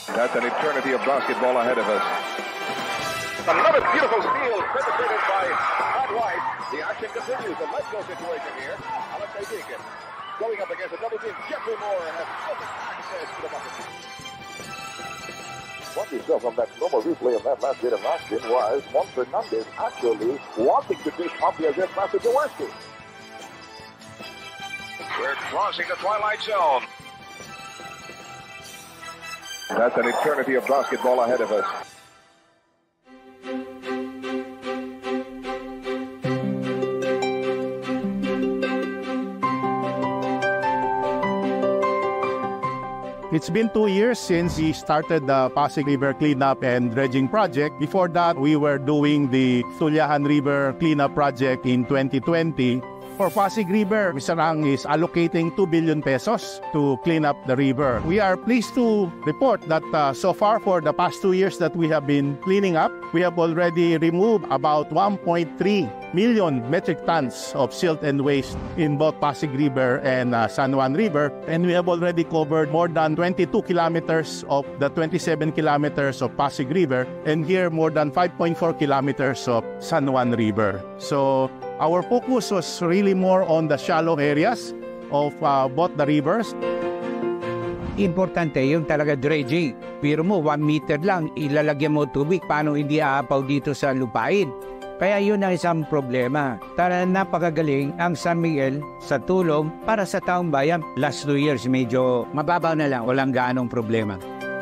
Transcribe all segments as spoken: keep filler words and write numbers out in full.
That's an eternity of basketball ahead of us. Another beautiful steal perpetrated by Todd White. The action continues. A let's go situation here. Alexei Deacon going up against a double team. Jeffrey Moore has perfect access to the bucket. What you saw from that normal replay of that last bit of action was Juan Fernandez actually wanting to dish off the against Master Jaworski. We're crossing the twilight zone. That's an eternity of basketball ahead of us. It's been two years since we started the Pasig River Cleanup and Dredging Project. Before that, we were doing the Sulyahan River Cleanup Project in twenty twenty. For Pasig River, Mister Ang is allocating two billion pesos to clean up the river. We are pleased to report that uh, so far for the past two years that we have been cleaning up, we have already removed about one point three million metric tons of silt and waste in both Pasig River and uh, San Juan River. And we have already covered more than twenty-two kilometers of the twenty-seven kilometers of Pasig River, and here more than five point four kilometers of San Juan River. So our focus was really more on the shallow areas of uh, both the rivers. Importante yung talaga dredging. Pero mo, one meter lang, ilalagyan mo tubig, paano hindi aapaw dito sa lupain? Kaya yun ang isang problema. Tara, napakagaling ang San Miguel sa tulong para sa taong bayan. Last two years, medyo mababaw na lang, walang gaanong problema.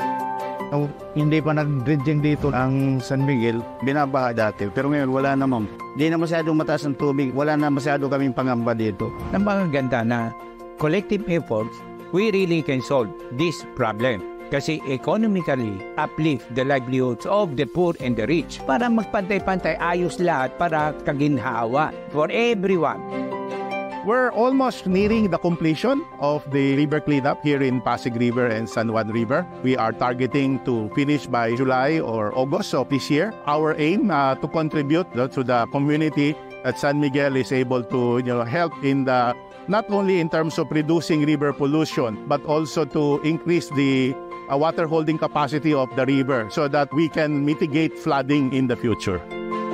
No, hindi pa nag-dredging dito ang San Miguel, binabaha dati. Pero ngayon wala naman. Hindi na masyadong mataas ang tubig, wala na masyado kaming pangamba dito. Ang mga ganda na collective efforts, we really can solve this problem. Kasi economically uplift the livelihoods of the poor and the rich. Para magpantay-pantay, ayos lahat para kaginhawa for everyone. We're almost nearing the completion of the river cleanup here in Pasig River and San Juan River. We are targeting to finish by July or August of this year. Our aim uh, to contribute uh, to the community that San Miguel is able to you know, help in the not only in terms of reducing river pollution, but also to increase the uh, water holding capacity of the river so that we can mitigate flooding in the future.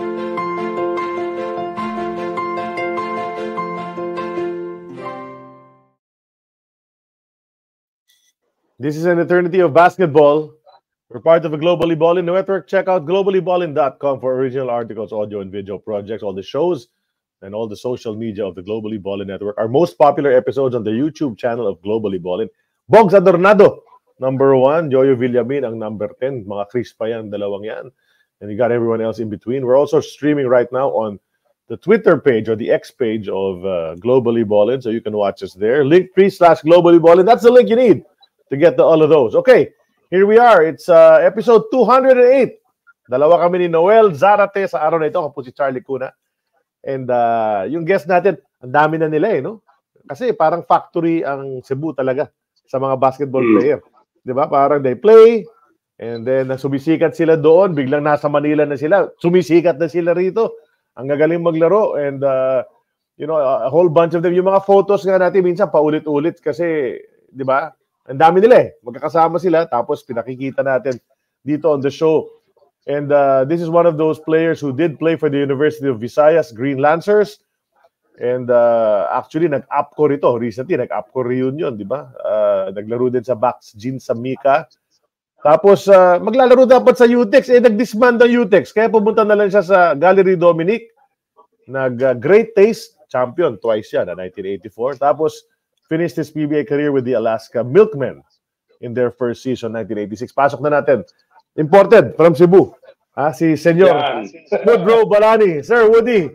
This is an eternity of basketball. We're part of the Globally Ballin Network. Check out globally ballin dot com for original articles, audio and video projects, all the shows, and all the social media of the Globally Ballin Network. Our most popular episodes on the YouTube channel of Globally Ballin. Bogs Adornado, number one. Jojo Villamin, ang number ten. Mga Chris pa yan, dalawang yan. And you got everyone else in between. We're also streaming right now on the Twitter page or the X page of uh, Globally Ballin, so you can watch us there. Linktree slash Globally Ballin. That's the link you need to get to all of those. Okay, here we are. It's uh, episode two hundred eight. Dalawa kami ni Noel Zarate sa araw na ito. Ako po si Charlie Cuna. And uh, yung guest natin, ang dami na nila eh, no? Kasi parang factory ang Cebu talaga sa mga basketball player. Di ba? Parang they play, and then sumisikat sila doon, biglang nasa Manila na sila, sumisikat na sila rito. Ang gagaling maglaro, and uh, you know, a whole bunch of them. Yung mga photos nga natin, minsan paulit-ulit kasi, di ba? Ang dami nila eh. Magkakasama sila, tapos pinakikita natin dito on the show. And uh, this is one of those players who did play for the University of Visayas, Green Lancers. And uh, actually, nag-APCO rito. Recently, nag-APCO reunion, di ba? Uh, naglaro din sa Bax Jean sa Mika. Tapos, uh, maglalaro dapat sa U T E X. Eh, nag-disband ang U T E X. Kaya pumunta na lang siya sa Gallery Dominic. Nag-Great uh, Taste champion. Twice yan, na nineteen eighty-four. Tapos, finished his P B A career with the Alaska Milkmen in their first season, nineteen eighty-six. Pasok na natin. Imported from Cebu. Ah, si Senyor Woodrow Balani. Sir Woody.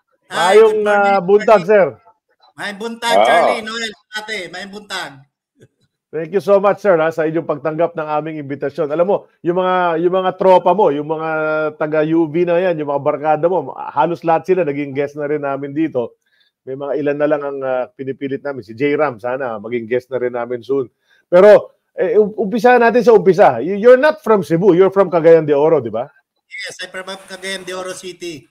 Mayong uh, buntag, sir. May buntag, oh. Charlie. Noel, ate. May buntag. Thank you so much, sir, ha, sa inyong pagtanggap ng aming imbitasyon. Alam mo, yung mga yung mga tropa mo, yung mga taga-U V na yan, yung mga barkada mo, halos lahat sila naging guest na rin namin dito. May mga ilan na lang ang uh, pinipilit namin. Si J. Ram, sana maging guest na rin namin soon. Pero, eh, umpisa natin sa umpisa. You're not from Cebu. You're from Cagayan de Oro, di ba? Yes, I'm from Cagayan de Oro City.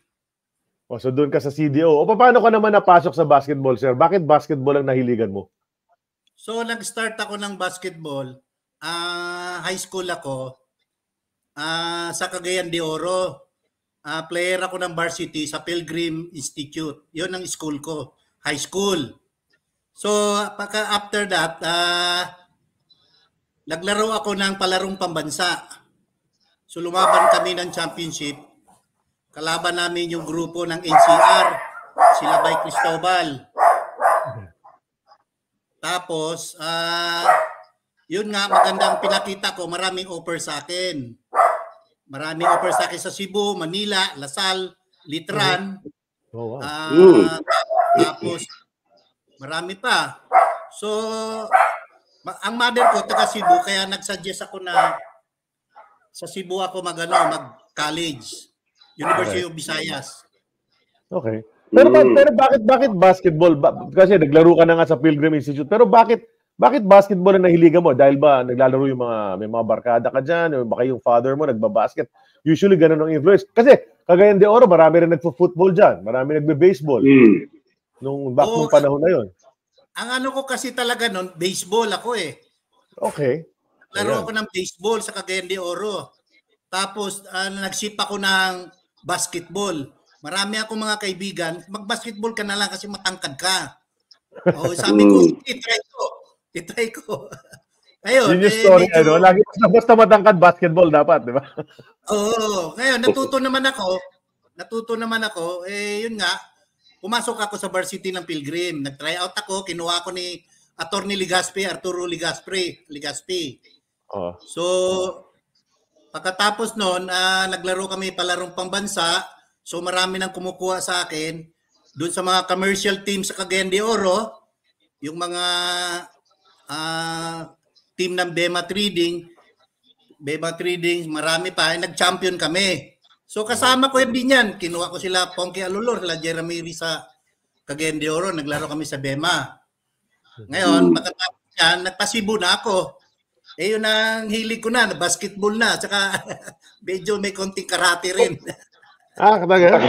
O, so doon ka sa C D O. O, paano ka naman napasok sa basketball, sir? Bakit basketball ang nahiligan mo? So, nag-start ako ng basketball ah, high school ako, ah, sa Cagayan de Oro. Ah, player ako ng varsity sa Pilgrim Institute. Yun ang school ko, high school. So, pagka after that, ah, naglaro ako ng palarong pambansa. So, lumaban kami ng championship. Kalaban namin yung grupo ng N C R, sila Bay Cristobal. Tapos, ah, yun nga, magandang pinakita ko, maraming offer sa akin. Maraming offer sa akin sa Cebu, Manila, Lasal, Litran. Oh, wow. ah, tapos, marami pa. So, ma- ang mother ko, taga Cebu, kaya nagsuggest ako na sa Cebu ako mag, ano, mag-college. University of Visayas. Okay. Pero ba- pero bakit bakit basketball? Ba- kasi naglaro ka na nga sa Pilgrim Institute. Pero bakit bakit basketball ang nahiligan mo? Dahil ba naglalaro yung mga may mga barkada ka diyan, o baka yung father mo nagbabasket? Usually ganun ang influence. Kasi Cagayan de Oro, marami rin nagfo-football diyan, marami nagbe-baseball. Mm. Nung back Oo, nung panahon na 'yon. Ang ano ko kasi talaga noon, baseball ako eh. Okay. Laro Ayan. ako ng baseball sa Cagayan de Oro. Tapos uh, nag-ship ako ng basketball. Marami akong mga kaibigan, mag-basketball ka na lang kasi matangkad ka. Oh, sabi ko, i-try ko. I-try ko. Ayun. Yun yung eh, story, medyo, ano? Lagi basta, basta matangkad basketball dapat, di ba? Oo. Ngayon, natuto naman ako. Natuto naman ako. Eh, yun nga, pumasok ako sa varsity ng Pilgrim. Nag-try out ako. Kinuha ko ni Attorney Ligaspi, Arturo Ligaspi. Ligaspi. Oh. So, pagkatapos noon, uh, naglaro kami palarong pambansa. So, marami nang kumukuha sa akin. Doon sa mga commercial team sa Cagayan de Oro, yung mga uh, team ng Bema Trading, Bema Trading, marami pa, eh, nag-champion kami. So, kasama ko din yan. Kinuha ko sila Ponke Alulor, sila Jeremy Risa Cagayan de Oro, naglaro kami sa Bema. Ngayon, pagkatapos yan, nagpasibo na ako. Eh, yun ang hilig ko na, basketball na, tsaka medyo may konting karate rin. Ah, kataga.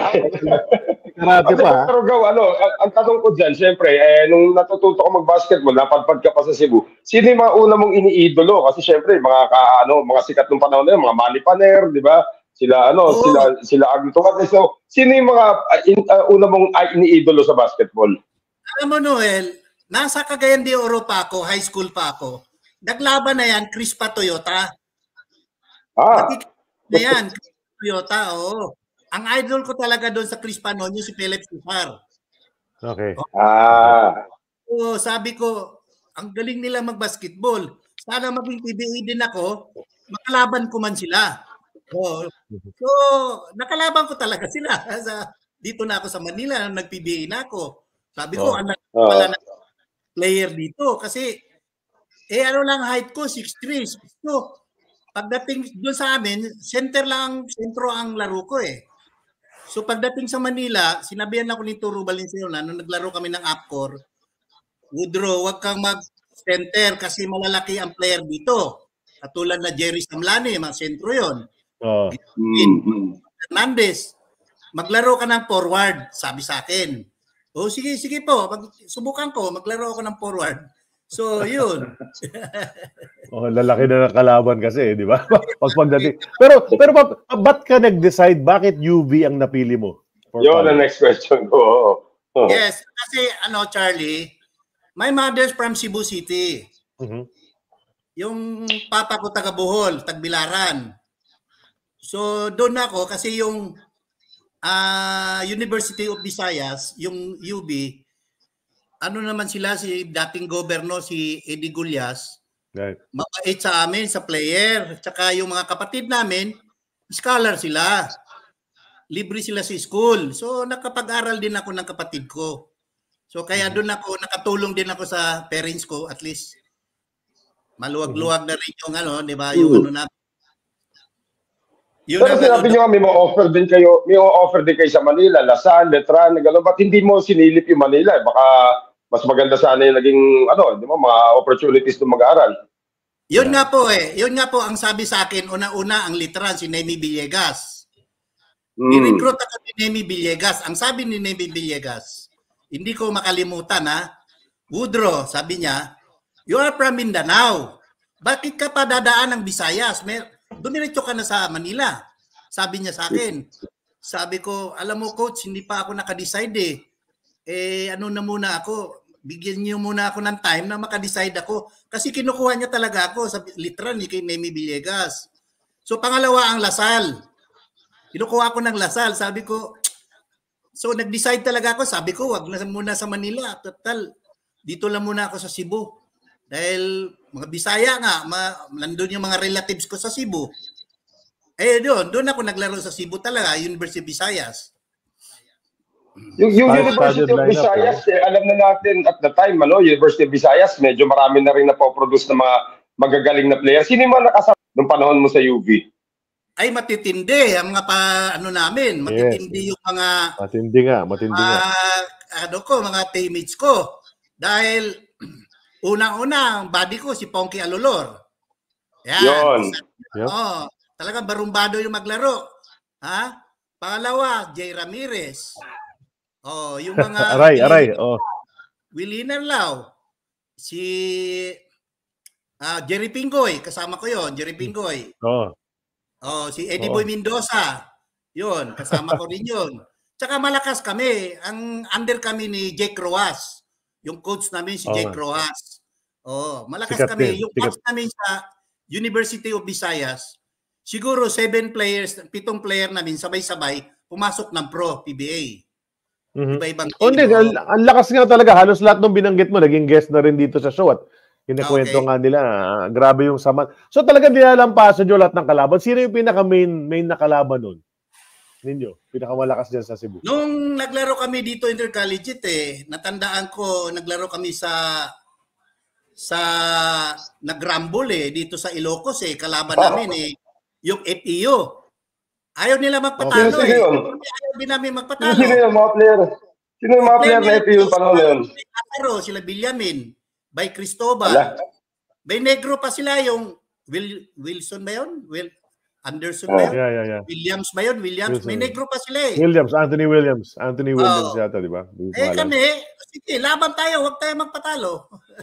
Karate pa. Ha? Pero gaw, ano, ang, ang tanong ko dyan, syempre, eh, nung natututo ko mag-basketball, napadpad ka pa sa Cebu, sino yung mga una mong iniidolo? Kasi syempre, mga ka, ano, mga sikat ng panahon na yun, mga Manny Paner, di ba? Sila, ano, Oo. sila, sila Aglutuan. So, sino yung mga uh, in, uh, una mong uh, iniidolo sa basketball? Alam mo, Noel, nasa Cagayan de Oro pa ako, high school pa ako. Naglaban na yan, Crispa Toyota. Ah, Na yan, Crispa Toyota, oo. Ang idol ko talaga doon sa Crispa noon, yung si Philip Cesar. Okay. ah, So, sabi ko, ang galing nila mag-basketball. Sana maging P B A din ako, makalaban ko man sila. So, so nakalaban ko talaga sila. Sa, dito na ako sa Manila, nag-P B A na ako. Sabi ko, Oh. anak Oh. pala na player dito. Kasi, eh ano lang height ko, six three, six two. Pagdating doon sa amin, center lang, sentro ang laro ko eh. So pagdating sa Manila, sinabihan ako ni Turo Valenzuela nung naglaro kami ng Upcore, Woodrow, wag kang mag-center kasi malalaki ang player dito. Katulad na Jerry Samlani, mga sentro yon. Oh. mm, mm. Hernandez, maglaro ka ng forward, sabi sa akin. O sige, sige po, mag, subukan ko, maglaro ako ng forward. So, yun. Oh, lalaki na ng kalaban kasi, di ba? Pag pagdating. Pero pero ba, ba't ka nag-decide bakit U V ang napili mo? For Yun ang college? next question ko. Oo. Oo. Yes, kasi ano, Charlie, my mother's from Cebu City. Mhm. Yung papa ko taga Bohol, Tagbilaran. So doon ako kasi yung ah, University of Visayas, yung U B, ano naman sila si dating gobyerno si Eddie Gulyas, Right. mabait sa amin sa player. Tsaka yung mga kapatid namin, scholar sila. Libre sila sa school. So nakapag-aral din ako ng kapatid ko. So kaya doon ako nakatulong din ako sa parents ko at least maluwag-luwag na rin yung ano, 'di ba? Yung ano na. Yun Pero ang sinabi ano, nyo nga, may mga offer din kayo, may mga offer din kayo sa Manila, Lasal, Letran, gano'n. Ba't hindi mo sinilip yung Manila? Eh? Baka mas maganda sana yung naging, ano, di ba, mga opportunities na mag-aaral. yun nga po eh. Yun nga po ang sabi sa akin, una-una ang Litran, si Nemi Villegas. Mm. I-recruit ako ni Nemi Villegas. Ang sabi ni Nemi Villegas, hindi ko makalimutan ha, Woodrow, sabi niya, you are from Mindanao. bakit ka pa dadaan ng Visayas? May, dumiretso ka na sa Manila. Sabi niya sa akin. Sabi ko, alam mo coach, hindi pa ako nakadecide eh. Eh, ano na muna ako, bigyan niyo muna ako ng time na makadecide ako. Kasi kinukuha niya talaga ako sa literal ni kay Memi Villegas. So, pangalawa ang Lasal. Kinukuha ako ng Lasal. Sabi ko, so nag-decide talaga ako. Sabi ko, wag na muna sa Manila. Total, dito lang muna ako sa Cebu. Dahil mga Bisaya nga, ma, nandun yung mga relatives ko sa Cebu. Eh doon, doon ako naglaro sa Cebu talaga, University of Visayas. Yung, yung University of Visayas, eh, alam na natin at the time, ano, University of Visayas, medyo marami na rin napoproduce ng mga magagaling na player. Sino yung mga nakasama nung panahon mo sa U V? Ay, matitindi. Ang mga pa, ano namin, matitindi yes. Yung mga... Matindi nga, matindi uh, nga. Ano ko, mga teammates ko. Dahil... Unang-una, ang body ko, si Ponky Alolor. Yan. Yun. Yep. Oh, talagang barumbado yung maglaro. Ha? Pangalawa, Jay Ramirez. Oh, yung mga... aray, aray. Oh. Willie Nerlao. Si uh, Jerry Pingoy. Kasama ko yon Jerry Pingoy. Oh. Oh, si Eddie oh. Boy Mendoza. Yun, kasama ko rin yun. Tsaka malakas kami. Ang under kami ni Jake Roas. Yung coach namin si oh, Jake Rojas. Oh, malakas sikat kami. Din. Yung coach sikat. Namin sa University of Visayas, siguro seven players, pitong player namin sabay-sabay pumasok ng pro P B A. Mm-hmm. Iba-ibang team. Oh, ang, ang lakas nga talaga. Halos lahat ng binanggit mo naging guest na rin dito sa show at kinakwento okay. nga nila. Ah, grabe yung saman. So talaga dinalampasan nyo lahat ng kalaban. Sino yung pinaka main main na kalaban nun? Ninyo, pinakamalakas dyan sa Cebu. Nung naglaro kami dito intercollegiate eh, natandaan ko, naglaro kami sa sa nag-rumble eh, dito sa Ilocos eh, kalaban oh. namin eh, yung F E U. Ayaw nila magpatalo okay. eh. Ayaw din namin magpatalo. Sino yung mga player? Sino yung mga player na F E U panahon na yun? Sila Villamin, by Cristobal. Ala. By Negro pa sila yung Will, Wilson ba yun? Will, Anderson oh, ba yun? Yeah, yeah, yeah. Williams ba yun? Williams. Wilson. May Negro pa sila eh. Williams, Anthony Williams. Anthony Williams oh. yata, di ba? Eh kami, sige, laban tayo. Huwag tayo magpatalo.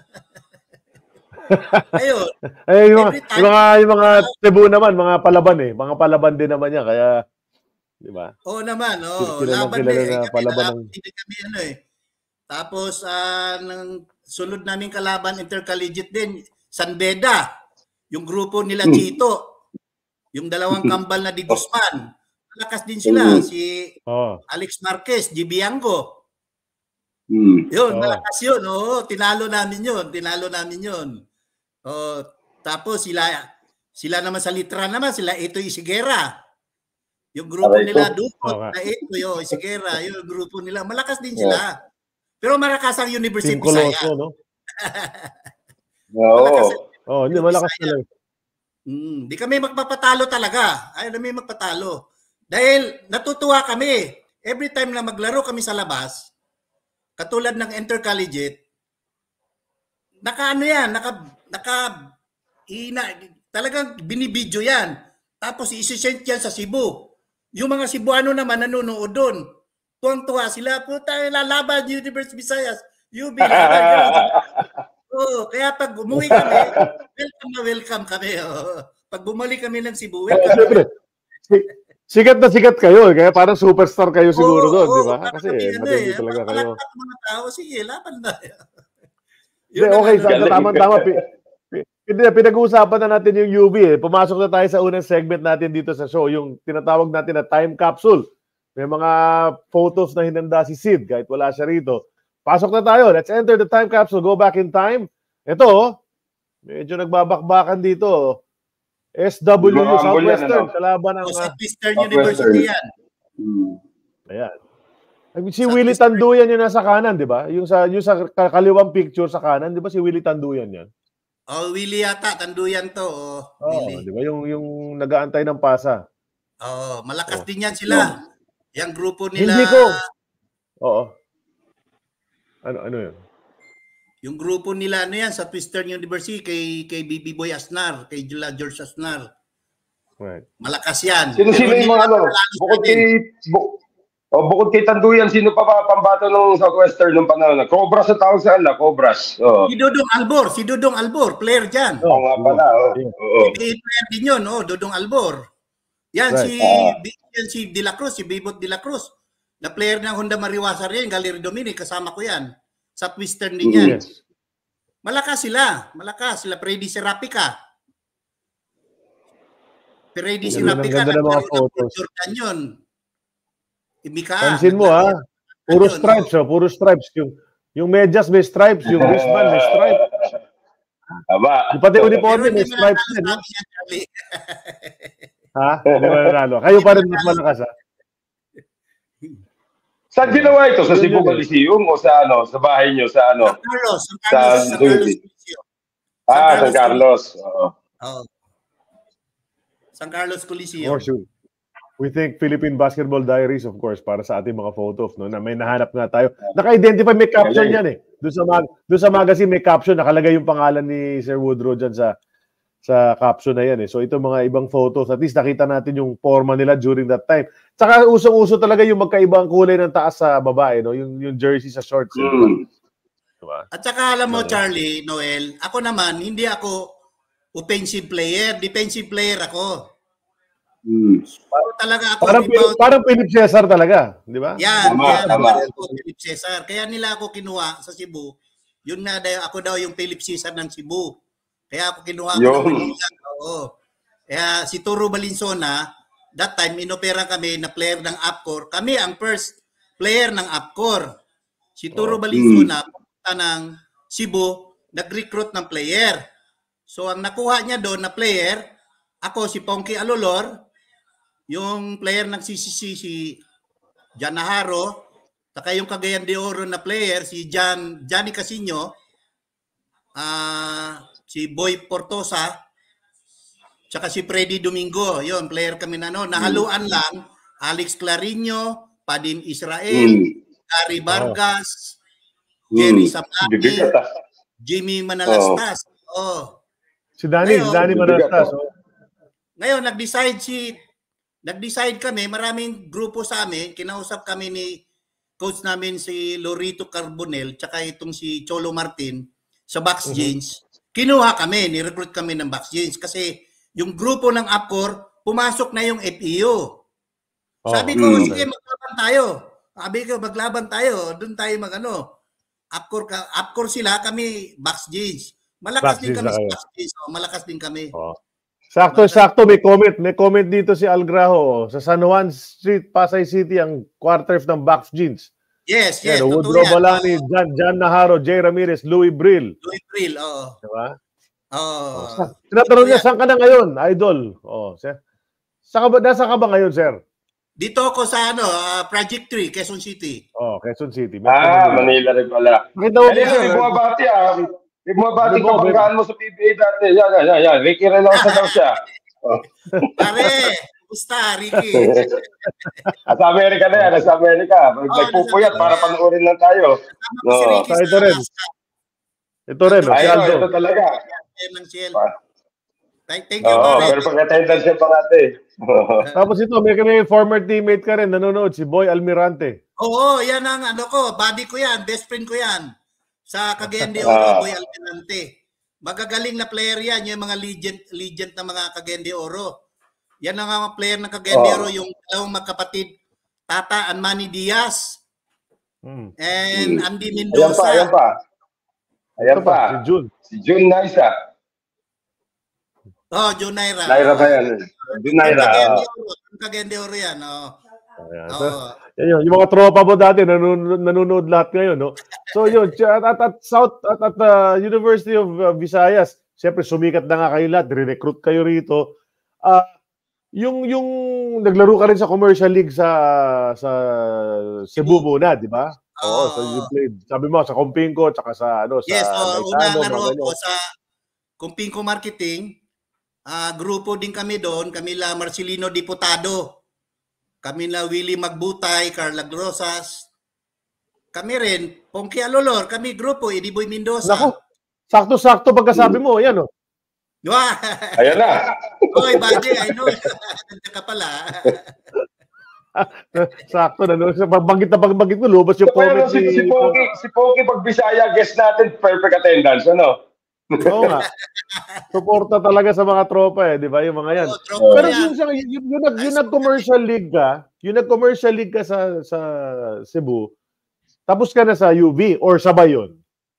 Ayun. Eh, yung, yung mga, yung mga Cebu naman, mga palaban eh. Mga palaban din naman yan. Kaya, di ba? Oo naman. Oh. Kilala, laban kilala din. Na Eh, palaban kami, ng... kami ano eh. Tapos, uh, ng sunod naming kalaban, intercollegiate din, San Beda. Yung grupo nila Chito. Yung dalawang kambal na Di Guzman. Malakas din sila. Si oh. Alex Marquez, G. Bianco. Mm. Yun, oh. malakas yun. Oo, tinalo namin yun. Tinalo namin yun. Oh, tapos sila, sila naman sa litra naman, sila Ito Isigera. Yung grupo okay, nila, Dukot, okay. na Ito, yung Isigera. Yung grupo nila, malakas din sila. Yeah. Pero malakas ang University of Visayas. No? No. Oh, hindi malakas talaga. Hmm, di kami magpapatalo talaga. Ayaw namin magpatalo. Dahil natutuwa kami. Every time na maglaro kami sa labas, katulad ng intercollegiate, naka ano yan, naka, naka, ina, talagang binibidyo yan. Tapos isi-send yan sa Cebu. Yung mga Cebuano naman nanonood doon. Tuwang-tuwa sila. Puta, lalaban University of Visayas. U B, laban. Oh, kaya pag umuwi kami, welcome na welcome kami. Oh. Pag bumalik kami ng Cebu, welcome. Siyempre, sikat na sikat kayo. Kaya parang superstar kayo siguro oh, doon, oh, di ba? Kasi matindi eh, talaga kayo. Mga tao, sige, laban na. Yun okay, ano, tama-tama. Pinag-uusapan na natin yung U V eh. Pumasok na tayo sa unang segment natin dito sa show, yung tinatawag natin na time capsule. May mga photos na hinanda si Sid kahit wala siya rito. Pasok na tayo. Let's enter the time capsule. Go back in time. Ito, medyo nagbabakbakan dito. S W U, Southwestern. Kalaban ng... Oh, Southwestern University yan. Hmm. Ayan. I mean, si Willie Tanduyan yung nasa kanan, di ba? Yung sa, yung sa kaliwang picture sa kanan, di ba si Willie Tanduyan yan? Oh, Willie yata. Tanduyan to. Oh, oh di ba? Yung, yung nag-aantay ng pasa. Oh, malakas oh. din yan sila. Yung grupo nila... Hindi ko. Oo. Ano ano 'yun? Yung grupo nila ano yan sa Southwestern University kay kay B B Boy Asnar, kay Jula George Asnar. Right. Malakas yan. Sino sino yung mga ano? Bukod kay O bukod kay Tanduyan, sino pa ba pambato ng Southwestern nung panahon? Cobras sa tawag sa ala, Cobras. Oh. Si Dodong Albor, si Dodong Albor, player dyan. Oo oh, nga pala. Oh. Oh. Player din yun, oh, Dodong Albor. Yan, right. si, uh, yan si De La Cruz, si Bibot De La Cruz. Na player ng Honda Mariwasa rin, Galeri Dominic, kasama ko yan. Southwestern din yan. Yes. Malakas sila, malakas sila. Freddy Serapica. Freddy Serapica, Jordan yun. Ibika. Pansin mo ha, puro stripes, oh, puro stripes. Yung, yung medyas may stripes, yung wristband may stripes. Aba. Yung pati uniforme may stripes din. No? Ha? Hindi ba nanalo? Kayo pa rin mas malakas ha? Saan ginawa ito? Sa Cebu Coliseum o sa ano? Sa bahay nyo? Sa ano? San Carlos. San Carlos. San Carlos. Ah, San Carlos. Oo. Oh. San Carlos Coliseum. For sure. We think Philippine Basketball Diaries, of course, para sa ating mga photos, no? Na may nahanap nga tayo. Naka-identify, may caption yan eh. Doon sa, mag doon sa magazine, may caption. Nakalagay yung pangalan ni Sir Woodrow dyan sa, sa caption na yan eh. So ito mga ibang photos. At least nakita natin yung forma nila during that time. Tsaka usong-uso talaga yung magkaibang kulay ng taas sa babae, no? Yung, yung jersey sa shorts. Eh, mm. diba? At saka alam mo, Charlie, Noel, ako naman, hindi ako offensive player. Defensive player ako. Hmm. So, talaga ako parang, parang Philip Cesar talaga, di ba? Yan, kaya naman ako Philip Cesar. Kaya nila ako kinuha sa Cebu. Yun na, ako daw yung Philip Cesar ng Cebu. Kaya ako kinuha ko ng Oo. Kaya si Turo Balinsona, that time, inopera kami na player ng Upcore. Kami ang first player ng Upcore. Si Turo oh. Balinsona, punta ng Cebu, nag-recruit ng player. So, ang nakuha niya doon na player, ako si Ponky Alolor, yung player ng C C C, si Jan Naharo, saka yung Cagayan de Oro na player, si Jan, Johnny Casino, uh, si Boy Portosa, saka si Freddy Domingo, yun, player kami na no. Nahaluan mm. lang, Alex Clarino, Padim Israel, mm. Gary Vargas, oh. Jerry mm. Samani, Jimmy Manalastas. Oh. oh. Si Danny, ngayon, si Danny Manalastas. Oh. Ngayon, nag-decide si Nag-decide kami, maraming grupo sa amin, kinausap kami ni coach namin si Lorito Carbonel, tsaka itong si Cholo Martin sa Box Jeans. Uh-huh. Kinuha kami, ni-recruit kami ng Box Jeans kasi yung grupo ng Upcore, pumasok na yung F E U. Oh, Sabi ko, okay. sige, maglaban tayo. Sabi ko, maglaban tayo. Doon tayo mag-ano. Upcore, Upcore sila, kami Box Jeans. Malakas Box din kami sa Box Jeans. Oh, malakas din kami. Oh. Sakto-sakto, may comment. May comment dito si Algraho. Sa San Juan Street, Pasay City, ang quarters ng Box Jeans. Yes, yes. Yan, Woodrow Balani, oh. Jan, Jan Naharo, Jay Ramirez, Louis Brill. Louis Brill, oo. Oh. Diba? Oo. Oh. Tinatanong niya, saan ka na ngayon, idol? Oh, sir. Saan ka ba, nasa ka ba ngayon, sir? Dito ako sa ano, uh, Project three, Quezon City. Oh, Quezon City. May ah, Manila rin pala. Nakita mo ba, sir? May bumabati, ah. May bumabati kapanggaan mo sa P B A dati. Yan, yan, yan, yan. Ricky Reynosa daw siya. Oh. Pare, gusta, Ricky. Sa Amerika na yan, sa Amerika. Nagpupuyat para panoorin lang tayo. No. Si Ricky ito rin. Ito rin, no? Ay, ito, ito talaga. Thank you, oh, pero pag-attendance siya parati. Tapos ito, may, may former teammate ka rin, nanonood, si Boy Almirante. Oo, yan ang ano ko, buddy ko yan, best friend ko yan. Sa Cagayan de Oro, Boy Almirante. Magagaling na player yan, yung mga legend legend na mga Cagayan de Oro. Yan ang mga player ng Cagayan de Oro, yung dalawang magkapatid, Tata and Manny Diaz. Hmm. And hmm. Andy Mendoza. Ayan pa, ayan pa. Ayan pa. Si June. Si June Naisa. Oh, June Naira. Naira ba yan? June Naira. Yung Cagayan de Oro yan. Oh. Ayan. Oh. Yun, yung mga tropa mo dati nanonood, nanonood lahat ngayon, no? So yun, at, at, at South at, at uh, University of uh, Visayas, siyempre sumikat na nga kayo lahat, re-recruit kayo rito. Uh, yung yung naglaro ka rin sa commercial league sa sa Cebu muna, di ba? Oo, oh, so you played. Sabi mo sa Compinco tsaka sa ano sa yes, oh, una laro ko sa Compinco Marketing. Uh, grupo din kami doon, kami la Marcelino Diputado. Kami na Willie Magbutay, Carla Grosas. Kami rin, Ponky Alolor, kami grupo, Ediboy Mendoza. Naku, sakto-sakto pagkasabi mo, yan o. Ayan na. Oy, buddy, I know. Nandun ka pala. Sakto na. No? Sa pagbanggit na pagbanggit ko, lubos yung So, kaya comment si, ni... si Pogi, si Pogi pag Bisaya, guest natin, perfect attendance, ano? Oo nga. Suporta talaga sa mga tropa eh, di ba? Yung mga yan. Oo, tropa Pero yan. yung, yung, yung, yung, nag- yung nag-commercial league ka, yung nag-commercial league ka sa, sa Cebu, tapos ka na sa U V or sabay yun?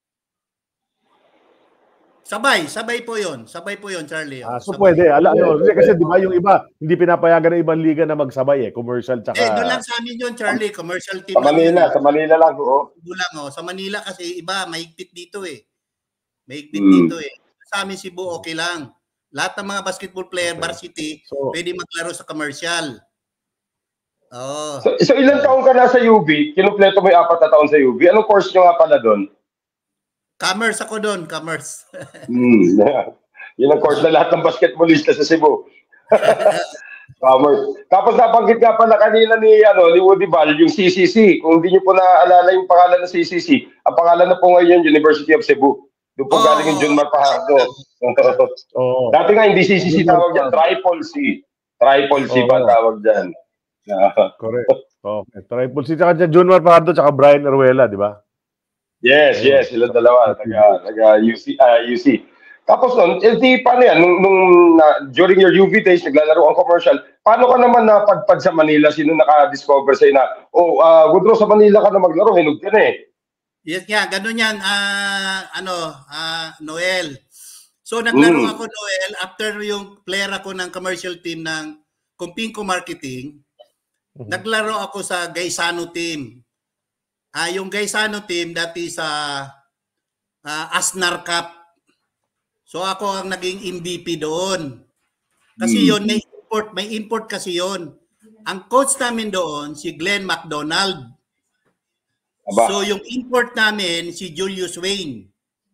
Sabay, sabay po yun. Sabay po yun, Charlie. Ah, so Sabay. pwede. Ala, ano, kasi di ba yung iba, hindi pinapayagan ng ibang liga na magsabay eh. Commercial tsaka... Eh, doon lang sa amin yun, Charlie. Commercial team Sa Manila, lang yun. sa Manila lang, oo. Cebu lang, oh. Sa Manila kasi iba, mahigpit dito eh. Mahigpit Hmm. dito eh. Sa amin Cebu, okay lang. Lahat ng mga basketball player, Okay. varsity, So- pwede maglaro sa commercial. Oh. So, so ilang taong ka na sa U V? Kinumpleto mo yung apat na taon sa U V. Anong course nyo nga pala doon? Commerce ako doon, commerce. Hmm. Yun ang course na lahat ng basketballista sa Cebu. Commerce. Tapos nabanggit nga pala kanina ni, ano, ni Woody Val, yung C C C. Kung hindi nyo po naaalala yung pangalan ng C C C, ang pangalan na po ngayon, University of Cebu. Doon po Oh. galing yung John Mar Fajardo. Oo. Dati nga hindi C C C tawag dyan, Triple C. Triple C ba Oo. tawag dyan? Correct. Okay. Triple C. Tsaka dyan, Junmar Fajardo tsaka Brian Aruela, di ba? Yes, yes, sila dalawa, taga, taga U C, ah, U C. Tapos nun, eh, di, paano yan? Nung, nung na, during your U V days, naglalaro ang commercial, paano ka naman napadpad sa Manila? Sino naka-discover sa'yo na, oh, uh, Woodrow, sa Manila ka na maglaro, hinog ka na eh. Yes nga, ganun yan, ah, ano, ah, Noel. So naglaro Mm. ako, Noel, after yung player ako ng commercial team ng Compinco Marketing, naglaro ako sa Gaisano team. Ah, yung Gaisano team dati sa ah, Asnar Cup. So ako ang naging M V P doon. Kasi Mm. yon may import, may import kasi yon. Ang coach namin doon si Glenn McDonald. Aba. So yung import namin si Julius Wayne.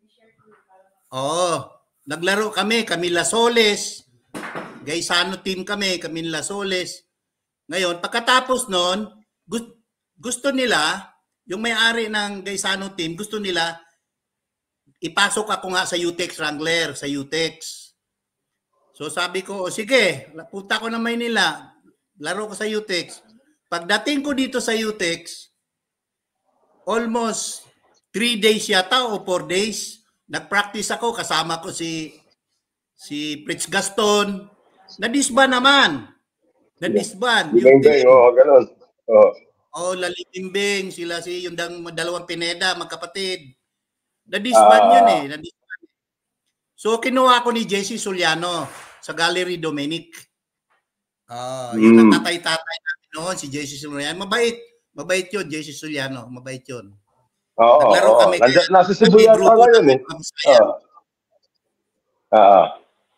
Oo, naglaro kami, Camila Soles. Gaisano team kami, Camila Soles. Ngayon, pagkatapos noon, gusto, gusto nila, yung may-ari ng Gaisano team, gusto nila ipasok ako nga sa U T E X Wrangler, sa U T E X. So sabi ko, o sige, punta ko ng Maynila, laro ko sa U T E X. Pagdating ko dito sa U T E X, almost three days yata o four days, nag-practice ako, kasama ko si si Fritz Gaston, na-disband naman. Na-disband. Bing bing, oo, ganun. Oo. Oh, Lalibimbing, sila si yung dang, dalawang Pineda, magkapatid. Na-disband Ah. yun eh. Na-disband. So, kinuha ko ni J C Suliano sa Gallery Dominic. Ah, yun ang Mm. tatay-tatay namin noon, si J C Suliano. Mabait. Mabait yun, J C Suliano. Mabait yun. Oo, Naglaro oo. kami. Nandyan- nasa Cebu May yata grupo ngayon namin, eh. mga Bisaya. Oo. Ah.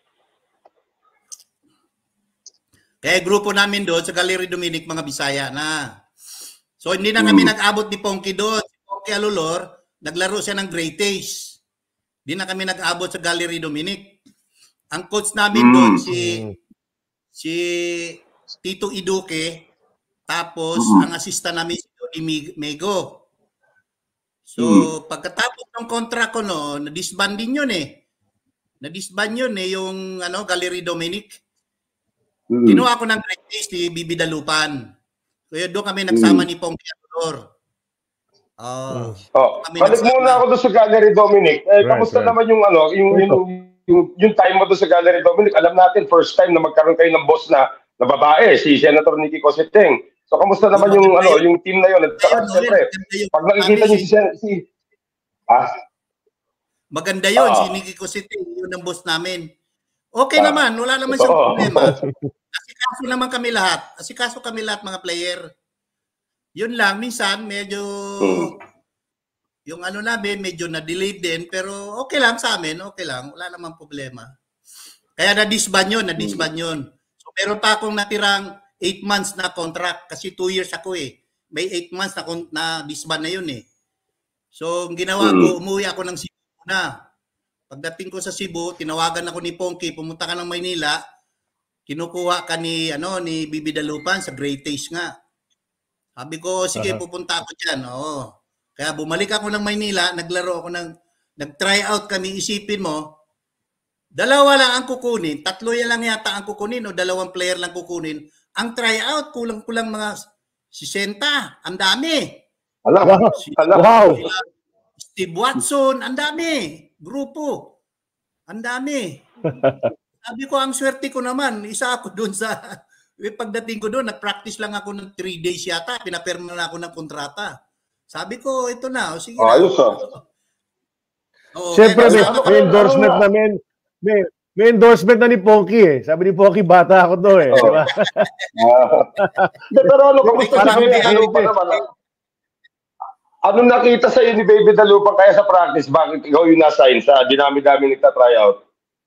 Kaya grupo namin doon sa Gallery Dominic, mga Bisaya na. So hindi na kami Mm. nag-abot ni Ponky doon. Si Ponky Alulor, naglaro siya ng Great Taste. Hindi na kami nag-abot sa Gallery Dominic. Ang coach namin Mm. doon si si Tito Iduque, tapos Mm. ang assistant namin si Tony Mig- Mego. So Mm. pagkatapos ng contract ko noon, na-disband din yun eh. Na-disband yun eh, yung ano, Gallery Dominic. Mm. Kinuha ko ng Great Taste ni Bibi Dalupan. Kaya doon kami nagsama ni Ponky Alulor. Oh. Oh, Kami balik nagsama. muna ako doon sa Gallery Dominic. Eh, Right, kamusta right. naman yung ano, yung, yung, yung, yung time mo doon sa Gallery Dominic? Alam natin, first time na magkaroon kayo ng boss na, na babae, si Senator Nicky Cositeng. So, kamusta naman yung, ano, yung team na yun? At saka, Ayun, siyempre, maganda yun. pag nakikita Sabi niyo si, Sen- si, ah, Maganda yun, Ah. si Nicky Cosite, yun ang boss namin. Okay Ah. naman, wala naman siyang Oo. problema. Asikaso naman kami lahat. Asikaso kami lahat mga player. Yun lang, minsan medyo Hmm. yung ano namin, medyo na-delay din, pero okay lang sa amin, okay lang, wala namang problema. Kaya na-disband yun, na-disband yun. So meron pa akong natirang eight months na contract kasi two years ako eh. May eight months na, kon- na disband na yun eh. So ang ginawa ko, umuwi ako ng Cebu na. Pagdating ko sa Cebu, tinawagan ako ni Ponky, pumunta ka ng Maynila, kinukuha ka ni, ano, ni Bibi Dalupan sa Great Taste nga. Sabi ko, sige, Aha. pupunta ako dyan. Oo. Kaya bumalik ako ng Maynila, naglaro ako ng, nag-try out kami, isipin mo, dalawa lang ang kukunin, tatlo yan lang yata ang kukunin o dalawang player lang kukunin, ang tryout, kulang-kulang mga sisenta. Ang dami. Alam, Wow. Si, Wow. sila Steve Watson, ang dami. Grupo. Ang dami. Sabi ko, ang swerte ko naman. Isa ako doon sa... Pagdating ko doon, nag-practice lang ako ng three days yata. Pinapirma na ako ng kontrata. Sabi ko, ito na. O, sige na. ayos ah. Oo, Siyempre, kaya may, nasama ko- may endorsement na men, may, may endorsement na ni Ponky eh. Sabi ni Ponky, bata ako to eh. Oo. Di ba? Ah. Pero ano, kamusta si Parang Baby hindi Dalupan eh. naman? ah? Anong nakita sa ni Baby Dalupan kaya sa practice? Bakit ikaw yung na-sign sa dinami-dami nagta-tryout?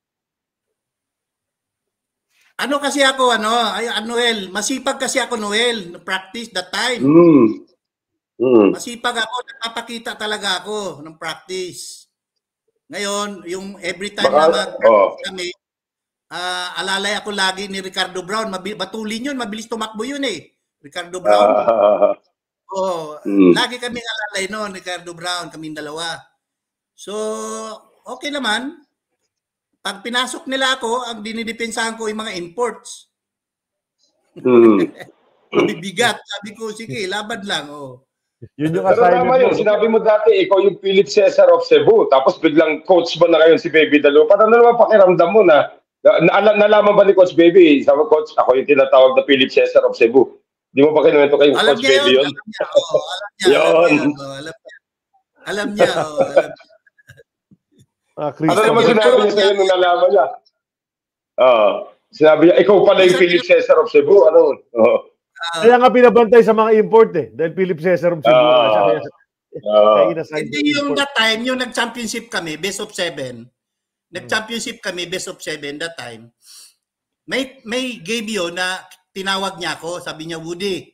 Ano kasi ako, ano, ay, Noel, masipag kasi ako, Noel, practice that time. Hmm. Hmm. Masipag ako, nagpapakita talaga ako ng practice. Ngayon, yung every time Baka- na mag-practice oh. kami, ah, alalay ako lagi ni Ricardo Brown. Mabi- batulin yun, mabilis tumakbo yun eh. Ricardo Brown. Ah. Oh, Hmm. lagi kami alalay noon, Ricardo Brown, kaming dalawa. So, okay naman. Pag pinasok nila ako, ang dinidepensahan ko yung mga imports. Hmm. Mabibigat. Sabi ko, sige, laban lang. Oh. Yun yung Pero assignment tama yun, mo. sinabi mo dati, ikaw yung Philip Cesar of Cebu, tapos biglang coach mo na ngayon si Baby Dalupan. Ano naman pakiramdam mo na, na, na nalaman ba ni Coach Baby, sabi Coach, ako yung tinatawag na Philip Cesar of Cebu. Di mo pa kinuwento kay Alam Coach niya Baby yun. yun? Alam niya. Oh, alam niya. Yun. Alam niya. Oh, alam niya. Alam niya. Oh, alam niya. Ah, Ano Christian. naman sinabi niya sa'yo nung nalaman niya? Ah, sinabi niya, ikaw pala yung Philip Cesar of Cebu. Ano? Oh. Ah, Kaya nga pinabantay sa mga import eh. Dahil Philip Cesar of Cebu. Ah. nga siya. Kaya, Ah. kaya inassign Hindi yung yung import. that time, yung nag-championship kami, best of seven. Nag-championship kami, best of seven that time. May may game yun na tinawag niya ako. Sabi niya, Woody,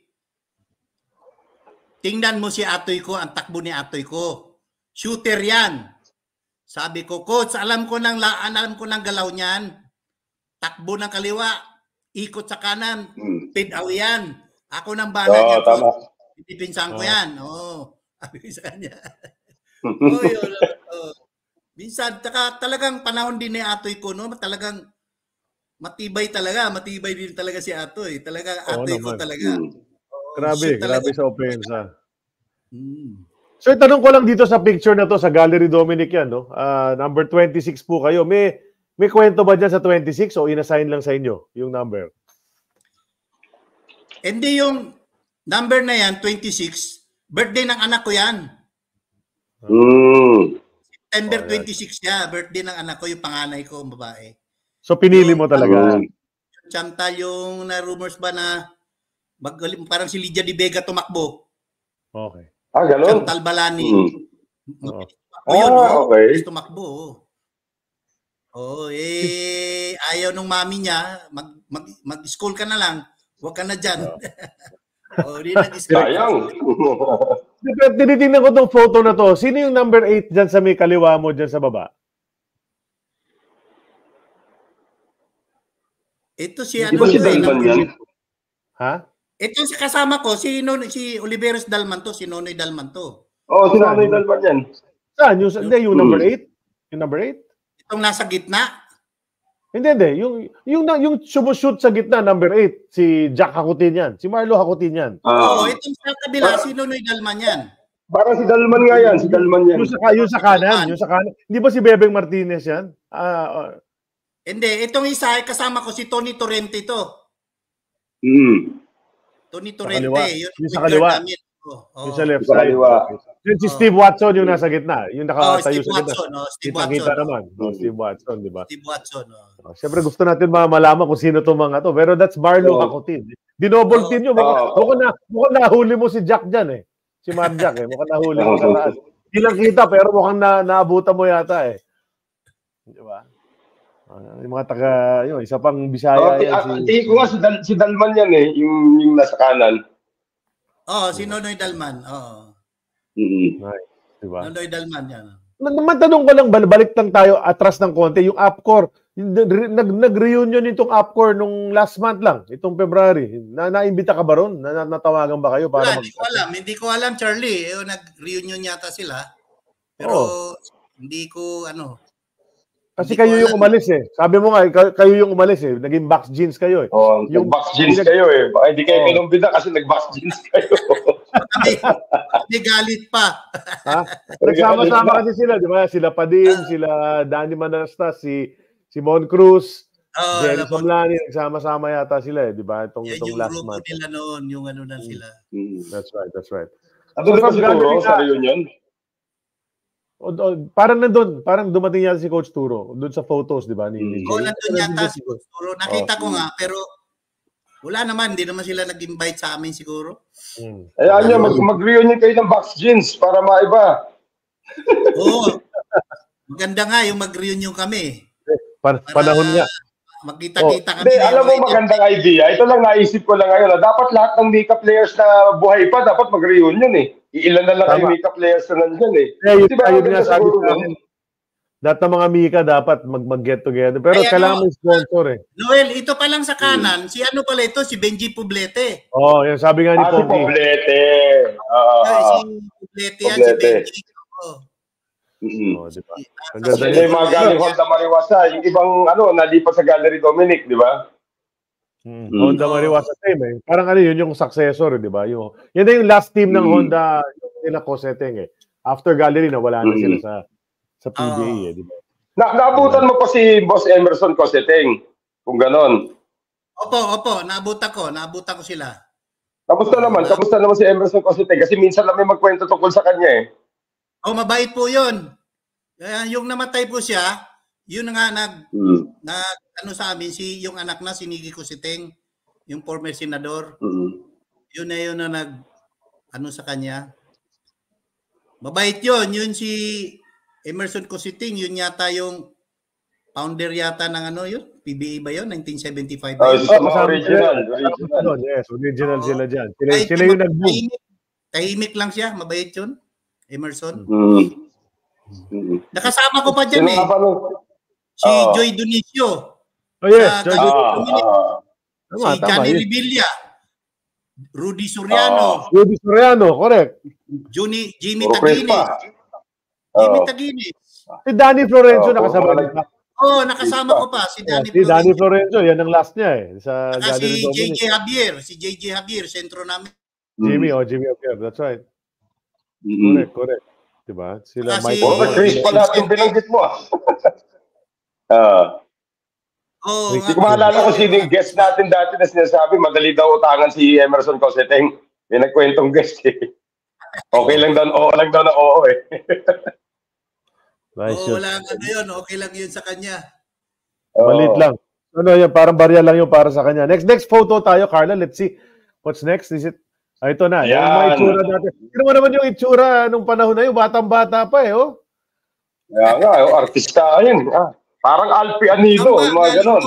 tingnan mo si atoy ko, ang takbo ni atoy ko. Shooter yan. Sabi ko, Coach, alam ko ng laan, alam ko ng galaw niyan. Takbo ng kaliwa, ikot sa kanan, Hmm. pin out yan. Ako nang bala Oo, niya, tama. Coach. Ipipinsan ko Oo. yan. Oo. Sabi ko sa kanya. Oh, yun. Oh. Minsan, taka, talagang panahon din ni Atoy ko, no? Talagang matibay talaga. Matibay din talaga si Atoy. Talagang Oo Atoy ko naman. talaga. Hmm. Oh, Grabe, shoot talaga. grabe sa opensa. Hmm. Sir, tanong ko lang dito sa picture na to sa Gallery Dominic yan, no? Ah, number twenty-six po kayo. May may kwento ba dyan sa twenty-six o inassign lang sa inyo yung number? Hindi yung number na yan, twenty-six, birthday ng anak ko yan. Hmm. September Oh, yan. twenty-six siya, birthday ng anak ko, yung panganay ko, ang babae. So pinili mo talaga. Hmm. Chantal, yung na-rumors ba na mag, parang si Lydia Di Vega tumakbo. Okay. Ah, ganun? Chantal Balani. Hmm. Oo. Tumakbo yun, Ah, no? okay. Gusto tumakbo. Oh, eh, ayaw nung mami niya, mag, mag, mag-school ka na lang. Huwag ka na dyan. Oh, di nag-school. Sayang. Pero tinitingnan ko tong photo na to. Sino yung number eight dyan sa may kaliwa mo dyan sa baba? Ito si Di ano ba si to eh, Dalman number- yan? Ha? Ito si kasama ko, si Non, si Oliveros Dalman to, si Nonoy Dalman to. Oo, oh, sinabi ni Dalman yan. Saan? Yung, hindi, yung Hmm. number eight? Yung number eight? Itong nasa gitna. Hindi, hindi. Yung, yung, yung, yung sumushoot sa gitna, number eight. Si Jack Hakutin yan. Si Marlo Hakutin yan. Oo, Ah, itong sa kabila, si Nonoy Dalman yan. parang si Dalman nga yan, si Dalman yan. Yung sa, yung sa kanan. Yung sa kanan. Hindi ba si Bebeng Martinez yan? Ah, ah, Hindi, itong isa ay kasama ko si Tony Torrente to. Hmm. Tony Sa Torrente, kaliwa. yun Yung sa point guard kaliwa. namin. Oh, oh. yung sa left Sa side. kaliwa. Yun si Oh. Steve Watson yung nasa gitna. Yung Oh, nakatayo Steve sa gitna. Watson, oh, Steve Kita-kita Watson. naman. Oh, Steve Watson, di ba? Steve Watson, oh. Oh, Siyempre gusto natin ma- malaman kung sino itong mga to. Pero that's Marlo Oo. Hakutin. Dinoble Oo. team yun. Mukhang, Oo. mukhang, na, mukhang nahuli mo si Jack dyan eh. Si Marjack eh. Mukhang nahuli mo sa taas. Hindi lang kita pero mukhang na, naabutan mo yata eh. Di ba? Ah, yung mga taga, yun, isa pang Oh, Bisaya ti- yan. ah, Si, tingin ko nga si, Dal- si Dalman yan eh, yung, yung nasa kanan. Oh, si Nonoy Dalman. Oh. Mm-hmm. Nice, di ba? Nonoy Dalman yan. Matanong ko lang, bal- balik lang tayo atras ng konti. Yung APCOR, yung nag, nag-reunion itong APCOR nung last month lang, itong February. Na, naimbita ka ba ron? Na, na- natawagan ba kayo? Para Wala, mag- hindi ko alam. Hindi ko alam, Charlie. Eh, nag-reunion yata sila. Pero Oh. hindi ko, ano, Kasi kayo yung umalis eh. Sabi mo nga, kayo yung umalis eh. Naging box jeans kayo eh. Oh, yung box jeans kayo eh. Baka hindi kayo kinumbida kasi nag-box jeans kayo. May galit pa. Ha? Nagsama-sama kasi sila, di ba? Sila Padim, sila Danny Manastas, si Simon Cruz, Oh, Jerry Somlani, nagsama-sama yata sila eh, di ba? Itong, yan itong yung last grupo month. nila noon, yung ano na sila. That's right, that's right. Ano ba siguro sa reunion? O, o, parang nandun, parang dumating yata si Coach Turo doon sa photos, di ba? Ni, ni Oo, oh, nandun yata si Coach Turo. Nakita oh. ko nga, pero wala naman, hindi naman sila nag-invite sa amin siguro. Hmm. Ayan nyo, mag mag-reunion kayo ng box jeans para maiba. Oo. Maganda nga yung mag-reunion kami. Pan panahon nga. Magkita-kita oh, kami. De, alam mo, magandang idea. Ito lang naisip ko lang ngayon. Dapat lahat ng Mika players na buhay pa, dapat mag-reunion eh. Iilan na lang kayo Mika players na nandyan eh. Yeah, yun, diba, yun nga sabi sa akin. Lahat ng mga Mika dapat mag-get together. Pero Ay, kailangan ano, may sponsor eh. Noel, ito pa lang sa kanan. Hmm. Si ano pala ito? Si Benji Poblete. Oo, oh, yan sabi nga ni ah, Pogi. Si Poblete. Uh, Ay, si Poblete yan, si Benji. Oh. Mm-hmm. Oh, diba? Kasi yung mga galing Honda Mariwasa, yung ibang ano, nalipat sa Gallery Dominic, di ba? Hmm. Mm. Honda Mariwasa team eh. Parang ano yun yung successor, di ba? Yung, yan na yung last team ng mm. Honda, yung nila Coseteng eh. After Gallery, nawala na mm. sila sa sa P B A uh, eh, di ba? Na, naabutan mo pa si Boss Emerson Coseteng, kung ganon. Opo, opo, naabutan ko, naabutan ko sila. Kamusta naman? Kamusta naman si Emerson Coseteng? Kasi minsan lang may magkwento tungkol sa kanya eh. Oh, mabait po 'yun. Uh, yung namatay po siya, yun nga nag mm. nag ano sa amin si yung anak na si Niki Coseteng, yung former senador. Mm. Yun na yun na nag ano sa kanya. Mabait 'yun, yun si Emerson Coseteng, yun yata yung founder yata ng ano yun, P B A ba yun, nineteen seventy-five ba yun? Oh, oh, original, original. Yes, original oh, sila diyan. Sila, sila yung nag-boom. Tahimik, tahimik lang siya, mabait 'yun. Emerson. Mm. Nakasama ko pa dyan eh. Si oh. Joy Donicio. Oh yes. Uh, Joy Donicio. Uh, si Johnny Revilla. Rudy Soriano. Uh, Rudy Soriano, correct. Juni, Jimmy Taguines. Uh, Jimmy Taguines. Si Danny Florenzo uh, nakasama ko pa. Oh, nakasama ko pa. Si Danny yeah, si Danny Florenzo, yan ang last niya eh. Sa Saka si J J Javier. Si J J Javier, sentro namin. Jimmy, oh, Jimmy Javier. That's right. Mm-hmm. Correct, correct. Diba? Sila Kasi, Michael. Oh, Chris pala yung binanggit mo. Ah. uh, oh, hindi ko maalala kung sino yung guest natin dati na sinasabi, madali daw utangan si Emerson Coseteng. May nagkwentong guest eh. Okay lang daw, oo lang daw na oo eh. Nice oo lang, ano yun, okay lang yun sa kanya. Malit lang. Ano yan, parang barya lang yun para sa kanya. Next next photo tayo, Carla. Let's see. What's next? Is it Ah, ito na. Yung mga itsura natin. Ito mo naman yung itsura nung panahon na yun. Batang-bata pa eh, oh. Kaya nga, yung artista yun. Ah, parang Alfie Anido, yung mga ganon.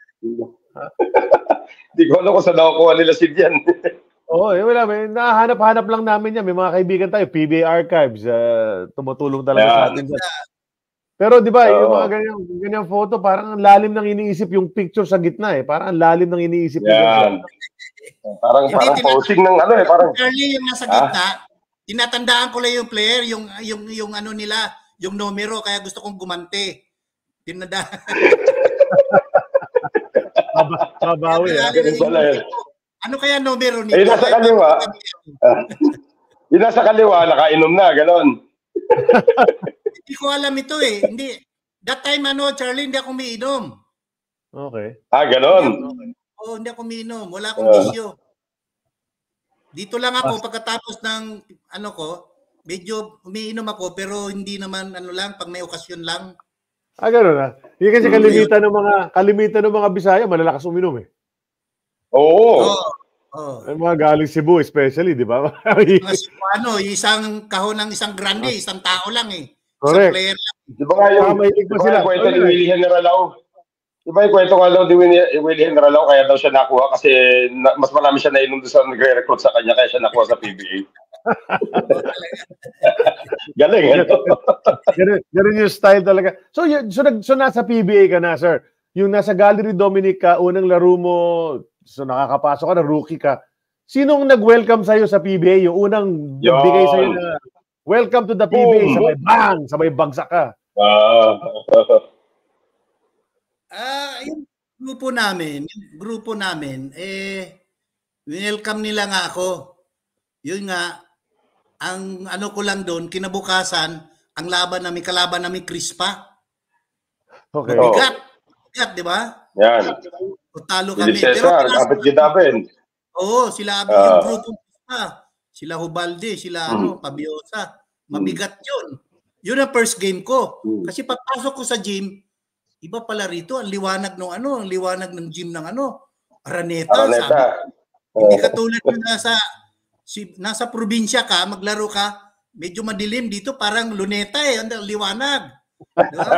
Hindi ko alam kung saan nakukuha nila si Dian. Oo, eh, wala. May nahanap-hanap lang namin yan. May mga kaibigan tayo, P B A Archives. Uh, tumutulong talaga yeah. sa atin. Pero di ba, uh, yung mga ganyang, ganyang photo, parang lalim ng iniisip yung picture sa gitna eh. Parang lalim ng iniisip. Yeah. Parang parang posing ng ano eh, parang early yung nasa gitna, ah? Tinatandaan ko lang yung player, yung yung yung ano nila, yung numero, kaya gusto kong gumante. Tinandaan. Mabawi. Ano kaya numero nito? Eh, nasa kaliwa. Yung nasa kaliwa, nakainom na, gano'n. Hindi ko alam ito eh. Hindi. That time, ano, Charlie, hindi ako umiinom. Okay. Ah, gano'n. Oo, oh, hindi ako umiinom. Wala akong bisyo. Dito lang ako, pagkatapos ng, ano ko, medyo umiinom ako, pero hindi naman, ano lang, pag may okasyon lang. Ah, gano'n na. Hindi kasi kalimitan ng mga, kalimitan ng mga Bisaya, malalakas uminom eh. Oo. Oh. Oh. Ay, mga galing Cebu especially, di ba? Ano, isang kahon ng isang grande, isang tao lang eh. Correct. Isang player lang. Di ba nga yung, di ba nga yung kwento ni Willie Generalao? Di ba yung kwento nga daw ni Willie Generalao, kaya daw siya nakuha kasi na, mas marami siya nainom doon sa nagre-recruit sa kanya kaya siya nakuha sa P B A. Galing, ano? Ganun, ganun yung style talaga. So, yun, so, so nasa P B A ka na, sir. Yung nasa Gallery Dominic ka, unang laro mo, so nakakapasok ka na, rookie ka. Sinong nag-welcome sa'yo sa P B A? Yung unang nagbigay sa'yo na, welcome to the P B A, Boom. sabay bang, sabay bagsak ka. Uh, Ah, yung grupo namin, yung grupo namin, eh, welcome nila nga ako. Yun nga, ang ano ko lang doon, kinabukasan, ang laban namin, kalaban namin Crispa. Okay. Mabigat. Mabigat, di ba? Yan. O, talo Philip kami. Pero Cesar, Abet Gidabin. oo, sila Ah. yung grupo Crispa. Sila Hubalde, sila ano, Hmm. Pabiosa. Mabigat yun. Yun ang first game ko. Hmm. Kasi pagpasok ko sa gym, iba pala rito, ang liwanag ng ano, ang liwanag ng gym ng ano, Araneta. Sabi, Araneta. hindi katulad yung nasa, si, nasa probinsya ka, maglaro ka, medyo madilim dito, parang luneta eh, ang liwanag. Diba?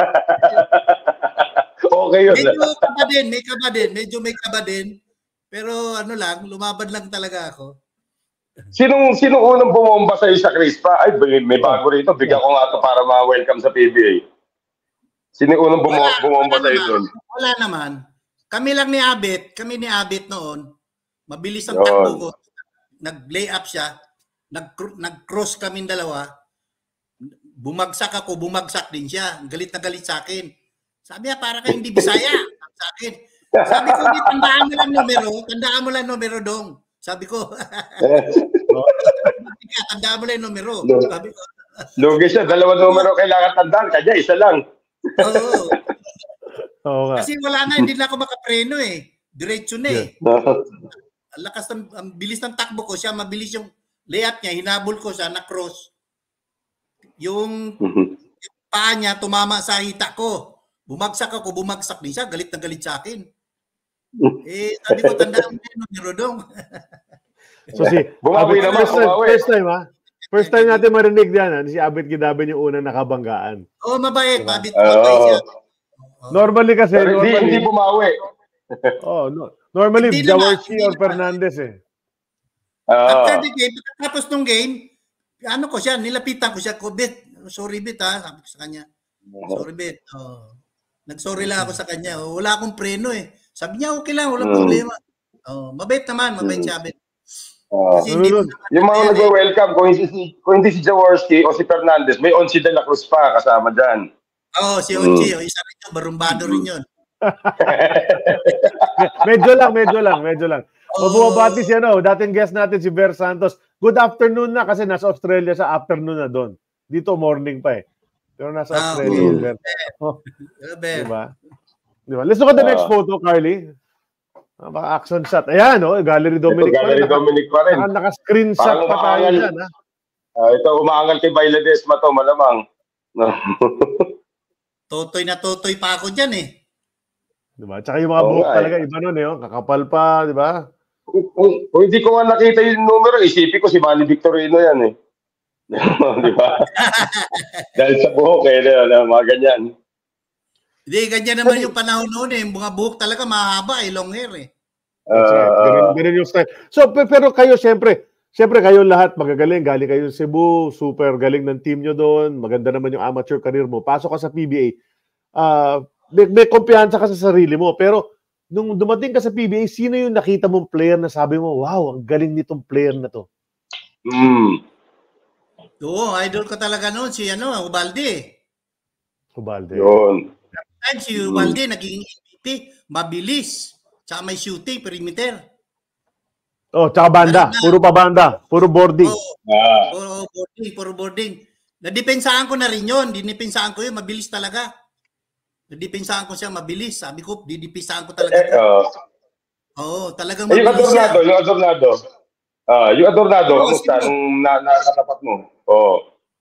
Okay yun. Medyo kaba din, may kaba din, medyo may kaba din. Pero ano lang, lumaban lang talaga ako. Sinong, sinong unang bumomba sa'yo sa Crispa? Ay, may, may bago rito. Bigyan ko nga ito para ma-welcome sa P B A. Sino unang bumo- Wala, bumomba wala sa'yo naman. doon? Wala naman. Kami lang ni Abet, kami ni Abet noon, mabilis ang Yun. takbo ko. Nag-lay up siya, nag- nag-cross kami dalawa, bumagsak ako, bumagsak din siya. Galit na galit sa akin. Sabi niya, para kayo hindi Bisaya. Sabi sa akin. Sabi ko, "Di, tandaan mo lang numero, tandaan mo lang numero dong." Sabi ko, tandaan mo lang yung numero. Sabi ko, Lugi siya. Dalawang numero kailangan tandaan. Kanya, isa lang. oo. Oo nga. Kasi wala na, hindi na ako makapreno eh. Diretso na eh. Ang lakas ng, ang bilis ng takbo ko, siya mabilis yung layup niya, hinabol ko siya, na-cross. Yung, yung paa niya, tumama sa hita ko. Bumagsak ako, bumagsak din siya, galit na galit sa akin. Eh, sabi ko, tandaan mo yung numero dong. So si Bumawi Abet, naman, first time, bumawi. first time ha? First time natin marinig yan, ha? Si Abet Gidabin yung unang nakabanggaan. Oo, oh, mabait, mabait ko Oo. siya. Normally kasi, Pero hindi, normally, hindi bumawi. oh, no, normally, Hindi naman, Jaworski hindi or naman. Fernandez eh. After Ah. the game, tapos nung game, ano ko siya, nilapitan ko siya, ko, "Bet, sorry Bet ha," sabi ko sa kanya. Sorry Bet. Oh. Nag-sorry lang ako sa kanya. Oh, wala akong preno eh. Sabi niya, okay lang, walang Mm. problema. Oh, mabait naman, mabait Mm. siya Bet. Ah. Kasi hindi Ano, mo naman Yung mga yan, eh. nagwe-welcome, kung hindi si, kung hindi si Jaworski o si Fernandez, may Onsi de la Cruz pa kasama dyan. Oo, si Onchi, oh, isa rin yun, barumbado rin yun. medyo lang, medyo lang, medyo lang. Oh. Mabubabati siya, no? Dating guest natin si Ver Santos. Good afternoon na kasi nasa Australia sa afternoon na doon. Dito morning pa eh. Pero nasa Ah, Australia okay. si Ver. Oh, Bet. diba? Diba? Let's look at the next Ah. photo, Carly. Ah, baka action shot. Ayan, oh, Gallery Dominic Ito, pa rin. Gallery Naka- Dominic pa rin. Naka, naka-screenshot Parang pa tayo umaangal. dyan, ha? Ah, ito, umaangal kay Bailadesma to, malamang. No. Totoy na totoy pa ako dyan eh. Diba? Tsaka yung mga Oo buhok nga, eh. talaga, iba nun eh. Oh. Kakapal pa, di ba? kung, kung, kung hindi ko nga nakita yung numero, isipin ko si Manny Victorino yan eh. Di ba? Dahil sa buhok eh, na, mga ganyan. Hindi, ganyan naman yung panahon noon eh. Yung mga buhok talaga mahaba eh, long hair eh. That's right. Ah, Ganun, ganun yung style. So, pe- pero kayo, syempre, syempre kayo lahat magagaling. Galing kayo sa Cebu, super galing ng team nyo doon. Maganda naman yung amateur career mo. Pasok ka sa P B A. Ah, may, may kumpiyansa ka sa sarili mo. Pero, nung dumating ka sa P B A, sino yung nakita mong player na sabi mo, wow, ang galing nitong player na to? mm. Oo, idol ko talaga noon si ano, Ubalde. Ubalde. Yun. Time si Ubalde naging M V P, mabilis. Tsaka may shooting, perimeter. Oh, tsaka banda. Puro pa banda. Puro boarding. Oo, Ah. puro boarding, puro boarding. Nadipensaan ko na rin yun. Dinipensaan ko yun, mabilis talaga. Nadipensaan ko siya, mabilis. Sabi ko, didipensaan ko talaga. Eh, oh. Oo, talagang Eh, yung mabilis siya. adornado, yung adornado. Ah, yung adornado, Oo, kamusta sige. nung na, nakatapat mo? Oh.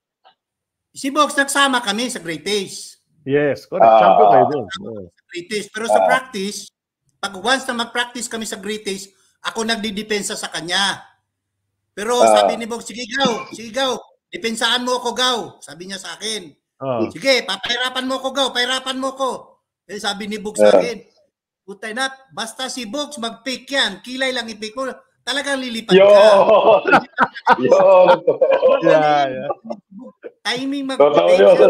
Si Box, nagsama kami sa Great Ace. Yes, correct. Ah. Champion kayo doon. Oh. Great Ace. Pero sa Ah. practice, pag once na mag-practice kami sa Great Ace, ako nagdidepensa sa kanya. Pero Ah. sabi ni Box, sige Gaw, sige Gaw, dipensaan mo ako Gaw. Sabi niya sa akin. Oh. Sige, papahirapan mo ako Gaw, pahirapan mo ako. Eh sabi ni Box sa Ah. akin, putay na, basta si Box mag-pick yan, kilay lang i-pick mo, talagang lilipad Yun! ka. Yun! Yeah, yeah. Timing mag Totoo yun.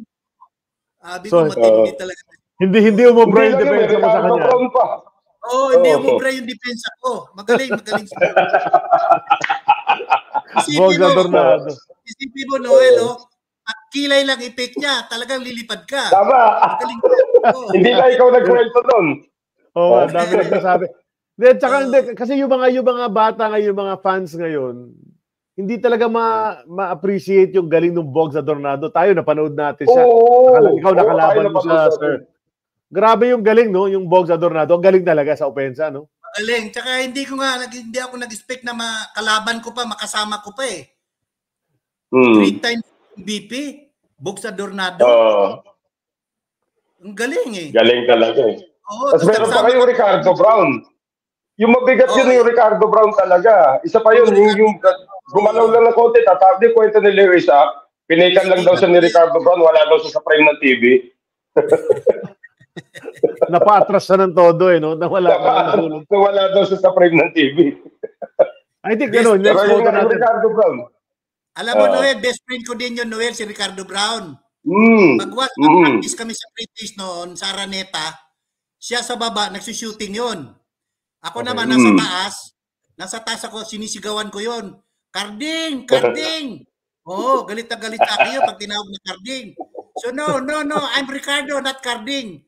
Sabi So, ko, matindi uh, talaga. Hindi, hindi umubra yung Hindi lang yun, depensa mo sa Ricardo kanya. Brown pa. Oo, oh, hindi Oo. umubra yung depensa ko. Magaling, magaling siya. Bogs Isipin mo, Adornado. isipin mo, Noel, oh, at kilay lang ipik niya, talagang lilipad ka. Tama. Magaling ka. Oh. Hindi na ikaw nagkwento doon. Oo, oh, dami nagsasabi. Hindi, tsaka hindi, kasi yung mga, yung mga bata ngayon, yung mga fans ngayon, hindi talaga ma, ma-appreciate yung galing ng Bogs Adornado. Tayo, napanood natin siya. Oo. Nakala- ikaw nakalaban Oo, mo siya, sir. Grabe yung galing, no? Yung Bogs Adornado. Ang galing talaga sa opensa, no? Magaling. Tsaka hindi ko nga, hindi ako nag-expect na makalaban ko pa, makasama ko pa eh. Hmm. Three times M V P, Bogs Adornado. Oo. Ang galing eh. Galing talaga eh. Oo, Tapos meron pa kayong Ricardo Brown. Yung mabigat Oo. yun yung Ricardo Brown talaga. Isa pa yun, yung, yung gumalaw lang ng konti, tatabi yung kwento ni Larry Sack, pinikan lang daw siya ni Ricardo Brown, wala daw siya sa frame ng T V. Napaatras na ng todo, eh, no? Nawala ka na. Wala daw siya sa frame ng T V. I think, ano, Pero next yung photo natin. Ricardo Brown. Alam mo, Ah. Noel, best friend ko din yun, Noel, si Ricardo Brown. Mm. Pag-watch Mm. practice kami sa British noon, sa Araneta, siya sa baba, nagsushooting yun. Ako Okay. naman, nasa Mm. taas. Nasa taas ako, sinisigawan ko yun. Carding! Carding! Oo, galit na galit sa akin yun pag tinawag na Carding. So no, no, no, I'm Ricardo, not Carding.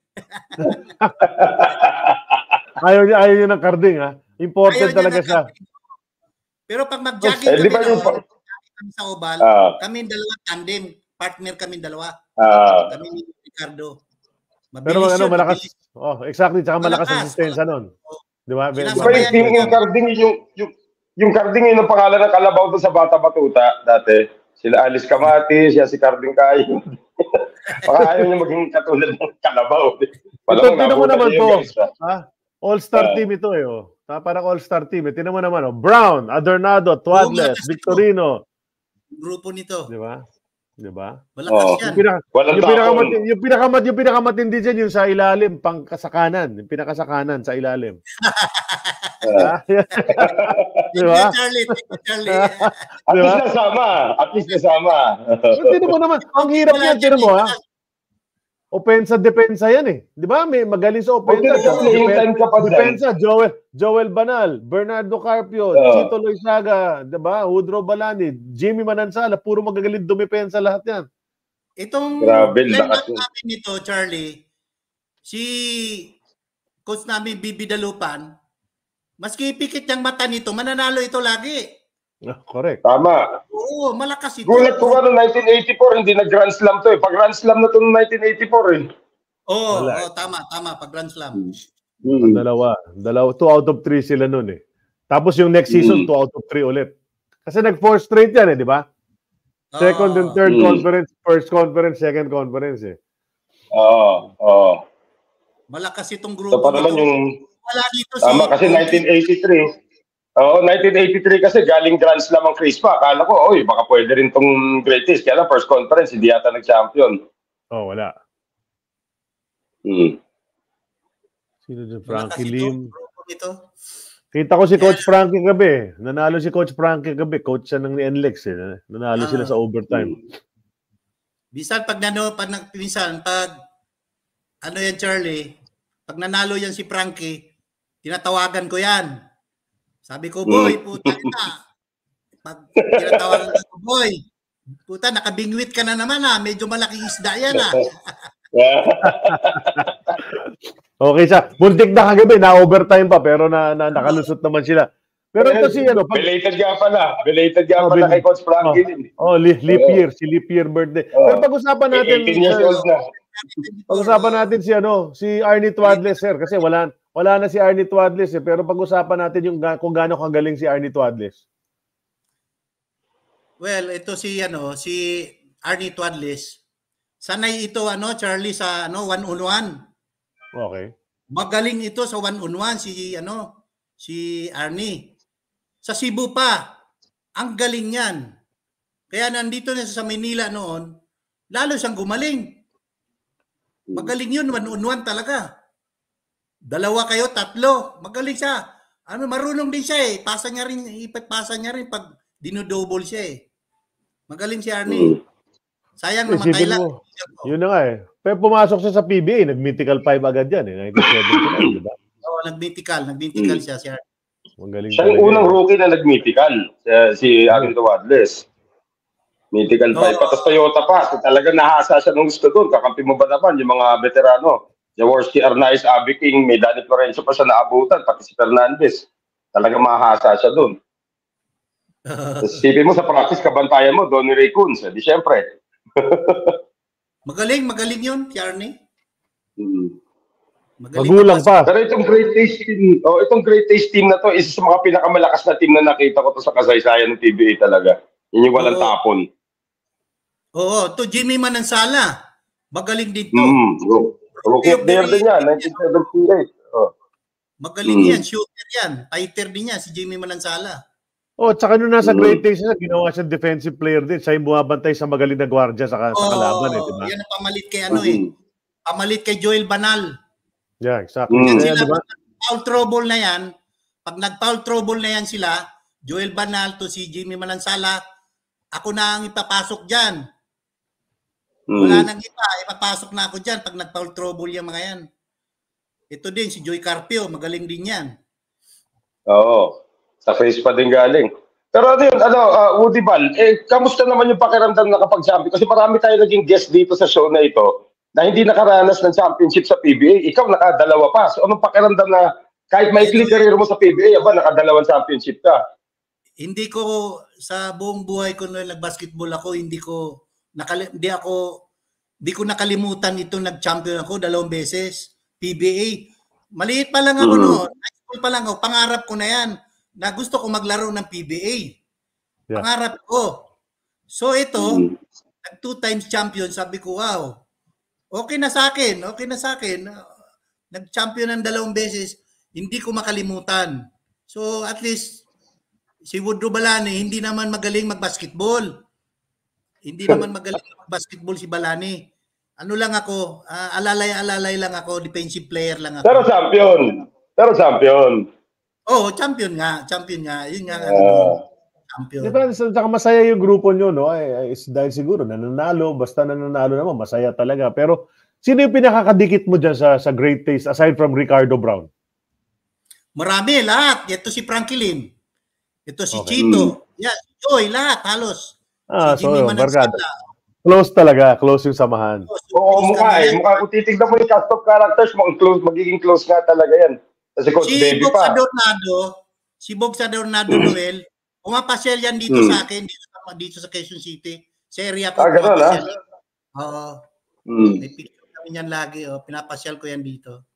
Ayaw niya, ayaw niya ng Carding, ha? Important Ayaw niya talaga ng siya. Carding. Pero pag mag-jogging Eh, di kami ba yung noon, kami sa Oval, Ah. kami dalawa tandem, partner kami dalawa. Ah. Kami ni Ricardo. Pero Mabilis ano, yun, malakas. mabilis. Oh, exactly. Tsaka malakas ang Malakas, sistensya nun. Oo. Di ba? Very- Di ba yung team yung Carding, yung, yung, yung Carding yun ang pangalan ng kalabaw doon sa Bata Batuta dati. Sila Alice Camati, siya si Carding Kayo. Baka ayaw niya maging katulad ng kalabaw. Ito, tinan mo naman to. Guys, ah. Ha? All-star Ah. team ito, eh. Oh. Ta- Parang all-star team. Eh. Tinan mo naman, oh. Brown, Adornado, Twadless, Oo, Victorino. Grupo nito. Di ba? Di ba? Malakas Oo. yan. Yung, pinaka, Walang yung, pinakamat, tapon. yung, pinakamat, yung pinakamatindi dyan, yung sa ilalim, pang sa kanan. Yung pinakasakanan sa ilalim. Ah. Di Thank you, ba? Charlie. Thank you, Charlie. At Di ba? least nasama. At least nasama. Tinan mo naman. Ang hirap yan, tinan mo, ha? Opensa, depensa yan eh. Di ba? May magaling sa opensa. Okay, playing time ka pa dyan. Depensa, Joel, Joel Banal, Bernardo Carpio, Oo. Chito Loizaga, di ba? Woodrow Balani, Jimmy Manansala, puro magagaling dumipensa lahat yan. Itong Grabe, lineup lakas yun. namin nito, Charlie, si coach namin, Bibi Dalupan, maski pikit yung mata nito, mananalo ito lagi. Ah, correct. Tama. Oo, malakas ito. Gulat ko nga noong nineteen eighty-four, hindi nag-Grand Slam to eh. Pag Grand Slam na to noong nineteen eighty-four eh. Oo, Wala. oo, tama, tama, pag Grand Slam. Hmm. Dalawa. Dalawa. Two out of three sila nun eh. Tapos yung next season, Mm. two out of three ulit. Kasi nag-four straight yan eh, di ba? Second and third Mm. conference, first conference, second conference eh. Oo, oo. Malakas itong grupo. So pa naman nito. yung, Wala dito si... tama kasi nineteen eighty-three. Oo, nineteen eighty-three kasi galing Grand Slam ang Crispa. Akala ko, oy, baka pwede rin tong greatest. Kaya lang, first conference, hindi yata nag-champion. Oh, wala. Hmm. Sino dyan? Malakas Frankie ito, Lim. grupo nito. Kita ko si Coach Frankie gabi. Nanalo si Coach Frankie gabi. Coach siya ng N L E X eh. Nanalo Ah. sila sa overtime. Bisan pag nano, pag nagpinsan, pag ano yan, Charlie, pag nanalo yan si Frankie, tinatawagan ko yan. Sabi ko, boy, puta na. Pag tinatawagan ko, boy, puta, nakabingwit ka na naman ah. Medyo malaking isda yan ah. Okay siya. Muntik na kagabi. Na-overtime pa. Pero na, na, nakalusot naman sila. Pero ito si ano. Pag, Belated nga pala. Belated nga Oh, pala bin- kay Coach Frankie. din. oh, li, leap year. Si leap year birthday. Oh. Pero pag-usapan natin. eighteen years old na. Pag-usapan natin si ano, si Arnie Twadless, sir, kasi wala wala na si Arnie Twadless eh, pero pag-usapan natin yung ga- kung gaano kagaling si Arnie Twadless. Well, ito si ano, si Arnie Twadless. Sanay ito ano, Charlie, sa ano, one-on-one. Okay. Magaling ito sa one-on-one si ano, si Arnie. Sa Cebu pa, ang galing niyan. Kaya nandito na siya sa Manila noon, lalo siyang gumaling. Magaling yun, one-on-one talaga. Dalawa kayo, tatlo. Magaling siya. Ano, marunong din siya eh. Pasa niya rin, ipapasa niya rin pag dinodouble siya eh. Magaling si Arnie. Sayang namatay Isipin lang. mo, yun na nga eh. Pero pumasok siya sa P B A, nag-mythical five agad yan eh, nineteen seventy-nine, di ba? Oo, nag-mythical. Nag-mythical siya si Arnie. Magaling Siya yung talaga unang eh. rookie na nag-mythical. Si, si Arnie Twadless. Mythical Oo. five pa. Tapos Toyota pa. So, talaga nahasa siya nung gusto doon. Kakampi mo ba naman yung mga veterano? Jaworski, Arnaiz, Abby King, may Danny Florencio pa siya naabutan. Pati si Fernandez. Talaga mahasa siya doon. Tapos isipin mo sa practice, kabantayan mo, Donnie Ray Coons. Di syempre. Magaling, magaling yun, Tiarney. Hmm. Magaling Magulang na pa. Pero itong Great Taste team, oh, itong Great Taste team na to, isa sa mga pinakamalakas na team na nakita ko to sa kasaysayan ng P B A talaga. Yun yung walang Oo. tapon. Oo, to Jimmy Manansala. Magaling din to. Mm. Rookie of the year din yan, nineteen seventy-eight. Oh. Magaling Mm. yan, shooter yan. Fighter din yan, si Jimmy Manansala. Oh, tsaka nung nasa Mm. Great Taste siya, ginawa siya defensive player din. Siya yung bumabantay sa magaling na gwardiya sa, sa kalaban, eh, di ba? Yan ang pamalit kay ano eh. Pamalit kay Joel Banal. Yeah, exactly. Mm. Yan Kaya, sila, di ba? pag nag-foul trouble na yan, pag nag-foul trouble na yan sila, Joel Banal to si Jimmy Manansala, ako na ang ipapasok dyan. Wala Mm. nang iba, ipapasok na ako dyan pag nag-foul trouble yung mga yan. Ito din, si Joy Carpio, magaling din yan. Oo. Sa face pa din galing. Pero ano yun, ano, uh, Woody Bal, eh, kamusta naman yung pakiramdam na kapag champion? Kasi marami tayo naging guest dito sa show na ito na hindi nakaranas ng championship sa P B A. Ikaw nakadalawa pa. So anong pakiramdam na kahit maikli career mo sa P B A, aba, nakadalawang championship ka? Hindi ko, sa buong buhay ko nung nag-basketball ako, hindi ko, nakali, hindi ako, hindi ko nakalimutan ito, nag-champion ako dalawang beses. P B A. Maliit pa lang ako Mm. noon. High school pa lang ako. Pangarap ko na yan na gusto ko maglaro ng P B A. Yeah. Pangarap ko. So ito, Mm. nag two times champion, sabi ko, wow, okay na sa akin, okay na sa akin. Nag-champion ng dalawang beses, hindi ko makalimutan. So at least, si Woodrow Balani, hindi naman magaling mag-basketball. Hindi naman magaling mag-basketball si Balani. Ano lang ako, uh, alalay-alalay lang ako, defensive player lang ako. Pero champion. Pero champion. Oo, oh, champion nga, champion nga. Yun nga, ano, Ah. champion. Di ba, saka masaya yung grupo nyo, no? Eh, is dahil siguro nananalo, basta nananalo naman, masaya talaga. Pero sino yung pinakakadikit mo dyan sa, sa Great Taste aside from Ricardo Brown? Marami, lahat. Ito si Frankie Lim. Ito si Okay. Chito. Yeah, Joy, lahat, halos. Ah, si so Jimmy yun, Manansala. barkada. Close talaga, close yung samahan. Oo, mukha eh. Mukha, kung titignan mo yung cast of characters, mag close, magiging close nga talaga yan. Kasi Coach Si Baby Bob pa. Adornado, si Bob Adornado Noel, pumapasyal yan dito Hmm. sa akin, dito sa, dito sa Quezon City. Sa area ko, Ah, ganun, pumapasyal. Oo. Mm. May picture kami yan lagi. Oh. Pinapasyal ko yan dito.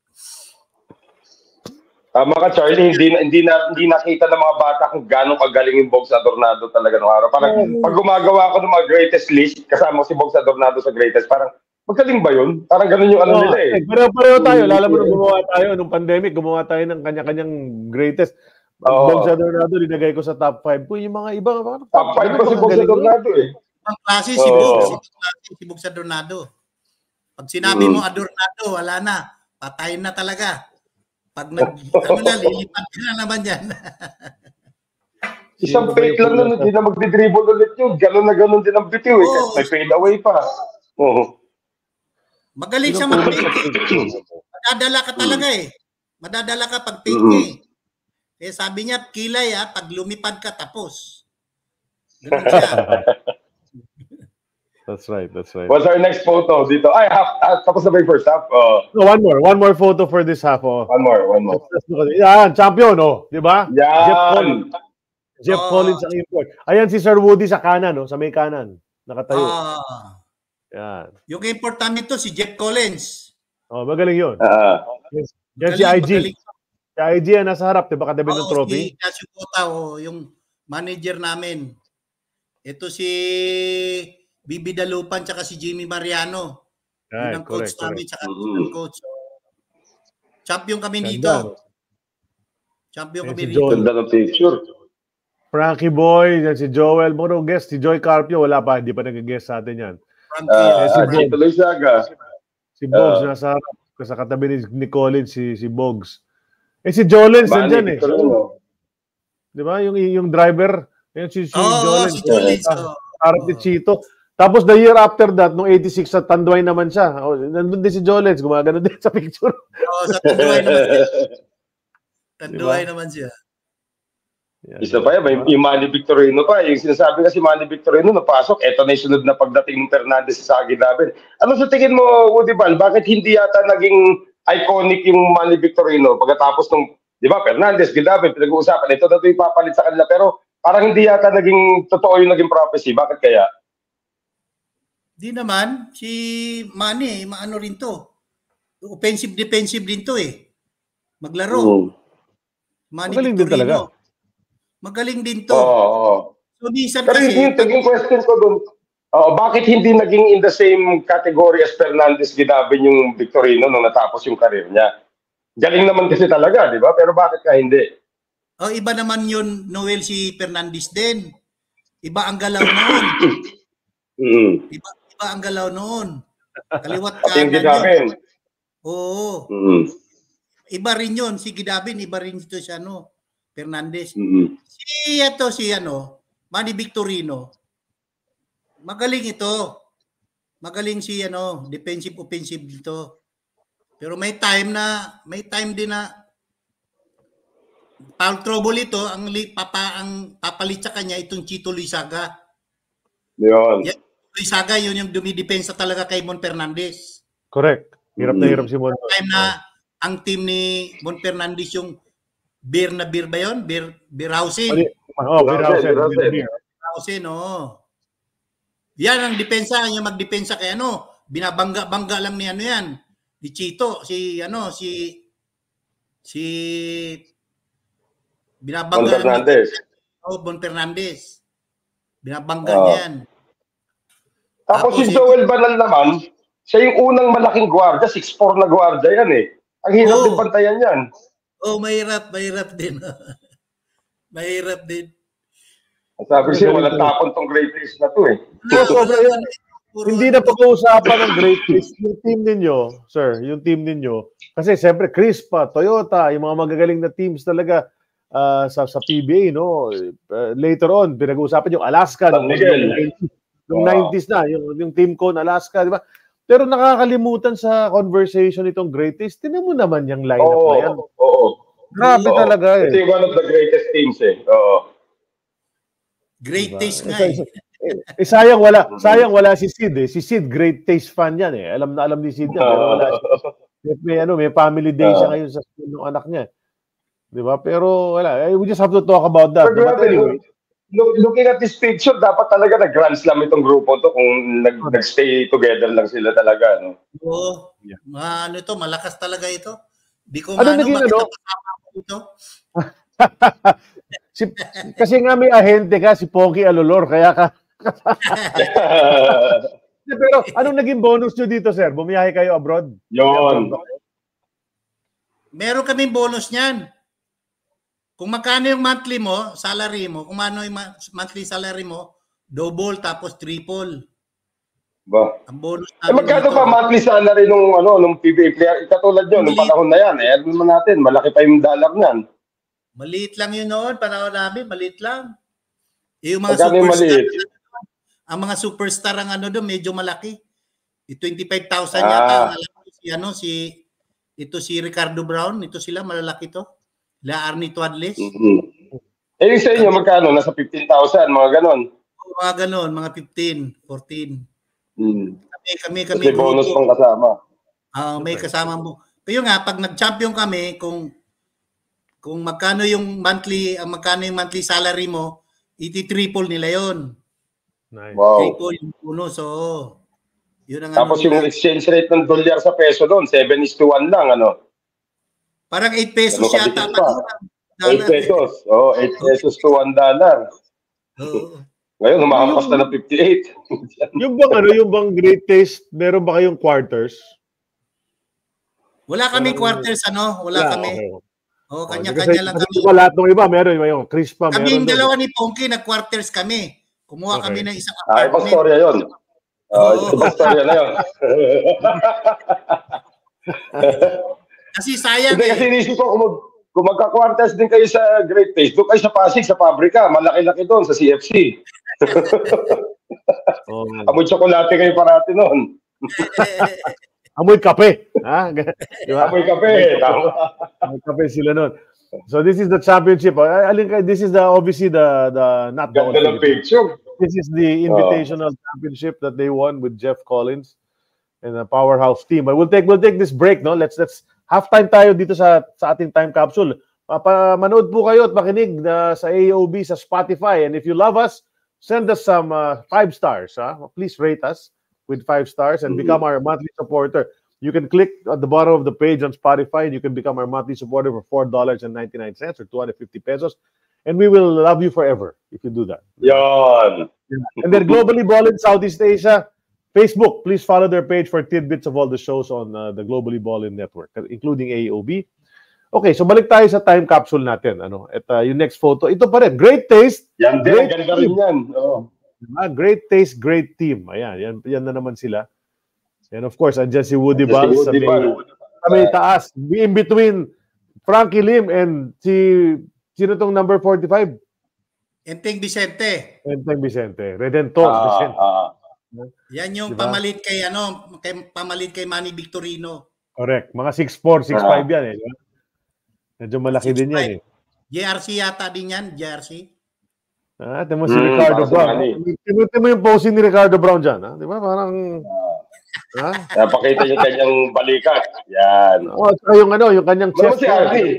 Tama ka, Charlie. Hindi, na- hindi, na, hindi nakita ng mga bata kung gano'ng kagaling yung Bogs Adornado talaga nung araw. Parang pag gumagawa ako ng mga greatest list, kasama si Bogs Adornado sa greatest, parang magaling ba yun? Parang ganun yung ano Oh, nila eh. pareho-pareho tayo. Lalo mo nung gumawa tayo, nung pandemic, gumawa tayo ng kanya-kanyang greatest. Oo. Bogs Adornado, linagay ko sa top five. Kung yung mga iba, parang, Top five ganun pa si mga Bogs galing yun. Adornado eh. Ang klase si Oo. Bogs. Ibang klase si Bogs Adornado. Pag sinabi Mm. mo Adornado, wala na. Patayin na talaga. Pag nag, ano na, lilipad ka na naman yan. Isang fake lang nun, hindi na magdi-dribble ulit yun. Ganun na ganun din ang bitiw eh. Oo. May fade away pa. Oo. Magaling siya Sino po mag-fake. ba- Madadala ka talaga eh. Madadala ka pag fake Mm. niya eh. Eh sabi niya, kilay ah, pag lumipad ka, tapos. Ganun siya. That's right, that's right. What's our next photo dito? Ay, half, ah, tapos na ba yung first half? Oh, No, one more, one more photo for this half. Oh. one more, one more. Yan, champion, oh. Di ba? Jeff Yan! Collins. Jeff Oh. Collins ang import. Ayan si Sir Woody sa kanan, no? Sa may kanan. Nakatayo. Ah, Yan. yung import namin to, si Jeff Collins. Oh, magaling yun. Ah. Yan si I G. Magaling. Si I G yan nasa harap, di ba? Katabi ng Oo, trophy. si Casio Cota, oh, yung manager namin. Ito si Bibi Dalupan tsaka si Jimmy Mariano. Yun Right, ang coach correct, namin correct. tsaka Mhm. ang coach. Champion kami Ganda, dito. no? Champion Yan kami si dito. Joel. Ganda ng picture. Frankie Boy, yan si Joel. Muro guest, si Joy Carpio, wala pa. Hindi pa nag-guest sa atin yan. Frankie, Ah, si ah, Bob. Chito Loizaga. Si Bogs, Ah. nasa harap. Sa katabi ni, ni Collins, si, si Bogs. Eh, si Jolens, nandyan eh. Di ba? Yung, yung driver, yung si, si Oo, oh, Jolens. si Jolens. Ah, oh. harap ni Chito. Tapos the year after that, nung eighty-six sa Tanduay naman siya. Oh, nandun din si Jolens, gumagano din sa picture. Oo, sa Tanduay naman siya. Tanduay naman siya. Yan, Isa pa yan, may, yung Manny Victorino pa. Yung sinasabi kasi Manny Victorino, napasok, eto na yung sunod na pagdating ng Fernandez sa Aguilaben. Ano sa tingin mo, Woody Bal, bakit hindi yata naging iconic yung Manny Victorino pagkatapos ng, di ba, Fernandez, Aguilaben, pinag-uusapan, ito na ito yung papalit sa kanila, pero parang hindi yata naging totoo yung naging prophecy. Bakit kaya? Di naman, si Manny, maano rin to. Offensive-defensive din to eh. Maglaro. Hmm. Manny Magaling din Victorino. talaga. Magaling din to. Oo, oo. So, minsan Pero kasi, yung naging question ko doon, uh, bakit hindi naging in the same category as Fernandez Ginabin yung Victorino nung natapos yung karir niya? Galing naman kasi talaga, di ba? Pero bakit ka hindi? oh, iba naman yun, Noel, si Fernandez din. Iba ang galaw noon. Mm. Iba, iba ang galaw noon. Kaliwat At yung kanan Ginabin. yun. Oo. Mm. Iba rin yun. Si Gidabin, iba rin ito si ano, Fernandez. Mm. Si ito, si ano, Manny Victorino. Magaling ito. Magaling si ano, defensive offensive dito. Pero may time na, may time din na foul trouble ito, ang li, papa ang papalit sa kanya itong Chito Luisaga. Yun. Yan, Luisaga yun yung dumidepensa talaga kay Mon Fernandez. Correct. Hirap na Mm. hirap si Mon. Time na ang team ni Mon Fernandez yung beer na beer ba yun? Beer, beer housing. Oh, Birausen. Birausen. Birausen, oo. Yan ang depensa, yung magdepensa kay ano, binabangga-bangga lang ni ano yan, ni Chito, si ano, si si binabangga Mon Fernandez. Oh, Mon Fernandez. Binabangga Oh. niya yan. Tapos Tapos si si- Joel Banal naman, siya yung unang malaking gwardiya, six foot four na gwardiya yan eh. Ang hirap Oo. din bantayan yan. Oh, mahirap, mahirap din. mahirap din. Ang sabi siya, walang tapon tong great race na to eh. Wala, sobra wala, yan. puro Hindi ano, na pag-uusapan ng great race yung team ninyo, sir, yung team ninyo. Kasi siyempre, Crispa, Toyota, yung mga magagaling na teams talaga ah, sa sa P B A, no? Uh, later on, pinag-uusapan yung Alaska. San Nung, Miguel. nung, nung Wow. nineties na, yung, yung team ko na Alaska, di ba? Pero nakakalimutan sa conversation itong great race. Tinan mo naman yung lineup Oo, na yan. oo. Grabe Oo. talaga Ito eh. yung one of the greatest teams eh. Oo. great Diba? taste nga Eh, eh. eh, eh, sayang wala, sayang wala si Sid eh. Si Sid great taste fan yan eh. Alam na alam ni Sid yan. Pero wala siya. May, may ano, may family day siya ngayon sa school ng anak niya. 'Di ba? Pero wala, eh, we just have to talk about that. Pero But grabe, anyway, look, looking at this picture, dapat talaga nag-grand slam itong grupo to kung nag, nag-stay together lang sila talaga. No? Oo. Yeah. Mga ano ito, malakas talaga ito. Di ko Ano nga ano, naging bakit ano? napasama ko ito. si, kasi nga may ahente ka, si Ponky Alolor, kaya ka. Pero anong naging bonus nyo dito, sir? Bumiyahe kayo abroad? Yun. Meron kaming bonus niyan. Kung magkano yung monthly mo, salary mo, kung ano yung ma- monthly salary mo, double tapos triple. Ba? Ang bonus Eh, namin magkano dito. pa monthly salary nung ano nung P B A player? Katulad nyo, nung panahon na yan, eh, alam naman natin, malaki pa yung dollar niyan. Maliit lang yun noon, panahon namin, maliit lang. Eh, yung mga Magkano yung superstar, maliit? ang mga superstar ang ano doon, medyo malaki. E twenty-five thousand Ah. yata, ang alam ko, si ano, si, ito si Ricardo Brown, ito sila, malalaki to. La Arnie Tuadles. Mm-hmm. Eh, yung sa inyo, magkano? Nasa fifteen thousand, mga ganon. Mga ganon, mga fifteen, fourteen. Mm. Kami, kami, kami. Kasi bonus grupo. pang kasama. Ah, may kasama mo. Pero nga, pag nag-champion kami, kung kung magkano yung monthly, ang magkano yung monthly salary mo, iti-triple nila yon. Nice. Wow. Triple yung bonus, so yun ang Tapos ano yung nila. exchange rate ng dolyar sa peso doon, seven is to one lang, ano? Parang eight pesos Ano yata. kadikit pa. pa? eight pesos. Oh, eight pesos to one dollar. Oo. Ngayon, humakampas na ng fifty-eight. Yung bang ano, yung bang great taste, meron ba kayong quarters? Wala kami quarters, ano? Wala kami. Okay. Oo, Oh, kanya-kanya lang kami. Kasi lahat ng iba, meron yung Crispa, meron Kaming doon. dalawa ni Ponky, nag-quarters kami. Kumuha Okay. kami ng isang Ah, ibang apartment. storya yun. Ah, Oo. ibang storya na yun. Kasi sayang Hindi, eh. kasi inisip ko, kung, mag, kung magka-quarters din kayo sa Great Taste, doon kayo sa Pasig, sa pabrika, malaki-laki doon, sa C F C. Oh. Amoy tsokolate kayo parati noon. Amoy kape. Ha? Di ba? Amoy kape, tama. Amoy kape sila noon. So this is the championship. I, I think this is the obviously the the not the Ganda ng picture. This is the invitational championship that they won with Jeff Collins and a powerhouse team. But we'll take we'll take this break, no? Let's let's halftime tayo dito sa sa ating time capsule. Manood po kayo at makinig na sa A O B sa Spotify, and if you love us, send us some uh, five stars. Huh? Please rate us with five stars and mm-hmm. become our monthly supporter. You can click at the bottom of the page on Spotify and you can become our monthly supporter for four dollars and ninety-nine cents or two hundred fifty pesos. And we will love you forever if you do that. Yan. And then Globally Ballin Southeast Asia, Facebook, please follow their page for tidbits of all the shows on uh, the Globally Ballin Network, including A O B. Okay, so balik tayo sa time capsule natin. Ano? At uh, yung next photo, ito pa rin. Great taste. Yan din, ganda rin yan. Oh. Ah, great taste, great team. Ayan, yan, yan na naman sila. And of course, andyan si Woody Balls sa may, sa may taas. In between Frankie Lim and si, sino tong number forty-five? Enteng Vicente. Enteng Vicente. Redentor ah, Vicente. Ah. Yan yung diba? pamalit kay, ano, kay, pamalit kay Manny Victorino. Correct. Mga six four, six five ah. yan eh. Medyo malaki din yan eh. J R C yata din yan, J R C. Ah, temo si hmm, Ricardo Brown. Timo yung posing ni Ricardo Brown dyan. Ha? Di ba? Parang... Ha? Napakita yung kanyang balikat. Yan. Oh, so yung ano, yung kanyang chest. Si Arnie.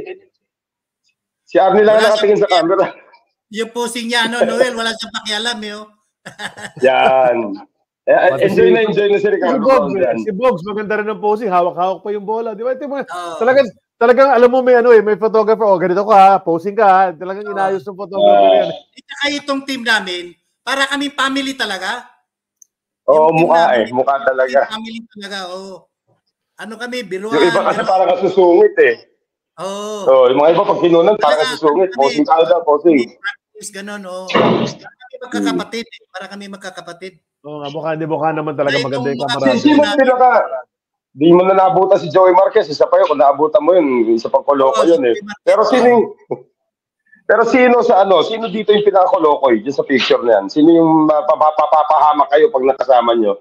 Si Arnie lang nakatingin sa camera. Yung posing niya, ano, Noel, wala siyang pakialam, yo. Yan. Eh, enjoy na enjoy na si Ricardo. Si Bogs, si Bogs, maganda rin ang posing. Hawak-hawak pa yung bola. Di ba? Oh. Talagang, talagang alam mo may ano eh, may photographer. Oh, ganito ka ha, posing ka ha. Talagang oh. inayos ng photographer yan. Ito kayo itong team namin, para kami family talaga. Oo, oh, mukha eh. Mukha talaga. Family talaga, oo. Oh. Ano kami, biruan. Yung iba kasi parang kasusungit eh. Oo. Oh. So, yung mga iba pag kinunan, parang kasusungit. Posing ka daw, posing. Practice, ganun, oo. Oh. Para kami magkakapatid eh. Para kami magkakapatid. Oo nga, mukha, di mukha naman talaga ay, maganda yung kamarada. Sino pinaka... Di mo na naabutan si Joey Marquez. Isa pa yun. Kung naabutan mo yun, isa pang koloko yun eh. Pero sino Pero sino sa ano, sino dito yung pinaka-kolokoy dyan sa picture na yan? Sino yung mapapapahamak kayo pag nakasama nyo?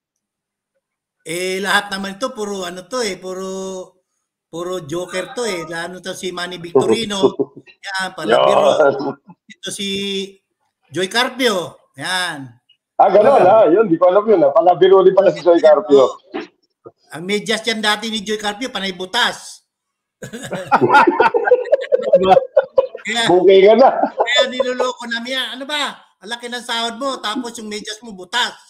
Eh, lahat naman ito, puro ano to eh, puro puro joker to eh. Lalo to si Manny Victorino. Yan, palabiro. Ito si Joy Carpio. Yan. Ah, gano'n ah. Yun, di ko alam yun. Palabiro din pala si Joy Carpio. Ang medyas yan dati ni Joy Carpio, panay butas. Kaya, bukay ka na. Kaya niloloko namin yan. Ano ba? Ang laki ng sahod mo, tapos yung medyas mo butas.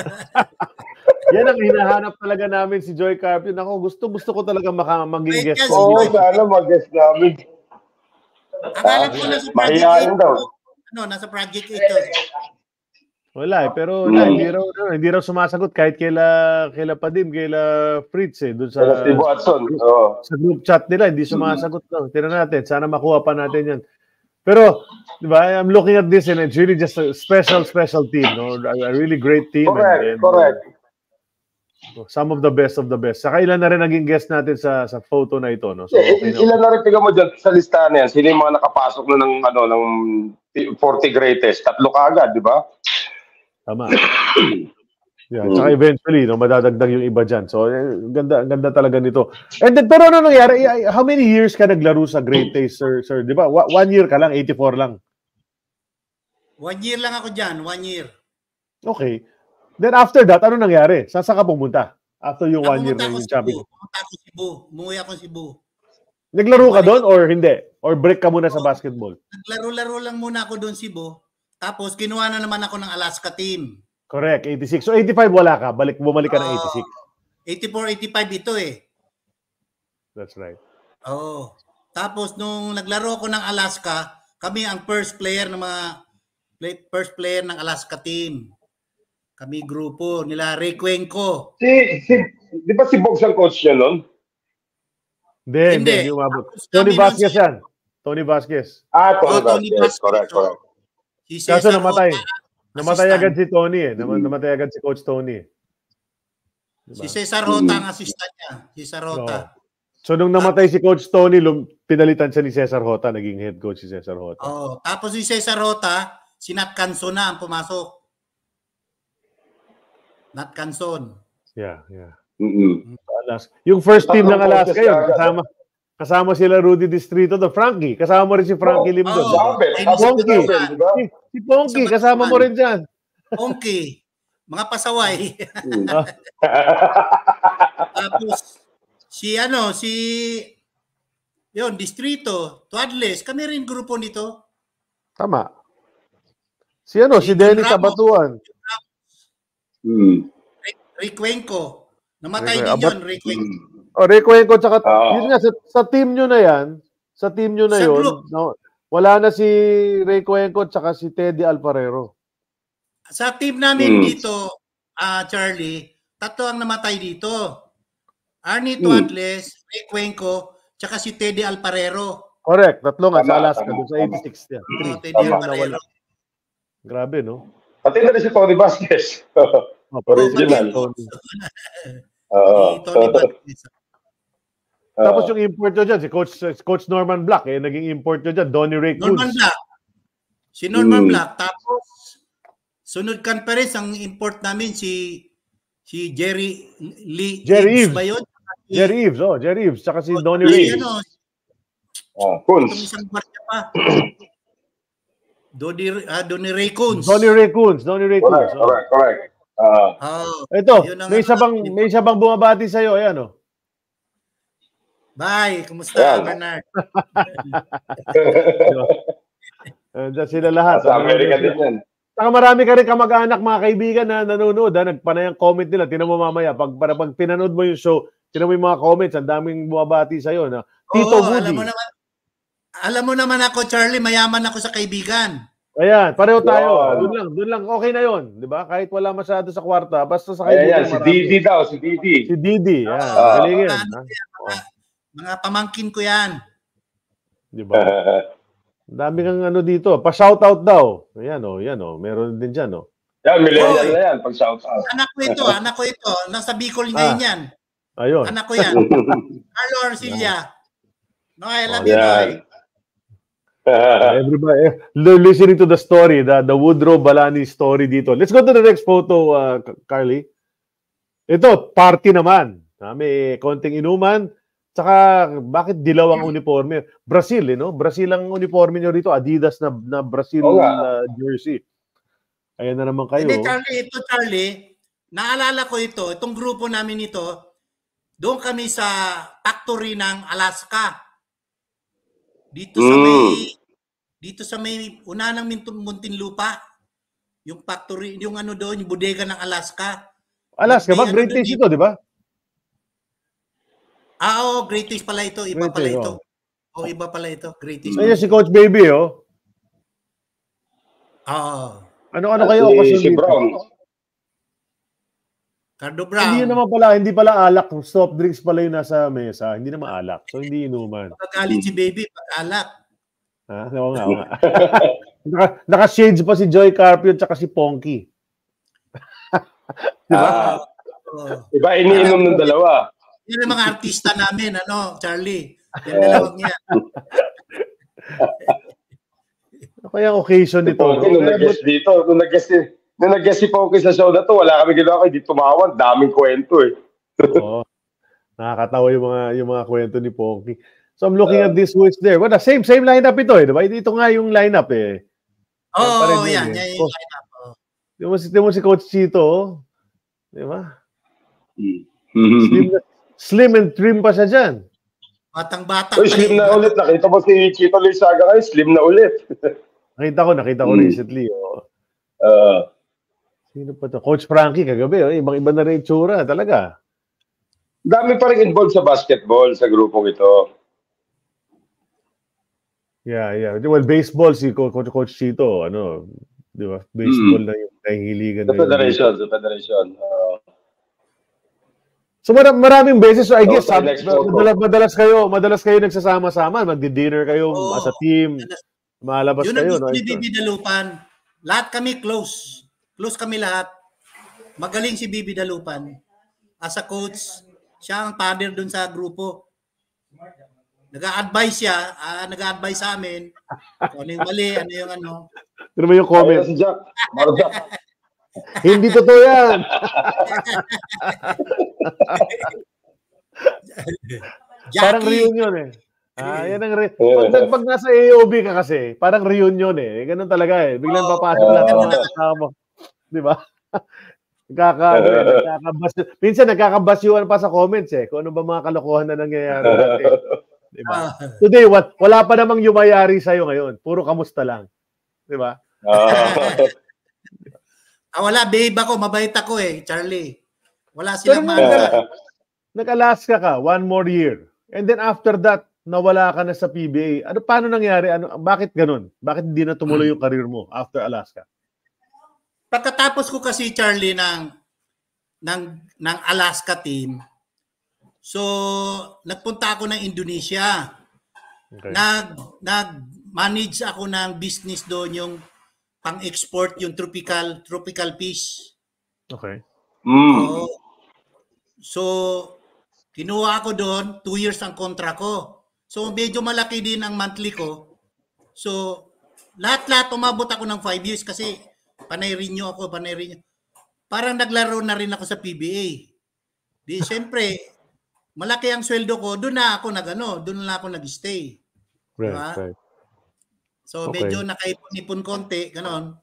Yan ang hinahanap talaga namin si Joy Carpio. Ako, gusto gusto ko talaga maka, maging guest. Oo, oh, sana mag-guest namin. Ang alam ko na sa project eight. Ano, nasa project eight. Wala eh, pero wala, hindi raw no, hindi raw sumasagot kahit kaila kaila Padim, kaila Fritz eh doon sa Steve Watson. Oh. Sa group chat nila hindi sumasagot no. Tingnan natin, sana makuha pa natin 'yan. Pero, di ba, I'm looking at this and it's really just a special special team, no. A, a really great team. Correct, and, and, correct. Uh, some of the best of the best. Saka ilan na rin naging guest natin sa sa photo na ito, no. So, yeah, okay, ilan na rin tingnan mo diyan sa listahan na yan. Sino yung mga nakapasok na ng ano ng forty greatest? Tatlo kaagad, di ba? Tama. Yeah, saka eventually, no, madadagdag yung iba dyan. So, eh, ganda, ganda talaga nito. And then, pero ano nangyari? How many years ka naglaro sa Great Taste, sir? sir? Di ba? One year ka lang, eighty-four lang. One year lang ako dyan, one year. Okay. Then after that, ano nangyari? Saan ka pumunta? After yung one year na yung champion? Pumunta ako Cebu. Umuwi ako Cebu. Naglaro ka doon or hindi? Or break ka muna sa basketball? Naglaro-laro lang muna ako doon Cebu. Tapos, kinuha na naman ako ng Alaska team. Correct, eighty-six. So, eighty-five wala ka. Balik, bumalik ka uh, ng eighty-six. eighty-four, eighty-five ito eh. That's right. Oo. Oh. Tapos, nung naglaro ako ng Alaska, kami ang first player ng mga play, first player ng Alaska team. Kami grupo nila, Ray Cuenco. Si, si, di ba si Bogs ang coach niya nun? Hindi, hindi. Tony Vasquez yan. Tony Vasquez. Ah, Tony, oh, Tony Vasquez. Correct, correct. Si Kaso namatay. Namatay agad si Tony eh. Namatay agad si Coach Tony. Diba? Si Cesar Rota ang assistant niya. Si Cesar Rota. So, so nung namatay si Coach Tony, lum, pinalitan siya ni Cesar Rota. Naging head coach si Cesar Rota. Oh, tapos si Cesar Rota, si Nat Canson na ang pumasok. Nat Canson. Yeah, yeah. Mm-hmm. Yung first team ng Alaska yun, kasama Kasama sila Rudy Distrito to. Frankie, kasama mo rin si Frankie Oh, Lim doon. oh, Dabe, Ay, tapos Ponky. Dabe, di ba? Si, si Ponky, Sa kasama mo Batuan. rin dyan. Onky, mga pasaway. Hmm. Tapos, si ano, si, yun, Distrito, Tuadles, kami rin grupo nito. Tama. Si ano, si Si Dennis John Ramos. Abatuan. Hmm. Rick Cuenco. Namatay Rick- din Abat- yun, Rick Cuenco. O, Ray Cuenco, tsaka, Oo. yun nga, sa, sa team nyo na yan, sa team nyo na Sa yun, group. no, wala na si Ray Cuenco tsaka si Teddy Alparero. Sa team namin Hmm. dito, ah Charlie, tatlo ang namatay dito. Arnie Hmm. Tuadles, Rick Cuenco, tsaka si Teddy Alparero. Correct, tatlo nga sa Tama, Alaska, tama, doon sa tama. eighty-six niya. Oh, Three. Teddy Three ang Alparero. nawala. Grabe, no? Pati na rin si Tony Vasquez. Oh, Original. Oh, Tony. Oo. Si Tony Vasquez. Tapos Oo. yung import nyo dyan, si Coach, si Coach Norman Black, eh, naging import nyo dyan, Donnie Ray Norman Coons. Black. Si Norman Hmm. Black. Tapos, sunod conference, ang import namin si si Jerry Lee Jerry Eves Eves. ba yun? Si- Jerry Eves, oh, Jerry Eves, tsaka si oh, Donnie si Ray. Eves. ano, Ah, itong Kunz. isang gwardiya pa. Donnie, ah, Donnie Ray Coons. Donnie Ray Coons, Donnie Ray Coons. Correct, Oh. correct, correct. Ah. Oh, Ito, yun ang may isa ano, bang, may isa bang bumabati sa'yo, ayan, oh. Bye. Kumusta, Ayan. Bernard? Andiyan sila lahat. Sa Ano, Amerika sila- din yan. Saka marami ka rin kamag-anak, mga kaibigan na nanonood, ha, nagpanayang comment nila. Tinan mo mamaya, pag, para pag pinanood mo yung show, tinan mo yung mga comments, ang daming bumabati sa'yo. Na, Tito Oo, Woody. alam mo naman, alam mo naman ako, Charlie, mayaman ako sa kaibigan. Ayan, pareho tayo. Yan. Doon lang, doon lang, okay na yon, di ba? Kahit wala masyado sa kwarta, basta sa Ayan kaibigan yan, si marami. Didi daw, si Didi. Si Didi, yan. Oo, Galing yan. mga, ano ha? ko yan, mga, mga pamangkin ko yan. Di ba? Ang dami kang ano dito. Pa-shoutout daw. Ayan, oh, yan, oh. Meron din dyan, oh. Yan, millennial Oy. na yan, pag shout out. Anak ko ito, anak ko ito. Nasa Bicol ngayon yan. Ayun. Anak ko yan. Carlo Arcilla. No, I love Oh, you, yan. Noy. Everybody, eh, l- listening to the story, the, the Woodrow Balani story dito. Let's go to the next photo, uh, Carly. Ito, party naman. Ha, may konting inuman. Tsaka, bakit dilaw ang uniforme? Brazil, eh, no? Brazil ang uniforme nyo rito. Adidas na, na Brazil Oo nga. uh, jersey. Ayan na naman kayo. Hindi, Charlie, ito, Charlie, naalala ko ito, itong grupo namin ito, doon kami sa factory ng Alaska. Dito sa Mm. may, dito sa may una ng Muntinlupa, yung factory, yung ano doon, yung bodega ng Alaska. Alaska ba? May ano Great doon Taste dito. ito, di ba? Ah, oo, Great Taste pala ito, iba Great pala Taste, ito. oh. O, iba pala ito, Great Taste. Ayan si Coach Baby, oh. Oo. Ano-ano At kayo si, okasyon si dito? Brown. Cardo Hindi Brown. naman pala, hindi pala alak. Soft drinks pala yung nasa mesa. Hindi naman alak. So, hindi inuman. Pagkagalit si Baby, pag-alak. Ha? Oo nga, oo nga. Naka, naka-shades pa si Joy Carpio at saka si Ponky. Diba? Ah, Oo. iba iniinom ng dalawa. Yan ang mga artista namin, ano, Charlie. Yan dalawang yan. Ano kaya ang occasion Si nito? Poki, No? nung nag-guest dito, nung nag-guest si, nung nag-guest si Poki sa show na to, wala kami ginawa, hindi tumawan, daming kwento eh. Oo. Nakakatawa yung mga yung mga kwento ni Ponky. So I'm looking at this who is there. Well, the same same lineup ito eh, 'di ba? Ito nga yung lineup eh. Oo, pa rin oh, yun yan. eh. Yan Oh. yung lineup. Oh. Di mo si, di mo si Coach Chito, oh. 'Di ba? Slim, slim and trim pa siya diyan. Batang-bata. Uy, pa slim eh. na ulit. Nakita mo si Chito Lizaga kayo, slim na ulit. Nakita ko, nakita ko Hmm. recently, oh. Uh, Sino pa to? Coach Frankie kagabi, oh. Ibang-iba na rin yung tsura, talaga. dami pa rin involved sa basketball sa grupong ito. Yeah, yeah. Well, baseball si Co- Coach Coach Chito, ano, 'di ba? Baseball na yung nahihiligan Sa na yun. federation, sa federation. Uh, So mar- maraming beses, so I guess, Okay, sab- next photo. madalas, madalas kayo, madalas kayo nagsasama-sama, magdi-dinner kayo Oo. as a team, malabas Yun ang kayo, gusto no? ni Bibi Dalupan. Lahat kami close. Close kami lahat. Magaling si Bibi Dalupan. As a coach, siya ang father dun sa grupo. Nag-a-advise siya, ah, nag-a-advise sa amin kung ano yung mali, ano yung ano. Ano ba yung comment? Comment. Si Jack. Maro Jack. Hindi totoo yan! Parang Jackie, reunion eh. Ah, yan ang re- pag, pag, pag nasa A O B ka kasi, parang reunion eh. Ganun talaga eh. Biglang Oo. papasok lahat ng mga kasama mo. Di ba? Nagkaka, ano, eh, nagkakabas. Minsan nagkakabasyuan pa sa comments eh. Kung ano ba mga kalokohan na nangyayari dati. Di ba? Ah. Today, what, wala pa namang yumayari sa'yo ngayon. Puro kamusta lang. Di ba? Ah, wala, babe ako, mabait ako eh, Charlie. Wala Pero silang nung mga... nag- nag-Alaska ka, one more year. And then after that, nawala ka na sa P B A. Ano, paano nangyari? Ano, bakit ganun? Bakit hindi na tumuloy yung career mo after Alaska? Pagkatapos ko kasi, Charlie, ng, ng, ng Alaska team, so, nagpunta ako ng Indonesia. Okay. Nag, nag-manage ako ng business doon, yung pang-export, yung tropical, tropical fish. Okay. Mm. So, so, kinuha ako doon, two years ang kontra ko. So, medyo malaki din ang monthly ko. So, lahat-lahat umabot ako ng five years kasi panay renew ako, panay renew. Parang naglaro na rin ako sa P B A. Di, siyempre, malaki ang sweldo ko, doon na ako nag-ano, doon na ako nag-stay. Right, Diba? right. So, Okay. medyo nakaipon-ipon konti, ganon.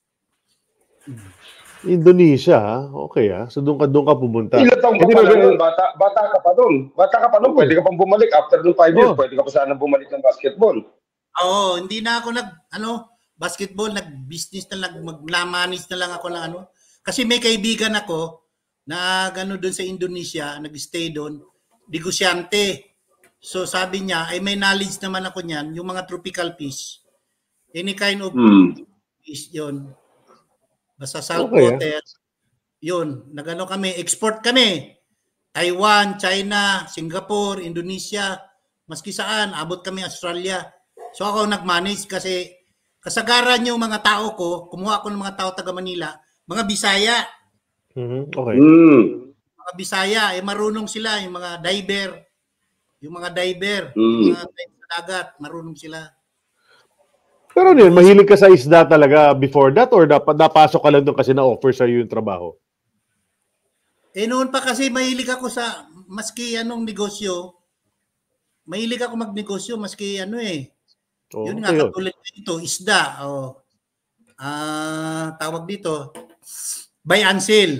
Indonesia, ha? Okay, ha? So doon ka, doon ka pumunta. Ilan taong ka Hindi pa ba- lang nun? Bata, bata ka pa doon. Bata ka pa doon. Pwede ka pang bumalik. After ng five years, Oh. pwede ka pa sana bumalik ng basketball. Oo, hindi na ako nag, ano, basketball, nag-business na lang, mag-manage na lang ako ng ano. Kasi may kaibigan ako na gano doon sa Indonesia, nag-stay doon, negosyante. So sabi niya, ay may knowledge naman ako niyan, yung mga tropical fish. Any kind of Hmm. fish yun. Basta salt Okay, water. Yun, nagano kami, export kami. Taiwan, China, Singapore, Indonesia, maski saan, abot kami Australia. So ako nag-manage kasi kasagaran yung mga tao ko, kumuha ako ng mga tao taga Manila, mga Bisaya. Mhm, okay. Hmm. Mga Bisaya, eh marunong sila, yung mga diver, yung mga diver, Mm. yung mga diver sa dagat, marunong sila. Pero ano yun, mahilig ka sa isda talaga before that or dapat napasok ka lang doon kasi na-offer sa'yo yung trabaho? Eh noon pa kasi mahilig ako sa, maski anong negosyo, mahilig ako magnegosyo, maski ano eh. Oh, Yun okay nga, yun. katulad dito, isda, o ah tawag dito, buy and sell.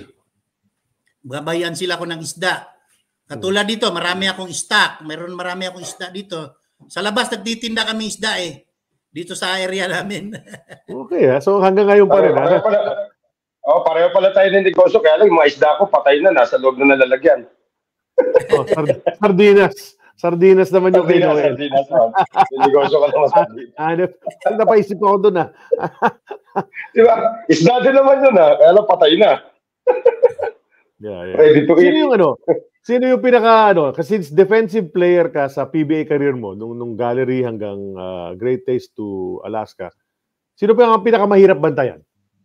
Buy and sell ako ng isda. Katulad dito, marami akong stock, mayroon marami akong isda dito. Sa labas, nagtitinda kami isda eh. Dito sa area namin. Okay, ha? So hanggang ngayon pa rin, ha? Pareho pala, oh, pareho pala tayo ng negosyo. Kaya lang, yung mga isda ko, patay na. Nasa loob na nalalagyan. Oh, sard- sardinas. Sardinas naman yung kay Sardinas, Noel. sardinas. oh. Yung negosyo ko naman sardinas. Ano, napaisip ako doon, ha? Di ba? Isda din naman yun, ha? Kaya lang, patay na. Yeah, yeah. Ready to Sino eat. yung ano? Sino yung pinaka ano? Kasi since defensive player ka sa P B A career mo nung nung gallery hanggang uh, Great Taste to Alaska. Sino pa ang pinakamahirap bantayan?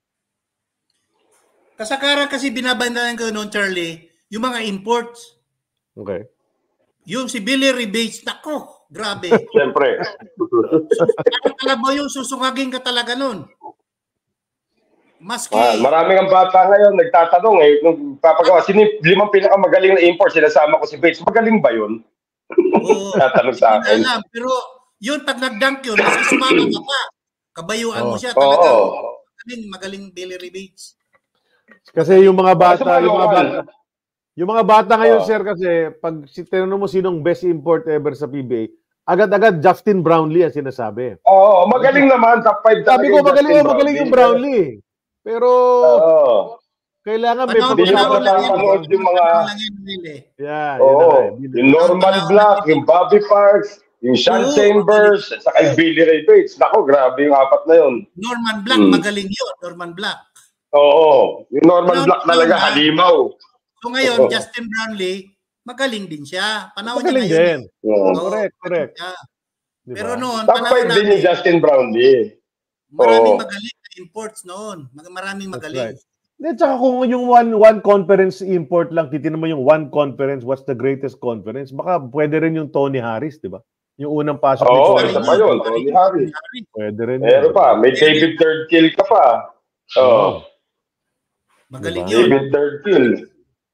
Kasakaran kasi binabandayan ko noon, Charlie, yung mga imports. Okay. Yung si Billy Rebates, nako, grabe. Siyempre. Ano talaga yung susungagin ka talaga noon? Maski, Ah, maraming ang bata ngayon nagtatanong eh, nung papagawa, sino yung limang pinakamagaling na import, sinasama ko si Bates. Magaling ba yun? oo, Tatanong sa hindi akin. alam. Pero yun, pag nag-dunk yun, maski sumama ka pa. Kabayuan mo Oo. siya Oo. talaga. Magaling, magaling Billy Rebates. Kasi yung mga bata, Sa mga yung mga local. bata, yung mga bata ngayon, Oo. sir, kasi pag si tinanong mo sinong best import ever sa P B A, agad-agad Justin Brownlee ang sinasabi. Oo, magaling naman. Top five Sabi ko, yung magaling, Justin oh, magaling yung Brownlee. Pero, Oo. kailangan may Panahon, Hindi pagkakataon. na panahon lang yan. napapanood yung mga- Panahon lang yan, Billy. Yeah, yun na Oo. nga eh. Yung Norman Black, yung Bobby Parks, yung Sean Oo. Chambers, at saka yung Billy Ray Bates. Nako, grabe yung apat na yun. Norman Black, Hmm. magaling yun. Norman Black. Oo. Yung Norman Panahon- Black talaga, panahon na. halimaw. So ngayon, Oo. Justin Brownlee, magaling din siya. Panahon Magaling niya ngayon. din. Oo. Oo, Correct, correct. siya. Di ba? Pero noon, Top panahon five din namin, yung Justin Brownlee. maraming Oo. magaling na imports noon. Mag- Maraming That's magaling. right. Hindi, tsaka kung yung one, one conference import lang, titignan mo yung one conference, what's the greatest conference, baka pwede rin yung Tony Harris, di ba? Yung unang pasok ni Oo, Tony isa pa Harris. yun, Tony Harris. Pwede rin Meron yun. pa, may David Third Kill ka pa. Oo. Magaling Diba? yun. David Third Kill.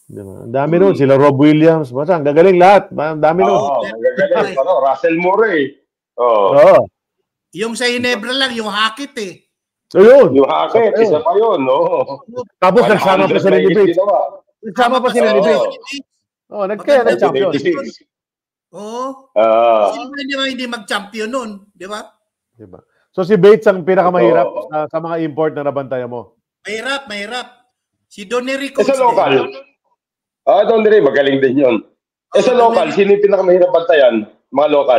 Diba? Ang dami nun. Sila Rob Williams. Basta, ang gagaling lahat. Ang dami nun. Oo, ang gagaling. Ano, Russell Murray. Oo. Oo. Yung sa Ginebra lang, yung hakit eh. So, yun. Yung Hackett, isa pa yun, no? Tapos nagsama pa sila ni Bates. ginawa. Nagsama pa sila ni Oo. Bates. Oo, nagkaya nag-champion. Oo. Ah. Sino ba hindi, hindi mag-champion nun? Di ba? Diba? So, si Bates ang pinakamahirap Oo. sa, sa mga import na nabantayan mo. Mahirap, mahirap. Si Don Rico. Eh, sa local. Ah, doon rin, magaling din yun. Eh, sa local, sino yung pinakamahirap bantayan? Mga local.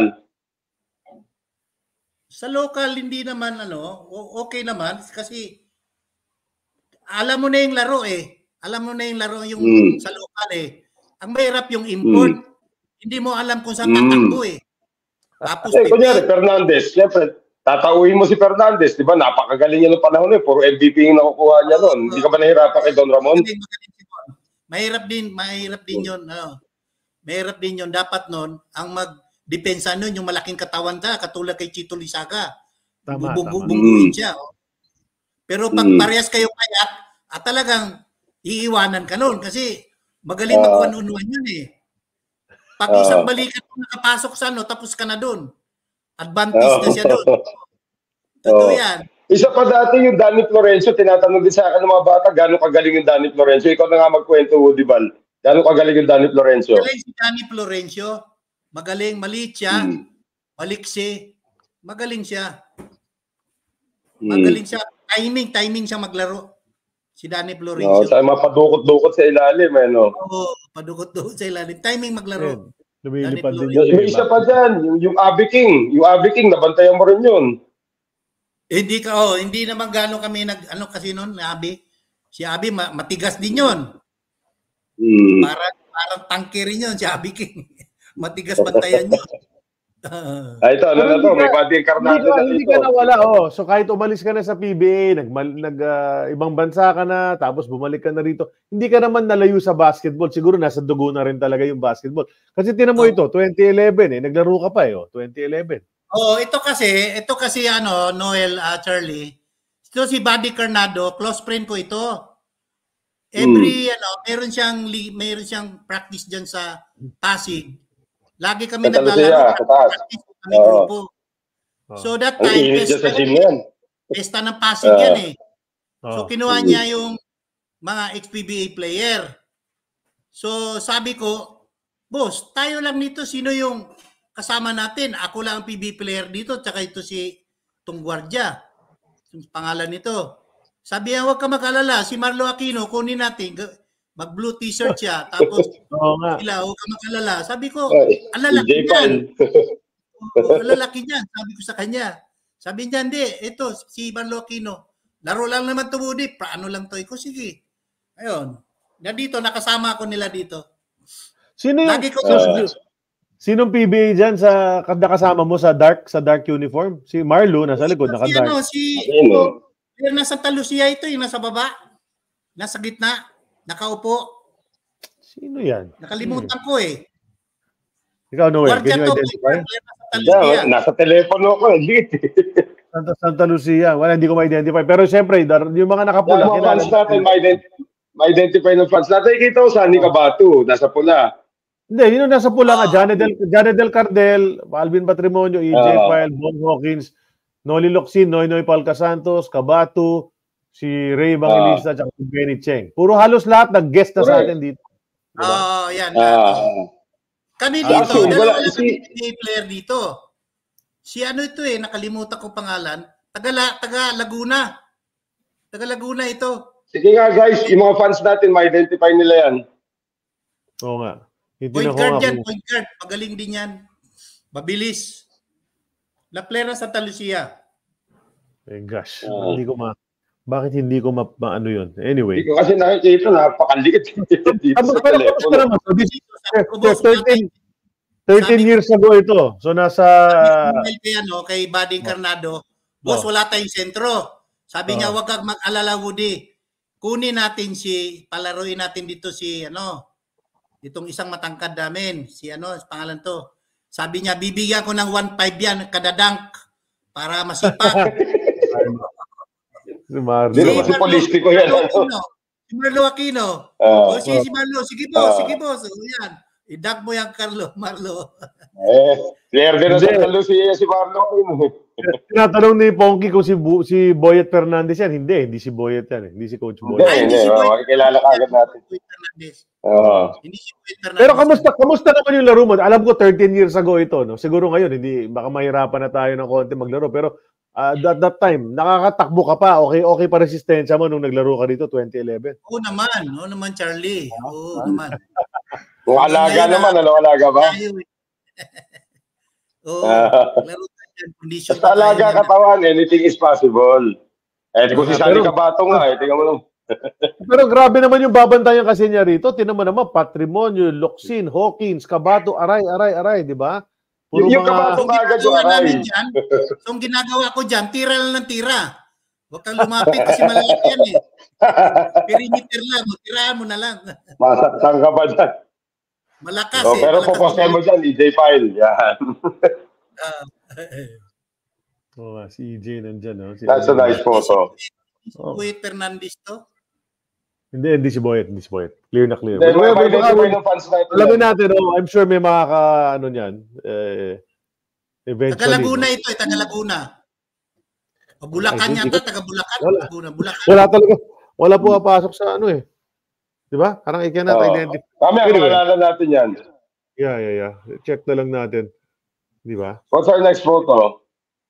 Sa local, hindi naman, ano, okay naman. Kasi, alam mo na yung laro eh. Alam mo na yung laro yung Mm. sa local eh. Ang mahirap yung import. Mm. Hindi mo alam kung saan Mm. tatakbo eh. Tapos, Eh, kunyari, Fernandez. Siyempre, tatauhin mo si Fernandez. Di ba? Napakagaling niya ng panahon eh. Puro M V P yung nakukuha niya noon. Hindi ka ba nahirapan kay Don Ramon? Magaling, magaling si Don. Mahirap din, mahirap din yun. Ano. Mahirap din yun. Dapat nun, ang mag-depensa nun, yung malaking katawan ka, katulad kay Chito Lisaga. Tama, tama. Bubungguin Mm. siya. Oh. Pero pag Mm. parehas kayo kayak, at talagang iiwanan ka nun kasi magaling Ah. mag-one-on-one yun eh. Pag Ah. isang balikat mo nakapasok sa ano, tapos ka na dun. Advantage na siya dun. Totoo Oh. yan. Isa pa dati yung Danny Florencio, tinatanong din sa akin ng mga bata, gano'ng kagaling yung Danny Florencio? Ikaw na nga magkwento, Woody Bal. Gano'ng kagaling yung Danny Florencio? Magaling si Danny Florencio. Magaling, maliit siya. Hmm. Maliksi. Magaling siya. Hmm. Magaling siya. Timing, timing siya maglaro. Si Danny No, Florencio. sa mapadukot-dukot sa ilalim, eh, no? Oo, padukot-dukot sa ilalim. Timing maglaro. Lumilipad din Danny yun. May isa pa dyan, yung, yung Abby King. Yung Abby King, nabantayan mo rin yun. Hindi ka, oh, hindi naman gano'n kami nag, ano kasi noon, Abi. Si Abi, ma- matigas din yon. Hmm. Parang, parang tangke rin yun, si Abi King. Matigas bantayan yun. Ah, ito, ano Pero na to? hindi May ka- Buddy Hindi Encarnacion ka, na hindi dito. ka nawala, oh. So kahit umalis ka na sa P B A, nag, nag ah, ibang bansa ka na, tapos bumalik ka na rito, hindi ka naman nalayo sa basketball. Siguro nasa dugo na rin talaga yung basketball. Kasi tinan mo Oh. ito, twenty eleven eh, naglaro ka pa eh, oh, twenty eleven. Oh, ito kasi, ito kasi ano, Noel, uh, Charlie. Ito si Buddy Carnado, close friend ko ito. Every ano, meron siyang li- meron siyang practice diyan sa Pasig. Lagi kami Sa Talusea, naglalaro, sa taas. practice kami Oo. grupo. So that Ang time, init dyan sa pesta, gym na yan. pesta ng Pasig Ah. yan eh. So Oh. kinuha niya yung mga X P B A player. So sabi ko, boss, tayo lang nito, sino yung kasama natin? Ako lang ang P B A player dito, tsaka ito si Tungguardia. Yung pangalan nito. Sabi niya, huwag ka mag-alala, si Marlo Aquino, kunin natin. Mag-blue t-shirt siya. Tapos, Oo nga. sila, huwag ka mag-alala. Sabi ko, Ay, ang lalaki J. niyan. Pyle. Oo, ang lalaki niyan. Sabi ko sa kanya. Sabi niya, hindi, ito, si Marlo Aquino. Laro lang naman ito, Woody. Paano lang to? Iko, sige. Ayun. Na dito, nakasama ko nila dito. Sino yung, Lagi ko Ah. sinong P B A dyan sa nakasama mo sa dark sa dark uniform? Si Marlo nasa likod, si, naka-dark. ano, si, Ayun, oh. yung nasa Talusia ito, yung nasa baba. Nasa gitna. Nakaupo. Sino yan? Nakalimutan ko eh. Ikaw, Noel, Guardia can you to, identify? player nasa Talusia. Yeah, nasa telepono ko, lit. Santa, Santa Lucia. Wala, hindi ko ma-identify. Pero siyempre, dar- yung mga nakapula, Yung mga kilala fans natin, ma-ident- ma-identify ng fans natin. Kita ko sa Nicabatu, nasa pula. Hindi, yun yung nasa pula nga. Ah. Janet Del, Janet Del Cardel, Alvin Patrimonio, E J Ah. File, Bon Hawkins, Noli Locsin, Noynoy Palcasantos, Kabatu, si Ray Evangelista, at si Benny Cheng. Puro halos lahat nag-guest na sa Correct. atin dito. Diba? Oo, yan. Ah. Kami Ah, dito, actually, dalawa wala, lang si- P B A player dito. Si ano ito eh, nakalimutan ko pangalan. Taga, La- taga Laguna. Taga Laguna ito. Sige nga guys, yung mga fans natin, ma-identify nila yan. Oo nga. Hindi Point na ko guard nga yan, kung- point guard. Magaling din yan. Mabilis. La player sa Talusia. Eh, gosh. Ah. Hindi ko ma... Bakit hindi ko ma... ma- ano yun? Anyway. Hindi ko kasi nakikita, napakaliit dito Tapos, sa pero tapos ka telepono. naman. So, this, Dito, sabi ko, boss, thirteen, thirteen Sabi- years ago ito. So, nasa... Sabi ko kay, ano, kay Bading Carnado, boss, Oh. wala tayong sentro. Sabi niya, Oh. wag kang mag-alala, Woody. Kunin natin si, palaruin natin dito si, ano, itong isang matangkad namin. Si, ano, pangalan to. Sabi niya, bibigyan ko ng one five yan, kada dunk, para masipak. si Marlo. Hindi naman si politiko yan. Marlo Aquino. Si Marlo Aquino. Ah. O si, si Marlo, sige boss, Ah. sige boss. O yan. I-duck mo yan, Carlo, Marlo. Eh, player din na Hindi. sa talo si, si Marlo. Tinatanong ni Ponky kung si, Bu- si Boyet Fernandez yan. Hindi, hindi si Boyet yan. Eh. Hindi si Coach Hindi, Boyet. Ay, hindi. si Oh, Boy- makikilala ka agad natin. Boy Fernandez. Oo. Hindi si Boy Fernandez. Pero kamusta kamusta naman yung laro mo? Alam ko thirteen years ago ito, no. Siguro ngayon hindi baka mahirapan na tayo ng konti maglaro, pero uh, at that time nakakatakbo ka pa. Okay, okay pa resistensya mo nung naglaro ka dito twenty eleven. Oo naman, oo naman Charlie. Oo naman. Kung alaga Ngayon, naman, ah, ano alaga ba? tayo eh. Oo, Ah. laro tayo dyan, condition Basta alaga tayo. katawan, anything is possible. Eh, kung si Ah, Sally pero- Cabato nga, eh, tingnan mo lang. Pero grabe naman yung babantayan kasi niya rito. Tinan mo naman, Patrimonio, Locsin, Hawkins, Cabato, aray, aray, aray, di ba? Puro Yung, yung mga- Cabato Ang ka agad yung ginagawa aray. namin dyan, so ang ginagawa ko dyan, tira lang ng tira. Huwag kang lumapit kasi malalaki yan eh. Perimeter lang, tiraan mo na lang. Masaktan ka pa dyan. Malakas Oh, eh. pero malakas puposten mo eh. dyan, E J File. Yan. Ah, Oh, si E J nandyan. No? Si That's a nice photo. si Boy Fernandez to. Hindi, hindi si Boyet, hindi si Boyet. Clear na clear. Then, may Well, may baka- identify ng fans natin. Alamin natin, oh, I'm sure may makaka, ano niyan, eh, eventually. Taga Laguna no? ito eh, taga Laguna. O Bulacan Ay, hindi yata, ko- taga Bulacan. Wala. Laguna, Bulacan. Wala talaga, wala po papasok sa ano eh. Di ba? Parang i cannot Oo. identify. Kami, Anyway. pangalanan natin yan. Yeah, yeah, yeah. Check na lang natin. Di ba? What's our next photo?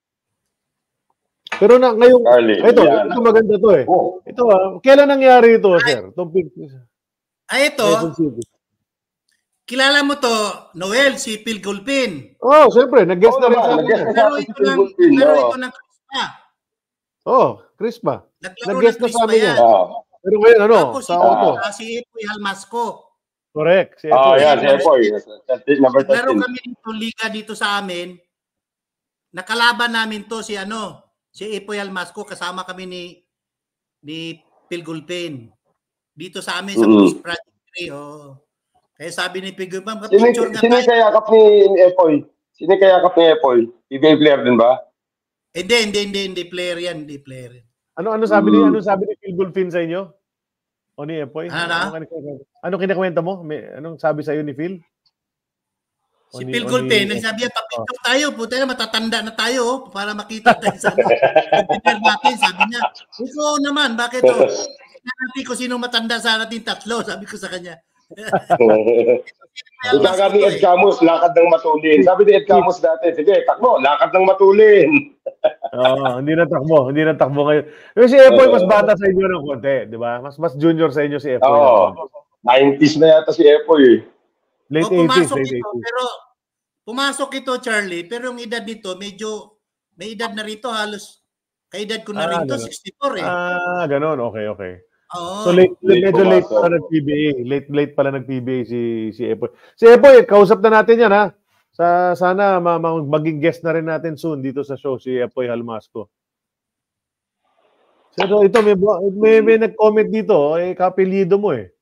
Pero na, ngayong, Carly, ito, yan. ito maganda to eh. Oh, Ito ah, kailan nangyari ito, sir? Itong pic- Ay, ito, Quezon City. kilala mo to, Noel, si Phil Gulpin. Oh, siyempre, nag-guest Oo na rin naman, sa nag-guest akin. na- Naglaro si ito Phil ng, Gulpin, naglaro oo. ito ng Crispa. Oh, Chris ba? Naglaro Nag-guest ng na sa Crispa amin yan. yan. ah. Pero ngayon, ano, Tapos sa ito, auto. ah, si Epoy Halmasco. Correct. Si Oh, Epoy. yan, si Epoy. Number Naglaro thirteen. kami dito, liga dito sa amin. Nakalaban namin to si ano, si Epoy Halmasco, kasama kami ni ni Phil Gulpin. Dito sa amin sa Mhm. Police Project three. Oh. Kaya sabi ni Phil Gulpin, Sino, picture nga sino tayo. kayakap ni ni Epoy? Sino kayakap ni Epoy? P B A player din ba? Hindi, hindi, hindi, hindi player yan, hindi player yan. Ano ano sabi ni Mm. ano sabi ni Phil Gulfin sa inyo? O ni Epoy? Ano na? Anong kinikwento- Anong kinakwento mo? May anong sabi sa iyo ni Phil? O Si ni- Phil o Gulpin, ni- nagsabi niya, papicture tayo, puta na, matatanda na tayo, oh, para makita tayo sa ano. Pagpipil natin, sabi niya, ikaw naman, bakit to? Tignan natin kung sino matanda sa ating tatlo, sabi ko sa kanya. Ika ni Ed Camus, lakad ng matulin. Sabi ni Ed Camus dati, sige, takbo, lakad ng matulin. Oo, hindi na takbo, hindi na takbo ngayon. Pero si Epoy mas bata sa inyo ng konti, di ba? Mas mas junior sa inyo si Epoy. Oo. nineties na yata si Epoy. Late O, eighties, pumasok late ito, eighties. pero pumasok ito, Charlie, pero yung edad dito, medyo, may edad na rito, halos, kaedad ko na Ah, rin to, ganun. sixty-four eh. Ah, ganun. Okay, okay. Oo. So late, late medyo late pumasok. pala nag-P B A. Late late pala nag-P B A si si Epoy. Si Epoy, kausap na natin 'yan ha. Sa sana ma, ma, maging guest na rin natin soon dito sa show si Epoy Halmasco. So ito may may, may nag-comment dito, eh kapilido mo eh.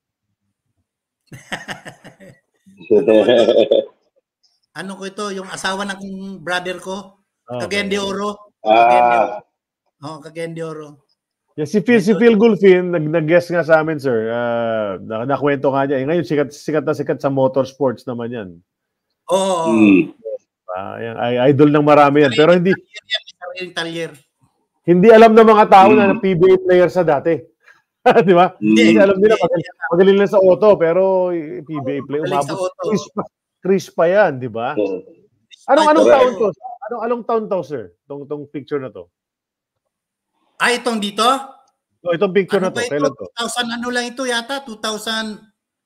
Ano ko ito, yung asawa ng brother ko, Ah, Cagayan de Oro. ah, Oh, Cagayan de Oro. Yeah, si Phil, si Phil Gulfin, nag, nag-guest nga sa amin, sir. Uh, na, nakwento nga niya. Eh, ngayon, sikat, sikat na sikat sa motorsports naman yan. Oo. Oh, hmm. Ah, yan, ay, idol ng marami yan. Pero hindi Sariling talyer. hindi alam ng mga tao Mm. na P B A player sa dati. Di ba? Hmm. Kasi alam nila, Hindi, magaling, magaling lang sa auto, pero eh, P B A player, Magaling sa umabot. auto. Chris pa, Chris pa yan, di ba? Anong, Ay, anong correct. taon to? Anong, anong taon to, sir? Tong, tong picture na to? Ay, itong dito? Oh, itong picture Ano na ba to, ito? kailan to? two thousand ano lang ito yata? twenty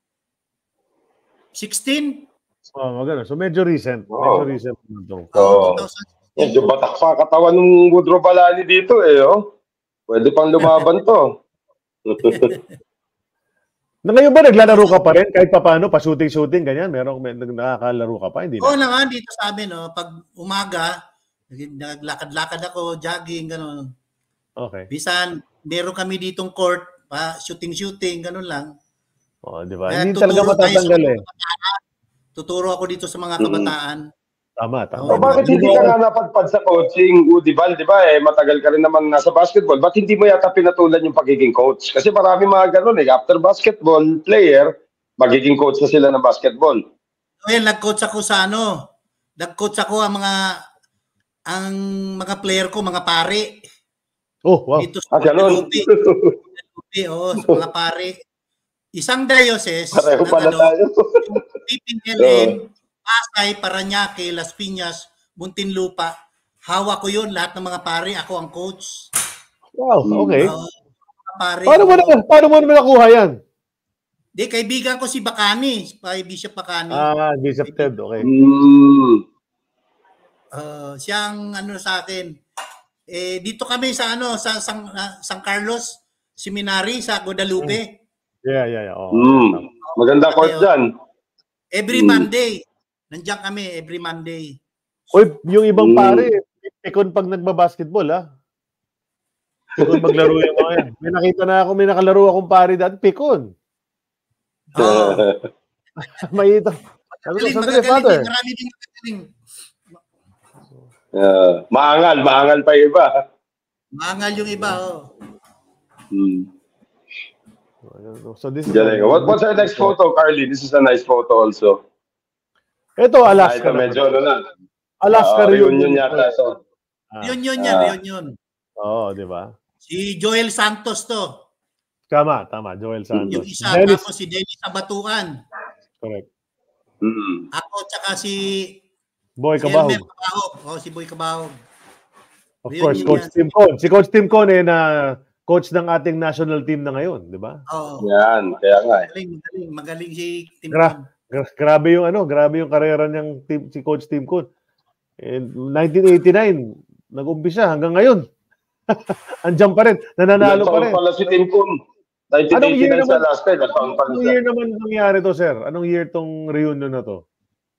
sixteen? Oh, maganda. So medyo recent. Wow. Medyo recent na to. Oo, Oo. twenty sixteen. Medyo batak pa katawan ng Woodrow Balani dito eh, oh. Pwede pang lumaban to. Na ngayon ba naglalaro ka pa rin kahit pa paano, pa shooting-shooting ganyan, merong may, nakakalaro ka pa, hindi na. Oo naman, dito sa amin, no, pag umaga, nag- naglakad-lakad ako, jogging, gano'n. Okay. Bisan, meron kami ditong court, pa shooting-shooting, gano'n lang. Oh, di ba? Kaya Hindi talaga tuturo tayo sa matatanggal mga eh. kabataan. Tuturo ako dito sa mga Mhm. kabataan. Tama, tama. O bakit hindi ka nga napadpad sa coaching, Udibal, di ba? Eh, matagal ka rin naman nasa basketball. Ba't hindi mo yata pinatulan yung pagiging coach? Kasi marami mga ganun eh. After basketball player, magiging coach na sila ng basketball. Well, nag-coach ako sa ano, nag-coach ako ang mga ang mga player ko, mga pare. Oh, wow. Dito sa Ah, ganun. Guadalupe, oo, sa mga pare. Isang diocese, Pareho ng pala ano, tayo. P P L N, Pasay, Parañaque, Las Piñas, Muntinlupa. Hawak ko yun, lahat ng mga pare, ako ang coach. Wow, okay. Uh, mga pare, Paano mo, ako- na, paano mo naman nakuha yan? Di, kaibigan ko si Bacani, si Bishop Bacani. Ah, Bishop Ted, okay. Mm. Uh, siyang ano sa akin. Eh, dito kami sa ano, sa San, uh, San Carlos Seminary sa Guadalupe. Yeah, yeah, yeah. Oh, Mm. Maganda coach dyan. Every Mm. Monday. Nandiyan kami every Monday. Uy, yung ibang Mm. pare, pikon pag nagbabasketball, ha? Pikon maglaro yung mga yan. May nakita na ako, may nakalaro akong pare dati, pikon. Oh, May ito. Sabi ko, magaling, sandali, magagaling father. din. Marami din magagaling. Uh, maangal, maangal pa yung iba. Mangal yung iba, oh. Mm. So this is Galing. What, what's our next photo, Carly? This is a nice photo also. Ito, Ah, Alaska. ito medyo ano na. Alaska Ah, reunion. reunion yata ito. Ah, Yun yun yan, Ah. yun yun. Oo, di ba? Si Joel Santos to. Tama, tama. Joel Santos. Yung isa, Dennis, tapos si Dennis Abatuan. correct. Mm. Ako, tsaka si Boy si Kabahog. Elmer Kabahog. Oh, si Boy Kabahog. Of Reunion course, Coach yan. Tim Con. Si Coach Tim Con eh, na coach ng ating national team na ngayon, di ba? Oh, Yan, kaya nga eh. magaling, magaling, magaling si Tim Gra- Con. gra- grabe yung ano, grabe yung karera niyang team, si Coach Tim Con. In nineteen eighty-nine, nag-umpisa hanggang ngayon. Andiyan pa rin, nananalo pa rin. Nagtaon pala si Tim Kun. Anong year nineteen eighty-nine sa naman- last time, nagtaon pala Anong siya. year naman nangyari to, sir? Anong year tong reunion na to?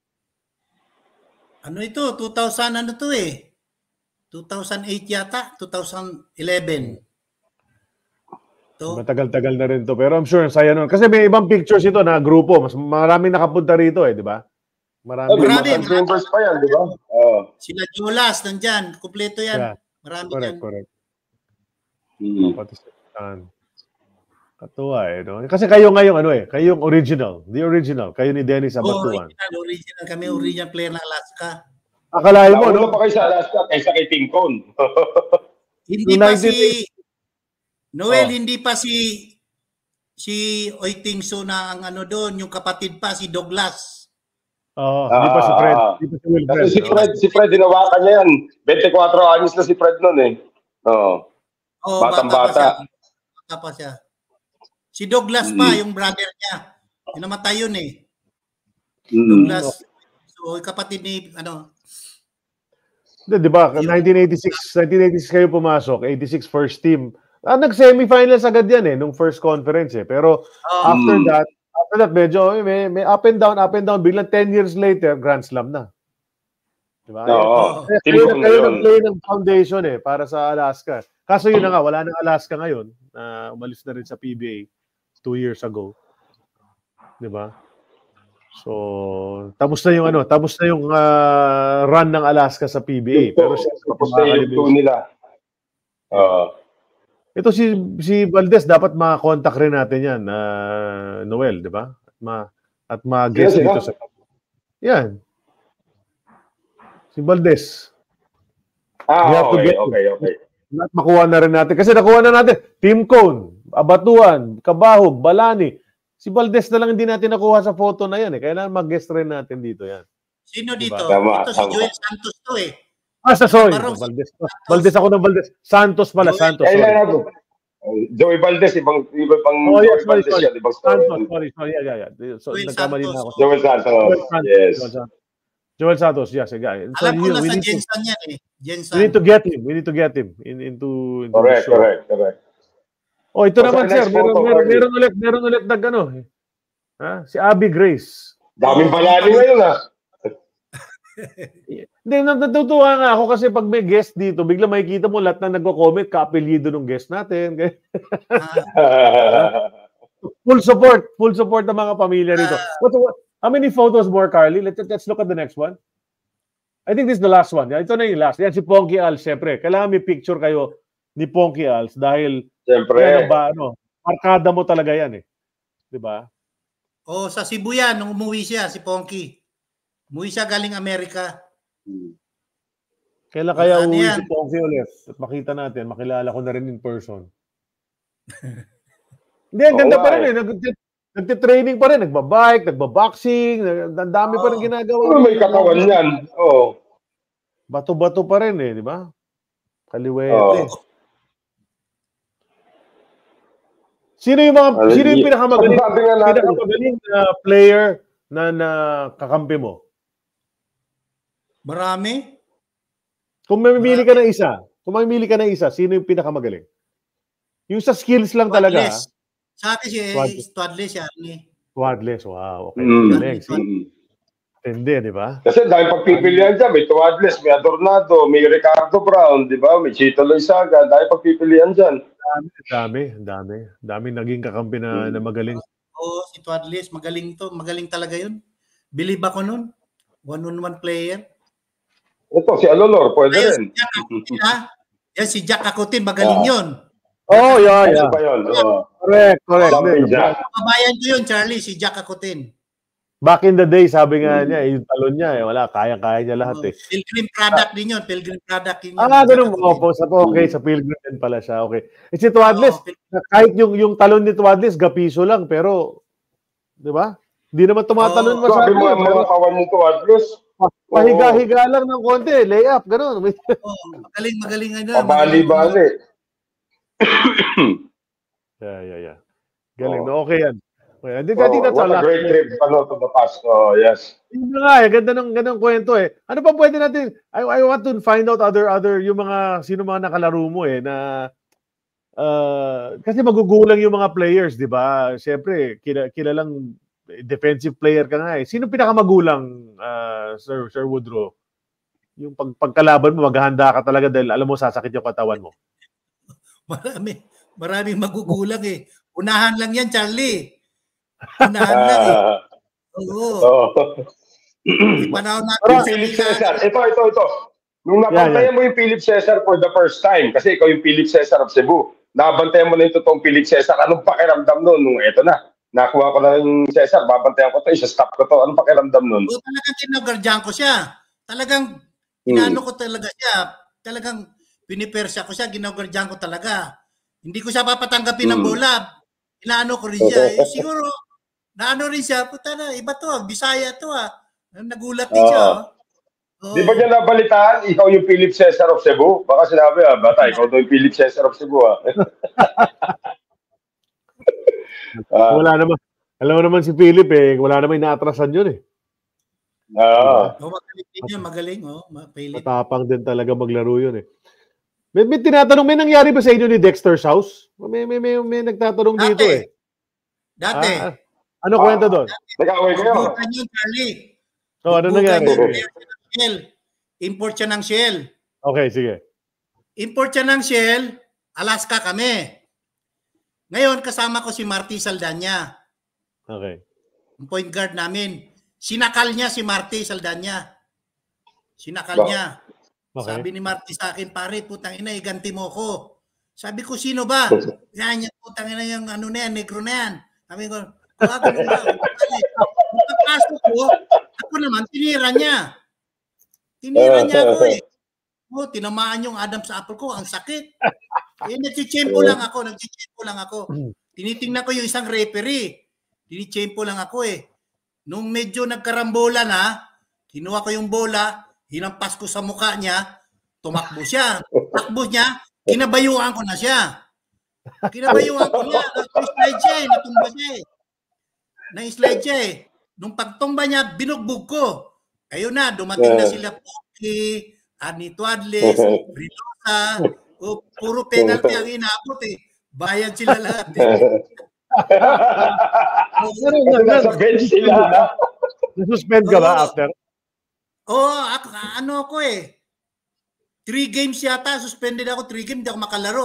Ano ito? two thousand ano to eh? two thousand eight yata? two thousand eleven. To. Matagal-tagal na rin to. Pero I'm sure, saya nun. Kasi may ibang pictures ito na grupo. Mas maraming nakapunta rito eh, di ba? Marami. Oh, may Marami, mga members pa yan, di ba? Oh. Sila Jolas, nandyan. Kumpleto yan. Yeah. Marami Correct, yan. correct. Mm. Pati si Tan. Katuwa eh, no? Kasi kayo ngayong ano eh, kayo yung original. The original. Kayo ni Dennis Oh, Abatuan. original, original. Kami original player ng Alaska. Akalain mo, Nauna no? pa kayo sa Alaska kaysa kay Tim Kun. Hindi Noong pa nineteen si Noel, Oh. hindi pa si si Oitingso na ang ano doon, yung kapatid pa si Douglas. Oo, hindi pa si Fred. Ah. Hindi pa si Wilfred. Kasi si no? Fred, si Fred, hinawakan niya yan. twenty-four anyos na si Fred nun eh. Oo. Oh, Batang-bata. bata pa siya. Bata pa siya. Si Douglas pa, Mm. yung brother niya. Yung namatay yun eh. Mm. Douglas. So, yung kapatid ni, ano, Hindi, di ba? nineteen eighty-six, nineteen eighty-six kayo pumasok. eighty-six first team. Ah, nag-semifinals agad yan eh, nung first conference eh. Pero oh, after Mm. that, after that, medyo eh, may, may up and down, up and down. Biglang ten years later, Grand Slam na. Di ba? Oo. Kaya Tim kayo, Kun na kayo yun. nag-play ng foundation eh, para sa Alaska. Kaso yun na nga, wala nang Alaska ngayon. na umalis na rin sa P B A two years ago. Di ba? So, tapos na yung ano, tapos na yung ah, run ng Alaska sa P B A. Pero siyempre, Tapos na yung two nila. Oo. ito si si Valdez, dapat ma-contact rin natin yan, na Noel, di ba? At ma at ma-guest Yes, dito yeah. sa yan. Si Valdez. We have Ah, to okay, get him. okay, okay. At makuha na rin natin. Kasi nakuha na natin. Team Cone, Abatuan, Kabahog, Balani. Si Valdez na lang hindi natin nakuha sa photo na yan. Eh. Kailangan mag-guest rin natin dito yan. sino Diba? dito? Tama, Ito si tama. Joel Santos to eh. Ah, sa sorry. Barong- Valdez. Valdez ako ng Valdez. Santos pala, Joel- Santos. Kailan Sorry. ako? Joey Valdez, ibang, ibang pang Oh, yeah, Joey sorry, Valdez sorry. yan, ibang story. Santos, sorry, sorry. Yeah, yeah, yeah. So, Joel nagkamali na Santos. ako. Joel Santos, Joel Santos. yes. Joel Santos. Joel Santos, yes, yeah. So, Alam ko yun, na we sa need to, Jensen yan eh. Jensen. we need to get him. We need to get him in, into, into Correct, the show. correct, correct. Oh, ito What's naman, our sir. next Meron, photo, meron, Carly? meron ulit, meron ulit nag ano. eh. Ha? Si Abby Grace. Daming balali ngayon ah. Hindi, nat- natutuwa nga ako kasi pag may guest dito, bigla makikita mo lahat na nagko-comment, ka-apelyido ng guest natin. Ah, Full support, full support ng mga pamilya rito. What, what, how many photos more, Carly? Let's, let's look at the next one. I think this is the last one. Ito na yung last. Yan si Ponky Als, syempre. Kailangan may picture kayo ni Ponky Als dahil Siyempre. yan ba, ano, markada mo talaga yan eh. Di ba? Oh, sa Cebu yan, nung umuwi siya, si Ponky. Umuwi siya galing Amerika. Kailan kaya Ano uwi yan? si Ponky ulit? At makita natin, makilala ko na rin in person. Hindi, ang Oo ganda nga pa rin eh. eh. Nag- Nagtitraining pa rin, nagbabike, nagbaboxing, nag- ang dami pa rin Oo. ginagawa. Ano may katawan yan? Oo. Bato-bato pa rin eh, di ba? Kaliwete. Oo. Sino yung mga Ano, sino yung y- pinakamagaling sabi nga natin. pinakamagaling na player na na kakampi mo? Marami. Kung mamimili ka ng isa, kung mamimili ka ng isa, sino yung pinakamagaling? Yung sa skills lang talaga. Twadless. Sa akin si Twadless. Twadless yan. Eh. Twadless, wow. Okay. Mm. Galing. Mm. Hindi, di ba? Kasi dahil pagpipilian dyan, may Tuadles, may Adornado, may Ricardo Brown, di ba? May Chito Loizaga, dahil pagpipilian dyan. Ang dami, ang dami. Ang dami naging kakampi na, na magaling. Oo, si Twadless. Magaling to. Magaling talaga yun. Believe ako nun. One-on-one player. Ito, si Alolor, pwede Ayun, rin. si Jack Akutin, ha? Yan, si Jack Akutin. Magaling Ah. yun. Oh, yeah, Ano yeah. ba yun? Oo. Correct, correct. Jumping Hindi, jack. Kabayan ko yun, Charlie. Si Jack Akutin. Back in the day, sabi nga niya, yung talon niya, eh, wala, kaya-kaya niya lahat eh. Pilgrim product din yun. Pilgrim product din yun. Ah, Jack ganun. Akutin. Opo, sa okay, sa Pilgrim din pala siya. Okay. Eh, si Twadless, Oo, Pil- kahit yung yung talon ni Twadless, gapiso lang, pero, di ba? Hindi naman tumatalon Oo. masyado. Sabi mga pero mga kawan ng Tuadles, pahiga-higa lang ng konti, layup, ganun. Oo, magaling, magaling. Ano, pabali-bali. Yeah, yeah, yeah. Galing. Oo. No, okay yan. Okay. I think, I Oh, think that's a what a lot. great trip ano, to the past. Oh, yes. Yun na nga eh, ganda ng ganang kwento eh. Ano pa pwede natin? I, I want to find out other other yung mga sino mga nakalaro mo eh na uh, kasi magugulang yung mga players, di ba? Siyempre, kila, kilalang defensive player ka nga eh. Sino pinakamagulang, uh, Sir Sir Woodrow? Yung pag, pagkalaban mo, maghahanda ka talaga dahil alam mo sasakit yung katawan mo. Marami. Maraming magugulang eh. Unahan lang yan, Charlie. Unahan lang eh. Ah, Oo. oh. Yung panahon natin Yung sa Philip Liga, Cesar. Ito, ito, ito. Nung nabantayan mo yung Philip Cesar for the first time, kasi ikaw yung Philip Cesar of Cebu, nabantayan mo na yung totoong Philip Cesar, anong pakiramdam nun? Nung eto na, nakuha ko na yung Cesar, babantayan ko to, isa-stop ko to, anong pakiramdam nun? Oo, talagang kinagardyan ko siya. Talagang, Hmm. inaano ko talaga siya. Talagang, pinipersya ko siya, ginagardyan ko talaga. Hindi ko siya papatanggapin ng Hmm. bola. Inaano ko rin siya. Eh, siguro, naano rin siya, puta na, iba to, ah, Bisaya to ah. Nagulat din siya. Oo. Oh. Di ba niya nabalitaan, ikaw yung Philip Cesar of Cebu? Baka sinabi, ah, bata, ikaw daw yung Philip Cesar of Cebu, ah. Ah, Wala naman. Alam mo naman si Philip eh, wala naman inaatrasan yun eh. ah. Oh, magaling din yun, magaling, oh. Mapilit. Matapang din talaga maglaro yun eh. May, may tinatanong, may nangyari ba sa inyo ni Dexter's house? May, may, may, may nagtatanong dito Dati. eh. Dati. Ah, ano kwento doon? Nag-away kayo? Bubukan yun, Charlie. So, ano Bubukan nangyari? yun, player siya ng Shell. Import siya ng Shell. Okay, sige. Import siya ng Shell, Alaska kami. Ngayon, kasama ko si Marty Saldana, Okay. ang point guard namin. Sinakal niya si Marty Saldana. Sinakal Ba- niya. Okay. Sabi ni Marty sa akin, pare, putang ina, iganti mo ko. Sabi ko, sino ba? Yan, yan, putang ina yung ano na yan, negro na yan. Sabi ko, ah, ganun ba? Pagkasok ko, ako naman, tinira niya. Tinira niya ako eh. Oh, tinamaan yung Adam sa apple ko, ang sakit. Eh, nagchitsempo lang ako, nagchitsempo lang ako. Tinitingnan ko yung isang referee. Tinichempo lang ako eh. Nung medyo nagkarambola na, kinuha ko yung bola, hinampas ko sa mukha niya, tumakbo siya. Takbo niya, kinabayuan ko na siya. Kinabayuan ko niya. Na-slide siya eh, natumba siya eh. Na-slide siya eh. Nung pagtumba niya, binugbog ko. Ayun na, dumating na sila Poki, Ani Twadless, Rilosa, o puro penalty ang inabot eh. Bayad sila lahat eh. Kasi nasa bench sila. Nasuspend ka ba Oo. after? Oo, oh, ako, ano ako eh. Three games yata, suspended ako. Three games, hindi ako makalaro.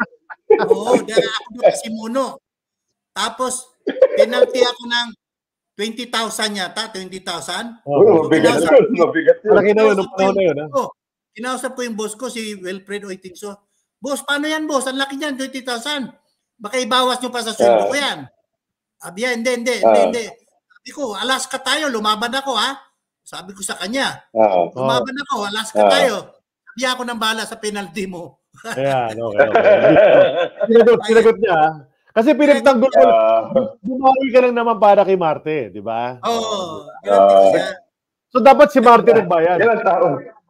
Oo, dahil ako doon kasi muno. Tapos, penalty ako ng twenty thousand yata, twenty thousand. Oh, mabigat yun, mabigat yun. Malaki na yun, nung panahon na yun. Ha? Oh, kinausap ko yung boss ko, si Wilfred Oitingso. Boss, paano yan, boss? Ang laki niyan, twenty thousand. Baka ibawas nyo pa sa sweldo Ah. ko yan. Sabi niya, hindi, hindi, Ah. hindi, hindi. Sabi ko, Alaska tayo, lumaban ako, ha? Sabi ko sa kanya, Ah. lumaban ako, Alaska Ah. tayo. Sabi ako ng bala sa penalty mo. Ayan, okay, okay. Sinagot, sinagot niya. ha? Kasi pinagtanggol ko, Ah. bumawi ka lang naman para kay Marte, di ba? Oo, oh, pinalty ko siya. So dapat si Marte nagbayad. Yan ang tao.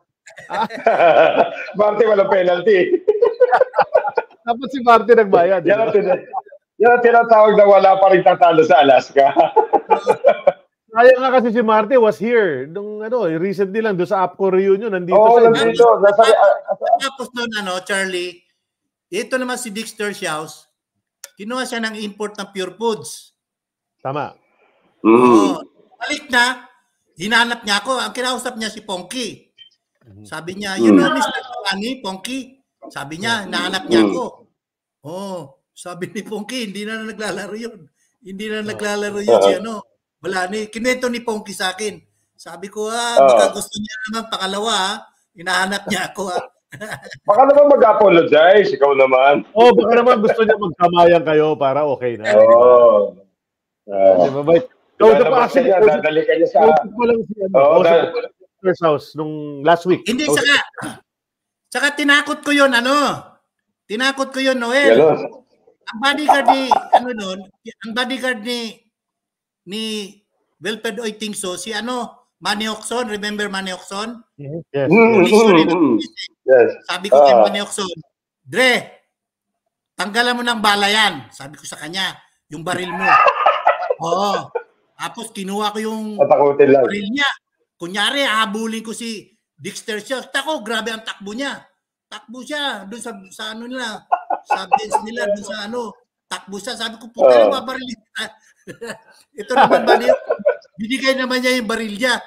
Marte, walang penalty. Dapat si Marte nagbayad. di Yan ba? ang, tin- yan ang tinatawag na wala pa rin tatalo sa Alaska. Kaya nga kasi si Marte was here. Nung ano, recently lang, doon sa APCO reunion, nandito Oo, siya. nandito. Nasa, Tapos noon, ano, Charlie, ito naman si Dexter Shouse, kinuha siya ng import ng Pure Foods. Tama. mm. Oo. Balik na, hinanap niya ako. Ang kinausap niya si Ponky. Sabi niya, you know Mister Ani, Ponky? Sabi niya, hinahanap niya ako. Oh, sabi ni Ponky, hindi na naglalaro yun. Hindi na naglalaro yun si ano. Wala ni, kinuwento ni Ponky sa akin. Sabi ko, ah, baka gusto niya naman pakalawa, ha? Hinahanap niya ako, ha? Baka naman mag-apologize, ikaw naman. Oh, baka naman gusto niya magkamayan kayo para okay na. Oo. Oh. Di ba? But, kausap pa kasi, niya, kausap dadali ka niya sa... kausap pa lang si ano, Oo, kausap dahil- pa lang si Dexter's house nung last week. Hindi, Kausap- saka, saka tinakot ko yun, ano? Tinakot ko yun, Noel. Ganon. Ang bodyguard ni, ano nun, ang bodyguard ni, ni Wilfred Oitingso, si ano, Manny Ocson, remember Manny Ocson? Yes. Mm, Police yun, mm, eh. mm. Yes. Sabi ko kay Ah. Manny Ocson, Dre, tanggalan mo ng bala yan. Sabi ko sa kanya, yung baril mo. Oo. Tapos kinuha ko yung Patakutin lang. baril niya. Kunyari, habulin ko si Dexter siya. Tako, grabe ang takbo niya. Takbo siya doon sa, sa ano nila, sa bench nila, doon sa ano, takbo siya. Sabi ko, puta Oh. na babarilin ka. Ito naman ba niya? Binigay naman niya yung baril niya.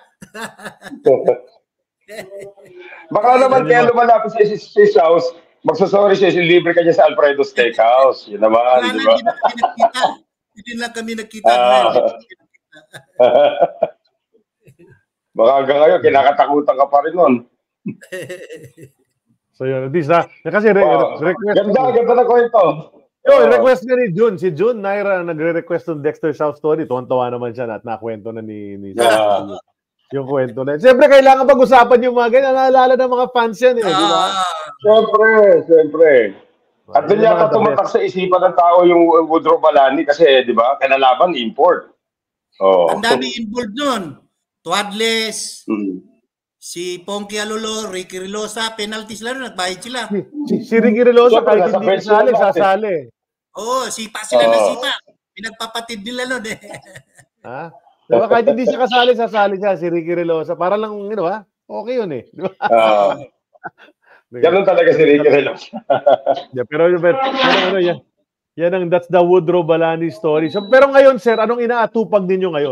Baka naman kaya lumalapit si, si, si House, magsasorry siya, libre ka niya sa Alfredo Steakhouse. Yun naman, Wala di na, ba? hindi na kami nagkita. Hindi na kami nagkita. Ah. Baka hanggang ngayon, kinakatakutan ka pa rin nun. So yun, at least na, kasi re- Oh. request, Ganda, ganda na kwento. yo, Oh. request nga ni June. Si June Naira nagre-request ng Dexter's house story. Tuwan-tawa naman siya at nakwento na ni, ni Ah. yung kwento na. Siyempre, kailangan pag-usapan yung mga ganyan. Naalala ng mga fans yan eh. Di ba? Ah, Siyempre, siyempre. At doon Yung yata mga the tumatak sa isipan ng tao yung Woodrow Balani kasi, di ba, kanalaban, import. Oh. ang dami involved nun. Tuadles, Mm. si Ponky Alolo, Ricky Rilosa, penalties lang, nagbayad sila. Si, si Ricky Relosa, Siyempre, kahit nasa hindi bench sasali, na natin. sasali. Oo, sipa sila Oo. ng sipa. Pinagpapatid nila nun eh. Ha? Diba, kahit hindi siya kasali, sasali siya, si Ricky Relosa. Para lang, you know, ha? Okay yun eh. Di ba? Ah. Ganun talaga si Ricky Relos. Yeah, pero, pero, pero ano, yan, yan ang, that's the Woodrow Balani story. So, pero ngayon, sir, anong inaatupag ninyo ngayon?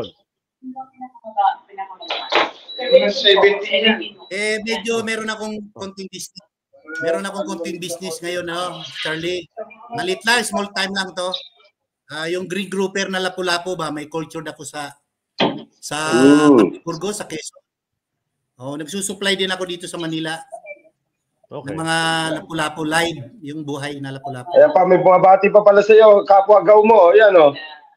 Eh, medyo meron akong konting business. Meron akong konting business ngayon, no, Charlie. Malit lang, small time lang to. Ah, yung green grouper na lapu-lapu ba, may culture ako sa sa Mm. Burgos, sa Quezon. Oh, nagsusupply din ako dito sa Manila Okay. ng mga lapu-lapu live, yung buhay na lapu-lapu. Ayan pa, may bumabati pa pala sa iyo, kapwa gaw mo. Yan, oh.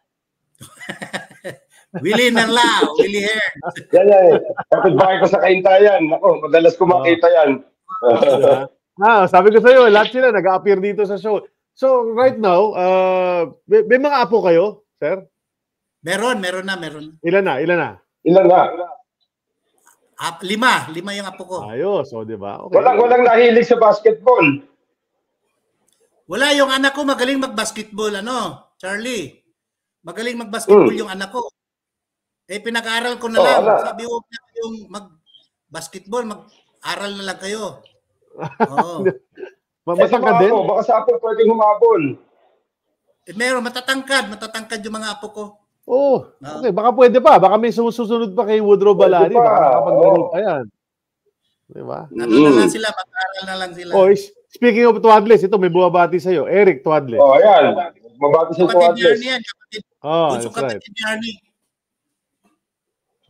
Willie Narlao, Willie Hair. Yan, yan. Eh. Kapit bahay ko sa Kaintayan. Ako, madalas ko makita yan. Ah, sabi ko sa iyo, lahat sila nag-appear dito sa show. So, right now, uh, may, may mga apo kayo, sir? Meron, meron na, meron. Ilan na? Ilan na? Ilan na? Ah, lima, lima yung apo ko. Ayos, o, di ba? Okay. Walang, walang nahilig sa basketball. Wala, yung anak ko magaling mag-basketball, ano, Charlie. Magaling mag-basketball yung anak ko. Eh, pinag-aaral ko na Oh, lang. ala. Sabi ko, yung mag-basketball, mag-aral na lang kayo. Oo. Ma- Eh, sa Matangkad mga din? apo, baka sa apo pwedeng humabol. Eh, meron, matatangkad. Matatangkad yung mga apo ko. Oo. Oh, okay, baka pwede pa. Baka may sumusunod pa kay Woodrow Balani. Pwede pa, Baka makapaglaro oo. pa yan. Di ba? Ano na lang sila, mag-aaral na lang sila. Oh, is- speaking of Tuadles, ito may bumabati sa'yo. Eric Tuadles. Oh, ayan. Mabati sa Kapatid ni Tuadles. Arnie yan, kapatid. Oh, Bunso that's right. kapatid ni Arnie.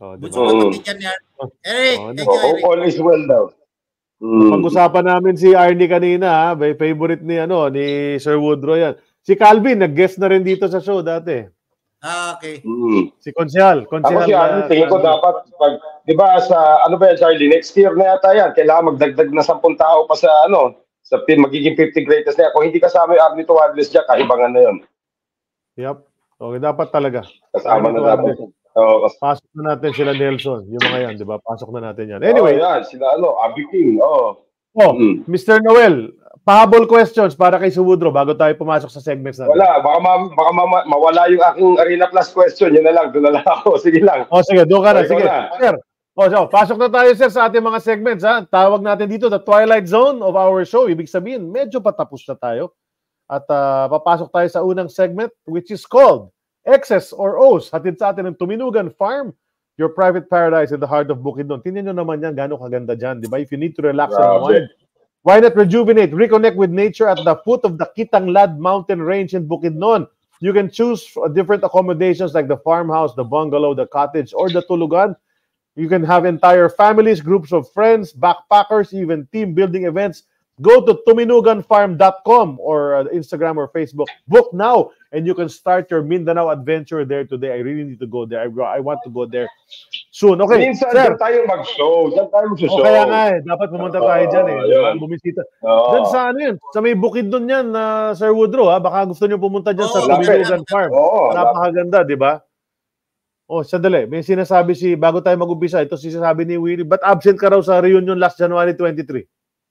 Oh, Bunso diba? Mm. kapatid yan ni Eric. Eric, Oh, thank you, Oo, Eric. all is well daw. Mm. Pag-usapan namin si Arnie kanina, ha? May favorite ni ano ni Sir Woodrow yan. Si Calvin, nag-guest na rin dito sa show dati. Ah, okay. Mm. Si Konsehal. Tapos Konsehal si uh, Arnie, tingin ko Calvin. dapat, pag, di ba, sa, ano ba yan, Charlie, next year na yata yan, kailangan magdagdag na sampung tao pa sa, ano, sa pin, magiging fifty greatest na yan. Kung hindi kasama yung Arnie Tuwadles dyan, kaibangan na yun. Yep. Okay, dapat talaga. Kasama Arnie na Tuwadles. dapat. Oo, kas- Pasok na natin sila Nelson. Yung mga yan, di ba? Pasok na natin yan. Anyway, Anyway, yan, sila, ano, Abby King, oo. oh, Mm. Mister Noel, pahabol questions para kay Sir Woodrow bago tayo pumasok sa segments natin. Wala, baka, ma, baka ma, mawala yung aking Arena Plus question, yun na lang, doon na lang ako, sige lang. O sige, doon ka na. Ikaw Sige. na. Sir, o, so, pasok na tayo, sir, sa ating mga segments. Ha? Tawag natin dito, the twilight zone of our show. Ibig sabihin, medyo patapos na tayo. At ah, papasok tayo sa unang segment, which is called X's or O's. Hatid sa atin ng Tuminugan Farm, your private paradise in the heart of Bukidnon. Tingnan nyo naman yan, gano'ng kaganda dyan. Di ba? If you need to relax and Grabe. unwind, why not rejuvenate, reconnect with nature at the foot of the Kitanglad Mountain Range in Bukidnon? You can choose different accommodations like the farmhouse, the bungalow, the cottage, or the tulugan. You can have entire families, groups of friends, backpackers, even team building events. Go to tuminugan farm dot com or uh, Instagram or Facebook. Book now, and you can start your Mindanao adventure there today. I really need to go there. I, I want to go there soon. Okay, Minsan, sir. dyan tayo mag-show. Dyan tayo mag-show. O kaya nga eh, dapat pumunta tayo dyan eh. Oo, Diba? yun. Bumisita. Oo. Dyan sa ano yun, sa may Bukidnon yan, na Sir Woodrow, ha? Baka gusto nyo pumunta dyan sa Oo, Tuminugan lapit. Farm. Oo, Napakaganda, di ba? Oh, sandali. May sinasabi si, bago tayo mag-umpisa, ito sinasabi ni Willie, ba't absent ka raw sa reunion last January twenty-three?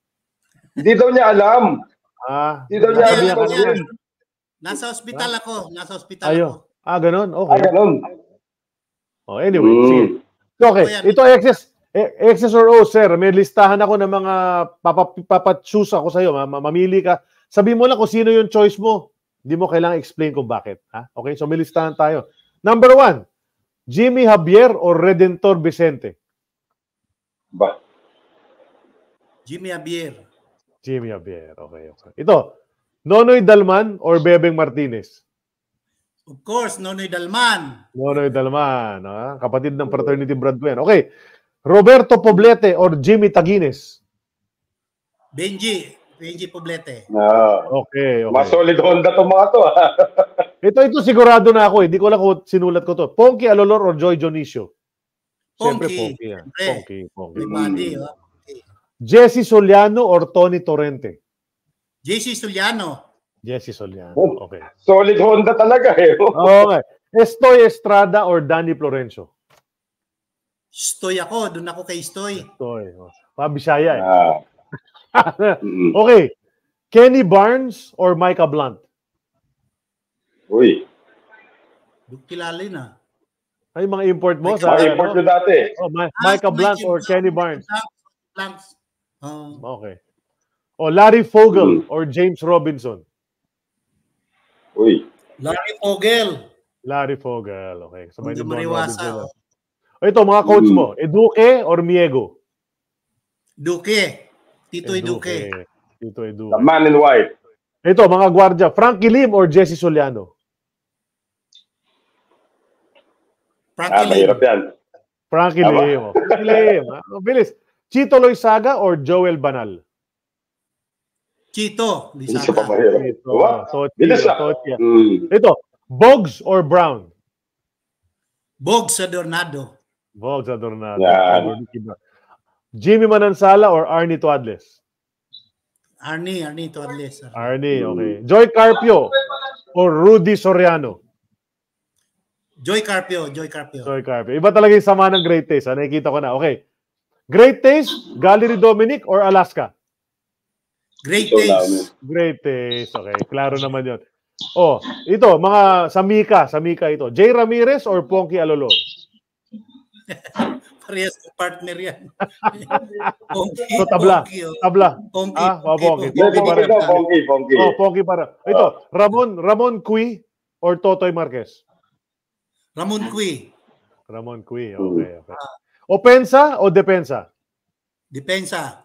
Hindi daw niya alam. Ah, Hindi daw niya Hindi, alam. alam yung niya. yun. Nasa ospital ako. Nasa ospital Ayun. ako. Ah, ganun? Ah, Okay. ganun. Oh, anyway, Mm. sige. Okay, Ayan. ito X's, eh, X's or O, sir. May listahan ako ng mga papachoose ako sa'yo. Ma- ma- Mamili ka. Sabi mo lang kung sino yung choice mo. Hindi mo kailangan explain kung bakit. Ha? Okay, so may listahan tayo. Number one, Jimmy Javier or Redentor Vicente? Ba? Jimmy Javier. Jimmy Javier. Okay, okay. Ito, Nonoy Dalman or Bebeng Martinez? Of course, Nonoy Dalman. Nonoy Dalman. Ha? Kapatid ng fraternity brad ko yan. Okay. Roberto Poblete or Jimmy Taguines? Benji. Benji Poblete. Ah. Okay, okay. Mas solid Honda itong mga to. ah. Ito, ito sigurado na ako. Hindi ko lang kung sinulat ko to. Ponky Alolor or Joy Dionisio? Siyempre, Ponky. Ponky. yan. Siyempre. Ponky, Ponky. May body. Oh. Jesse Soliano or Tony Torrente? J C Suliano. Jesse Soliano. Oh. Okay. Solid Honda talaga eh. Okay. Estoy Estrada or Danny Florencio? Stoy ako. Doon ako kay Stoy. Estoy. Oh. Pabisaya eh. Ah. Mm. Okay. Kenny Barnes or Micah Blunt? Uy. Doon kilala yun ah. Ay, mga import mo Micah sa Mga Blunt. import ano? nyo dati. Oh, Ma- Ah, Micah si Blunt Mikey or Blunt. Kenny Barnes? Blanks. Oh. Okay. O Larry Fogel Hmm. or James Robinson? Uy. Larry Fogel. Larry Fogel. Okay. Sabay ni Hindi Don mariwasa. Robinson. Oh. O ito, mga coach Hmm. mo. Eduque or Miego? Duque. Tito Duque. Tito The Eduque. man in white. Ito, mga gwardya. Frankie Lim or Jesse Soliano? Ah, Frankie Lim. mahirap yan. Frankie Tama. Lim. oh. Frankie Lim. ah. Bilis. Chito Loizaga or Joel Banal? Chito. Isa Lisaga. pa mahirap. Ito. Diba? Tochi. Bilis ah. Tochi. Mm. Ito, Boggs or Brown? Bog sa Dornado. Boggs Adornado. Yan. Jimmy Manansala or Arnie Tuadles? Arnie. Arnie Torres. Arnie, okay. Joy Carpio or Rudy Soriano? Joy Carpio. Joy Carpio. Joy Carpio. Iba talaga yung sama ng Great Taste. Ah. Nakikita ko na. Okay. Great Taste, Gallery Dominic or Alaska? Great So, taste. Great Taste. Okay. Klaro naman yun. Oh, ito, mga sa Mika. Sa Mika ito. Jay Ramirez or Ponky Alolor? Parehas ng partner yan. Ponky. So, tabla. Ponky, oh. Tabla. Ponky. Ah, oh, Ponky. Hindi, Ponky pa Ponky rin. daw, Ponky, Ponky. Oh, Ponky para. Ito, Ramon, Ramon Cui or Totoy Marquez? Ramon Cui. Ramon Cui. Okay, okay. Opensa o Depensa? Depensa.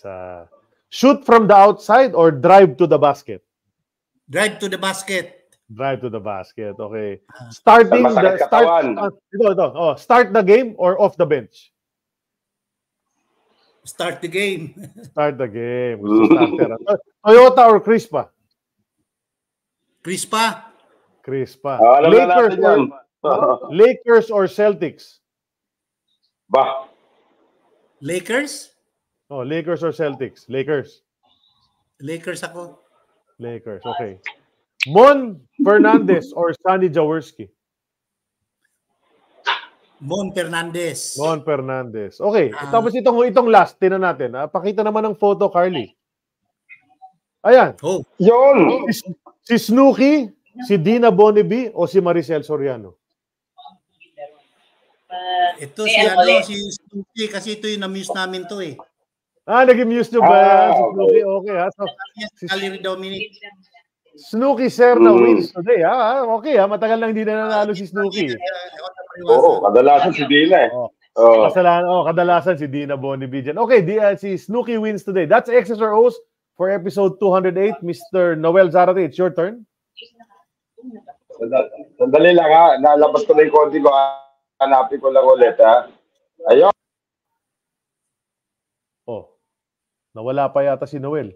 Depensa. Shoot from the outside or drive to the basket? Drive to the basket. Drive to the basket. Okay. Starting the start uh, ito, ito. Oh, start the game or off the bench? Start the game. Start the game. Starter. Toyota or Crispa? Crispa. Crispa. Ah, Lakers or Lakers or Celtics? Ba. Lakers? Oh, Lakers or Celtics? Lakers. Lakers ako. Lakers. Okay. Mon Fernandez or Sonny Jaworski? Mon Fernandez. Mon Fernandez. Okay. Uh, Tapos itong itong last, tingnan natin. Ah, pakita naman ng photo, Carly. Ayan. Oh. Yun. Si, si Snooki, si Dina Bonneby, o si Maricel Soriano? Ito si ano, si Snooki, kasi ito yung na-muse namin to eh. Ah, nag-muse nyo ba? Ah, si Snooki, okay. Ha? So, si Valerie Dominic. Snooki Serna mm. wins today. Ha? Okay, ha? Matagal lang hindi na nanalo si Snooki. Oo, kadalasan si Dina eh. Oh. Oh. Kasalanan, oh, kadalasan si Dina Bonneby dyan. Okay, di, uh, si Snooki wins today. That's X's or O's for episode two hundred eight. Mister Noel Zarate, it's your turn. Sandali lang ha. Nalabas ko na yung konti ko. Hanapin ko lang ulit ha. Ayun. Oh. Nawala pa yata si Noel.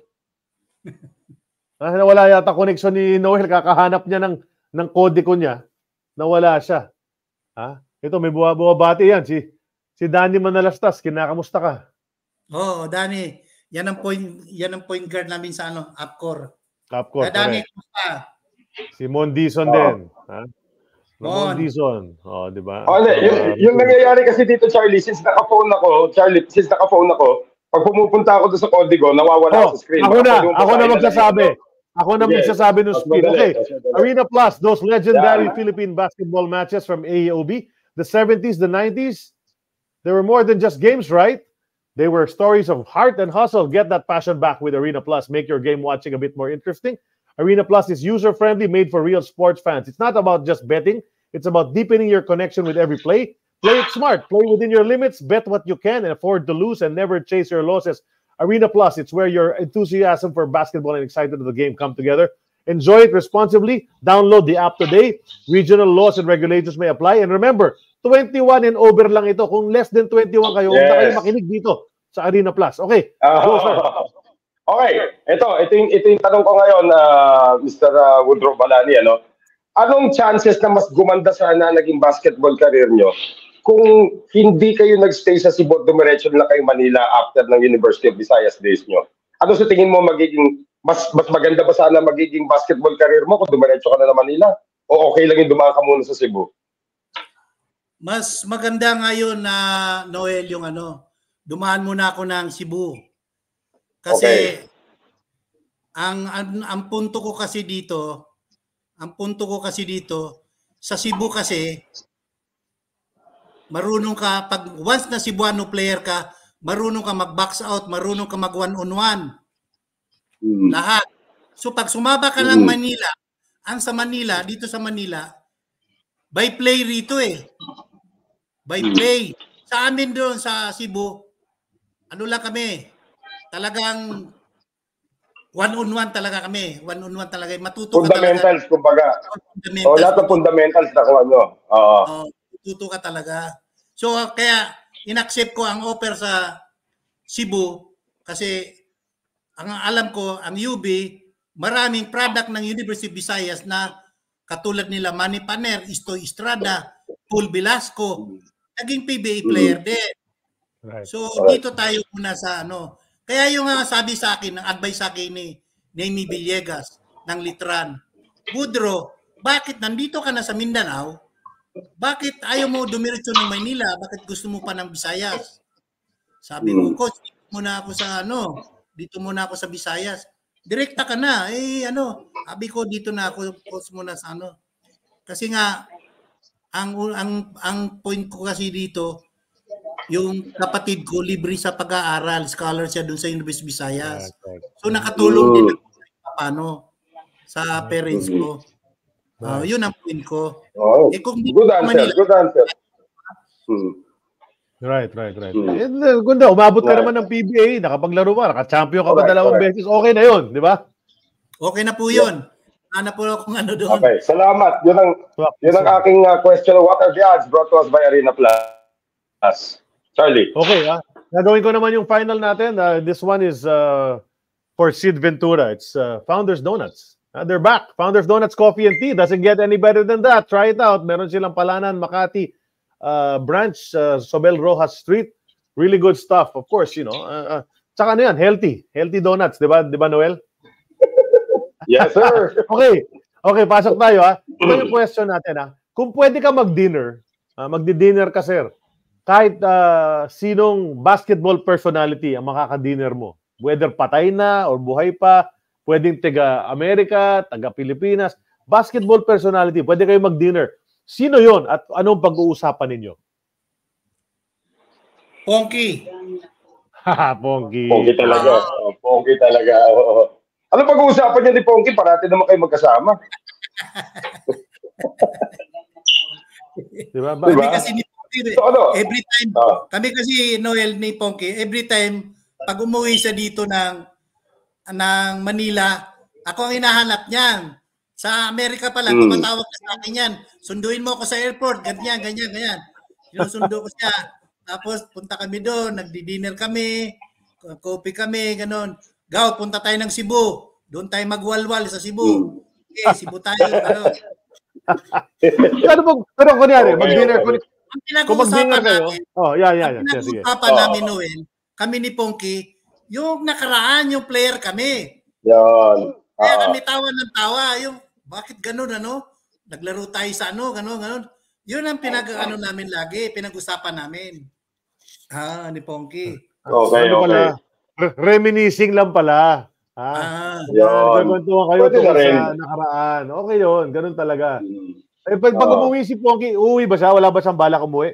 Ah, nawala yata connection ni Noel. Kakahanap niya ng, ng kode ko niya. Nawala siya. Ha? Ito, may buwa-buwabati yan. Si, si Danny Manalastas, kinakamusta ka? Oo, oh, Danny. Yan ang point, yan ang point guard namin sa ano, Upcore. Upcore, ah, Danny, kumusta? Si Mon Dizon oh. din. Ha? Mon Dizon. Oh, di ba? Oh, uh, yung, yung nangyayari kasi dito, Charlie, since naka-phone ako, Charlie, since naka-phone ako, pag pumupunta ako doon sa Código, nawawala oh, sa screen. Ako na, ako na magsasabi. Ako na magsasabi ng screen. Okay, Arena Plus, those legendary yeah. Philippine basketball matches from A E O B, the seventies, the nineties, they were more than just games, right? They were stories of heart and hustle. Get that passion back with Arena Plus. Make your game watching a bit more interesting. Arena Plus is user-friendly, made for real sports fans. It's not about just betting. It's about deepening your connection with every play. Play it smart. Play within your limits. Bet what you can and afford to lose and never chase your losses. Arena Plus, it's where your enthusiasm for basketball and excitement of the game come together. Enjoy it responsibly. Download the app today. Regional laws and regulations may apply. And remember, twenty-one and over lang ito. Kung less than twenty-one kayo, yes. Huwag na kayo makinig dito sa Arena Plus. Okay, go, sir. Uh, okay, ito, ito yung, ito yung tanong ko ngayon, uh, Mister Uh, Woodrow Balani. Ano? Anong chances na mas gumanda sana naging basketball career nyo kung hindi kayo nagstay sa Cebu, dumiretso na kayo Manila after ng University of Visayas days nyo? Ano sa tingin mo magiging, mas mas maganda ba sana magiging basketball career mo kung dumiretso ka na ng Manila? O okay lang yung dumaan ka muna sa Cebu? Mas maganda ngayon na, Noel, yung ano, dumaan muna ako ng Cebu. Kasi, okay. ang, ang, ang punto ko kasi dito, ang punto ko kasi dito, sa Cebu kasi, marunong ka, pag once na Cebuano player ka, marunong ka mag-box out, marunong ka mag-one-on-one. Mm. Lahat. So pag sumaba ka ng mm. Manila, ang sa Manila, dito sa Manila, by play rito eh. By mm. play. Sa amin doon sa Cebu, ano lang kami, talagang one-on-one talaga kami. One-on-one talaga. Matuto ka talaga. Fundamentals, kumbaga. Fundamentals. O, lahat ng fundamentals na kung ano. Oo. Uh, tuto ka talaga. So, kaya inaccept ko ang offer sa Cebu kasi ang alam ko, ang U B, maraming product ng University of Visayas na katulad nila Manny Paner, Istoy Estrada, Paul Velasco, naging P B A player mm-hmm. din. Right. So, right. dito tayo muna sa ano. Kaya yung uh, sabi sa akin, ang advice sa akin ni Nemi Villegas ng Litran, Woodrow, bakit nandito ka na sa Mindanao? Bakit ayaw mo dumiretso ng Maynila? Bakit gusto mo pa ng Visayas? Sabi ko, coach, dito muna ako sa ano, dito muna ako sa Visayas. Direkta ka na. Eh ano, sabi ko dito na ako, coach muna sa ano. Kasi nga ang ang ang point ko kasi dito, yung kapatid ko libre sa pag-aaral, scholar siya doon sa University of Visayas. So nakatulong din ako paano sa parents ko. Uh, yun ang point ko. Oh, eh, kung good answer, Manila, good answer. Hmm. Right, right, right. Hmm. Eh, ganda, umabot ka right. naman ng P B A, nakapaglaro ka, naka-champion ka ba right, dalawang right. beses, okay na yun, di ba? Okay na po yun. Hanap po kung ano doon. Okay, salamat. Yun ang, yun ang aking uh, question. What are the odds brought to us by Arena Plus? Charlie. Okay, ah. Nagawin ko naman yung final natin. Uh, this one is uh, for Sid Ventura. It's uh, Founders Donuts. Uh, they're back. Founders Donuts Coffee and Tea. Doesn't get any better than that. Try it out. Meron silang Palanan, Makati uh, branch, uh, Sobel Rojas Street. Really good stuff. Of course, you know. Uh, uh, tsaka ano yan? Healthy. Healthy donuts. Diba, diba Noel? Yes, sir. Okay. Okay, pasok tayo ha. Ito yung question natin ha. Kung pwede ka mag-dinner, uh, magdi-dinner ka sir, kahit uh, sinong basketball personality ang makaka-dinner mo, whether patay na or buhay pa, pwedeng taga-Amerika, taga-Pilipinas, basketball personality, pwede kayo mag-dinner. Sino yon at anong pag-uusapan ninyo? Ponky. Haha, Ponky. Ponky talaga. Oh, Ponky talaga. Oh. Ano pag-uusapan niya ni Ponky? Parati naman kayo magkasama. Diba? Kami Diba? kasi ni Ponky, So, ano? every time, Ah. kami kasi Noel ni Ponky, every time pag umuwi siya dito ng ng Manila, ako ang hinahanap niyan. Sa Amerika pa lang, Hmm. tumatawag ka sa akin yan. Sunduin mo ako sa airport, ganyan, ganyan, ganyan. Sinusundo ko siya. Tapos punta kami doon, nagdi-dinner kami, coffee kami, ganon. Gaw, punta tayo ng Cebu. Doon tayo magwalwal sa Cebu. Okay, Cebu tayo. Ano. Ano pag, pero kunyari, Okay, mag-dinner, okay. Ang kung mag-dinner pinag-uusapan kayo, namin, oh, yeah, yeah, ang yeah. Sige, sige. pinag-uusapan Oh. namin, Noel, kami ni Ponky, yung nakaraan, yung player kami. Yan. Kaya Ah. kami tawa ng tawa. Yung, bakit ganun, ano? Naglaro tayo sa ano, ganun, ganun. Yun ang pinag-ano namin lagi, pinag-usapan namin. Ah, ni Ponky. Okay, Ano okay. pala? Re- Reminiscing lang pala. Ah, Ah, Yun. gagawin kayo Pwede na tungkol rin. sa nakaraan. Okay yun, ganun talaga. Hmm. Eh, pag, pag Oo. umuwi si Ponky, uuwi ba siya? Wala ba siyang balak umuwi?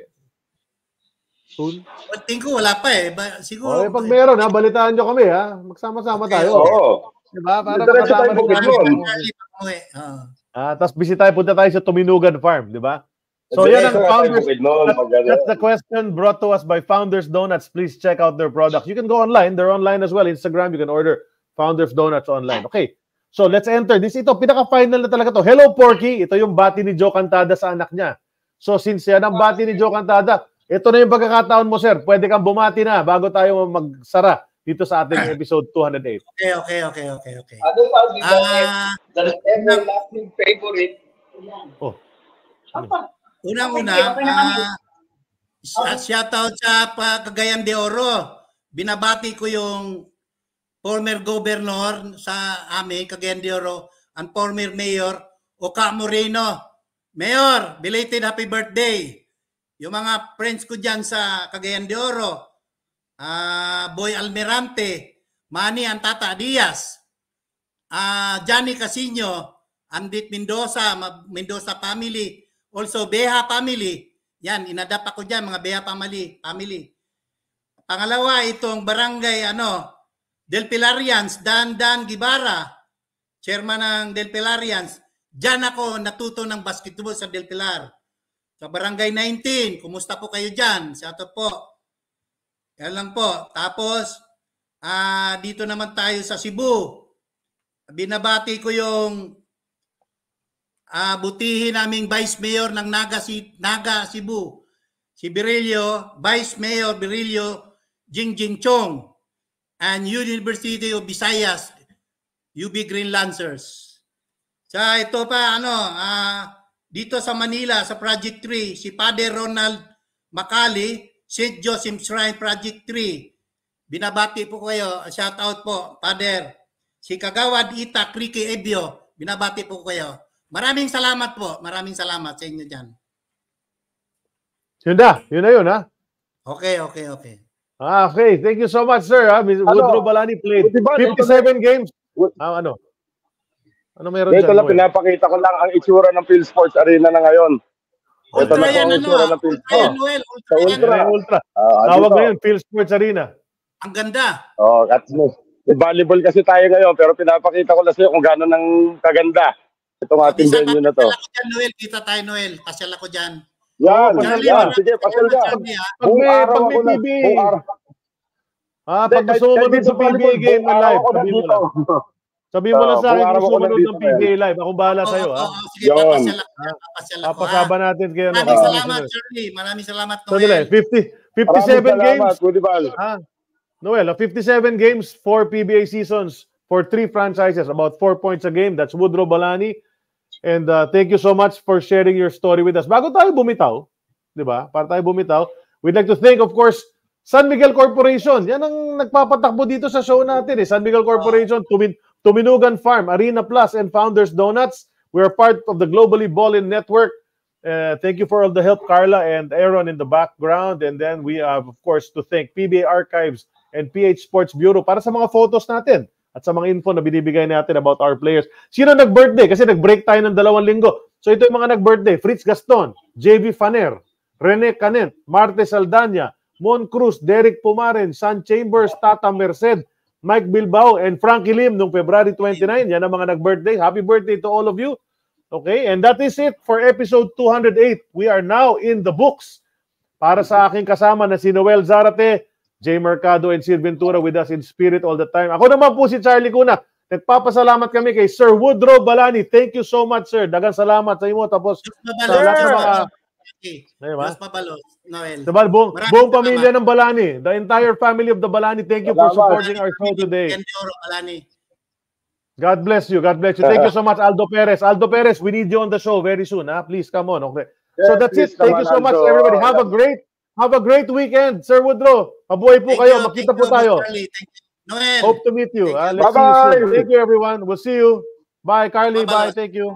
Soon? tingin ko wala pa eh. Ba, siguro. O, eh, pag meron ha, balitaan nyo kami ha. Magsama-sama Okay, tayo. Oo. Diba? Para Diretso tayo makasama rin bukid namin. nun. Charlie, pag-uwi. Ah. Ah, tapos busy tayo, punta tayo sa Tuminugan Farm, di ba? So Diretso yan ang na tayo Founders. bukid nun, That's, pag ano. that's the question brought to us by Founders Donuts. Please check out their products. You can go online. They're online as well. Instagram, you can order Founders Donuts online. Okay. So let's enter this. Ito, pinaka-final na talaga to. Hello, Porky. Ito yung bati ni Joe Cantada sa anak niya. So since yan ang bati ni Joe Cantada, ito na yung pagkakataon mo, sir. Pwede kang bumati na bago tayo magsara dito sa ating episode two oh eight. Okay, okay, okay, okay, okay. Ano pa, di ba? Ah, The everlasting favorite. Oh. unang-una, Okay, okay na kami. ah, shoutout sa pa- Cagayan de Oro. Binabati ko yung former governor sa amin, Cagayan de Oro, ang former mayor, Oka Moreno. Mayor, belated happy birthday. Yung mga friends ko dyan sa Cagayan de Oro, ah, Boy Almirante, Manny Antata Diaz, ah, Johnny Casino, Andit Mendoza, Ma- Mendoza family, also Beha family. Yan, inadap ako dyan, mga Beha family. family. Pangalawa, itong barangay, ano, Del Pilarians, Dan Dan Gibara, chairman ng Del Pilarians. Diyan ako natuto ng basketball sa Del Pilar. Sa barangay nineteen, kumusta po kayo dyan? Shoutout po. Yan lang po. Tapos, ah dito naman tayo sa Cebu. Binabati ko yung ah butihin naming Vice Mayor ng Naga, si Naga Cebu. Si Virilio, Vice Mayor Virilio Jingjing Chong, and University of Visayas, U B Green Lancers. Sa ito pa, ano, ah dito sa Manila, sa Project three, si Father Ronald Macali, Saint Joseph Shrine Project three. Binabati po kayo. Shout out po, Father. Si Kagawad Ita, Kriki Ebio. Binabati po kayo. Maraming salamat po. Maraming salamat sa inyo dyan. Yun na. Yun na yun ha. Okay, okay, okay. Ah, okay. Thank you so much, sir. Ha? Miz Woodrow Balani played Diba, fifty-seven games. Ah, ano? Ano meron Dito dyan? lang, Noel? pinapakita ko lang ang itsura ng Phil Sports Arena na ngayon. Ito Ultra na po yan, ang ano, itsura ng Phil Ultra yan, Sports. Noel. Ultra Sa yan. Ultra. May ultra. Ah, Tawag dito. ngayon, Phil Sports Arena. Ang ganda. Oh, at may volleyball kasi tayo ngayon, pero pinapakita ko lang sa iyo kung gaano ng kaganda itong ating Isa venue na to. Pasyal ako dyan, Noel. Kita tayo, Noel. Pasyal ako dyan. Yan, Charlie, yan. maraming Sige, pasal ka. salamat, Charlie, ha. Pag Buong may, araw pag ako may na. P B A. Buong araw. Ah, Hindi, pag gusto mo kahit- manood kahit sa dito P B A volleyball, game na buong araw live, ako sabihin mo nandito. lang. Sabihin mo Oo, lang sa akin kung araw kung ako sumunod nandito, ng P B A Live. Akong bahala Oo, sa'yo, oo, ha? oo, sige, Yun. papasyal ako. Papasyal ako, ha? Papasaba natin kayo. No? Maraming Ah. salamat, Shirley. Maraming salamat, Sandali, Noel. fifty, Maraming fifty-seven salamat, games. Woody Bal. Ah, Noel, ah, fifty-seven games, four P B A seasons for three franchises, about four points a game. That's Woodrow Balani. And uh, thank you so much for sharing your story with us. Bago tayo bumitaw, di ba? Para tayo bumitaw, we'd like to thank, of course, San Miguel Corporation. Yan ang nagpapatakbo dito sa show natin. Eh. San Miguel Corporation, Tumin Tuminugan Farm, Arena Plus, and Founders Donuts. We are part of the Globally Ballin Network. Uh, thank you for all the help, Carla and Aaron in the background. And then we have, of course, to thank P B A Archives and P H Sports Bureau para sa mga photos natin at sa mga info na binibigay natin about our players. Sino nag-birthday? Kasi nag-break tayo ng dalawang linggo. So ito yung mga nag-birthday. Fritz Gaston, J V Faner, Rene Canent, Marte Saldana, Mon Cruz, Derek Pumaren, San Chambers, Tata Merced, Mike Bilbao, and Frankie Lim noong February twenty-ninth. Yan ang mga nag-birthday. Happy birthday to all of you. Okay, and that is it for episode two hundred eight. We are now in the books. Para sa aking kasama na si Noel Zarate, Jay Mercado, and Sir Ventura with us in spirit all the time. Ako naman po si Charlie Cuna. Nagpapasalamat kami kay Sir Woodrow Balani. Thank you so much, sir. Dagang salamat sa imo. Tapos sa lahat ng mga... Mas pabalos, Noel. Diba, buong, Maraming buong salamat. pamilya ng Balani, the entire family of the Balani, thank you for Salamat. supporting our show today. Candy Oro, Balani. God bless you. God bless you. Thank you so much, Aldo Perez. Aldo Perez, we need you on the show very soon. Ha? Please come on. Okay. So Yes, that's please it. Thank come you on, so much, Aldo. everybody. Have a great, have a great weekend, Sir Woodrow. Mabuhay po Thank kayo. you, Makita thank po you, tayo. Charlie. Thank you. Noel. Hope to meet you. Thank Ah, you. let's see you Bye-bye. soon. Thank you, everyone. We'll see you. Bye, Carly. Bye. Bye-bye. Thank you.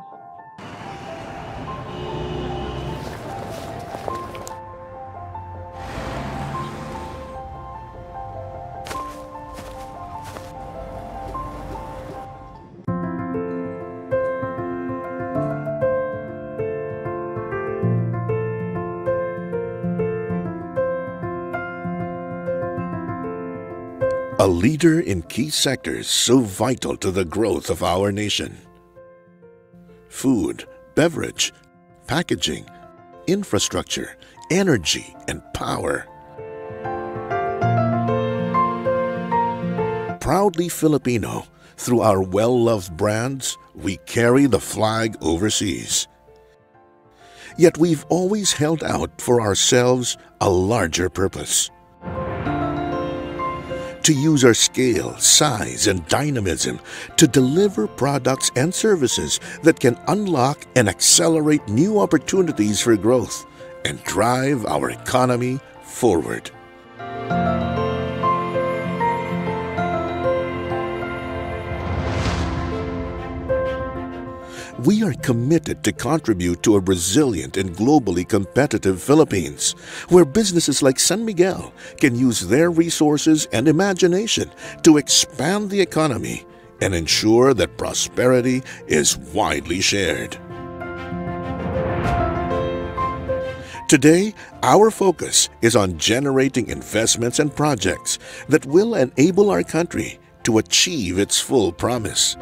A leader in key sectors so vital to the growth of our nation. Food, beverage, packaging, infrastructure, energy, and power. Proudly Filipino, through our well-loved brands, we carry the flag overseas. Yet we've always held out for ourselves a larger purpose. To use our scale, size, and dynamism to deliver products and services that can unlock and accelerate new opportunities for growth and drive our economy forward. We are committed to contribute to a resilient and globally competitive Philippines, where businesses like San Miguel can use their resources and imagination to expand the economy and ensure that prosperity is widely shared. Today, our focus is on generating investments and projects that will enable our country to achieve its full promise.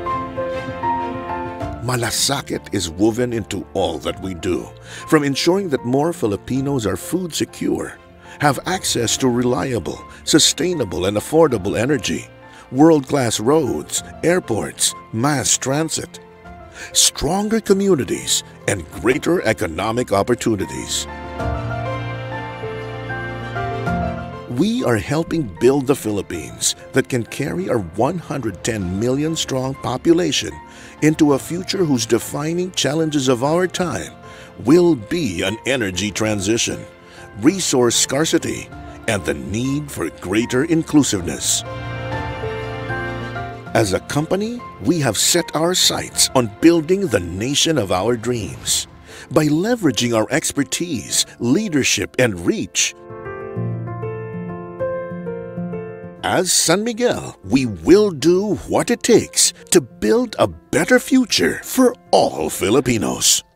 Malasakit is woven into all that we do, from ensuring that more Filipinos are food secure, have access to reliable, sustainable, and affordable energy, world-class roads, airports, mass transit, stronger communities, and greater economic opportunities. We are helping build the Philippines that can carry our one hundred ten million strong population into a future whose defining challenges of our time will be an energy transition, resource scarcity, and the need for greater inclusiveness. As a company, we have set our sights on building the nation of our dreams. By leveraging our expertise, leadership, and reach, as San Miguel, we will do what it takes to build a better future for all Filipinos.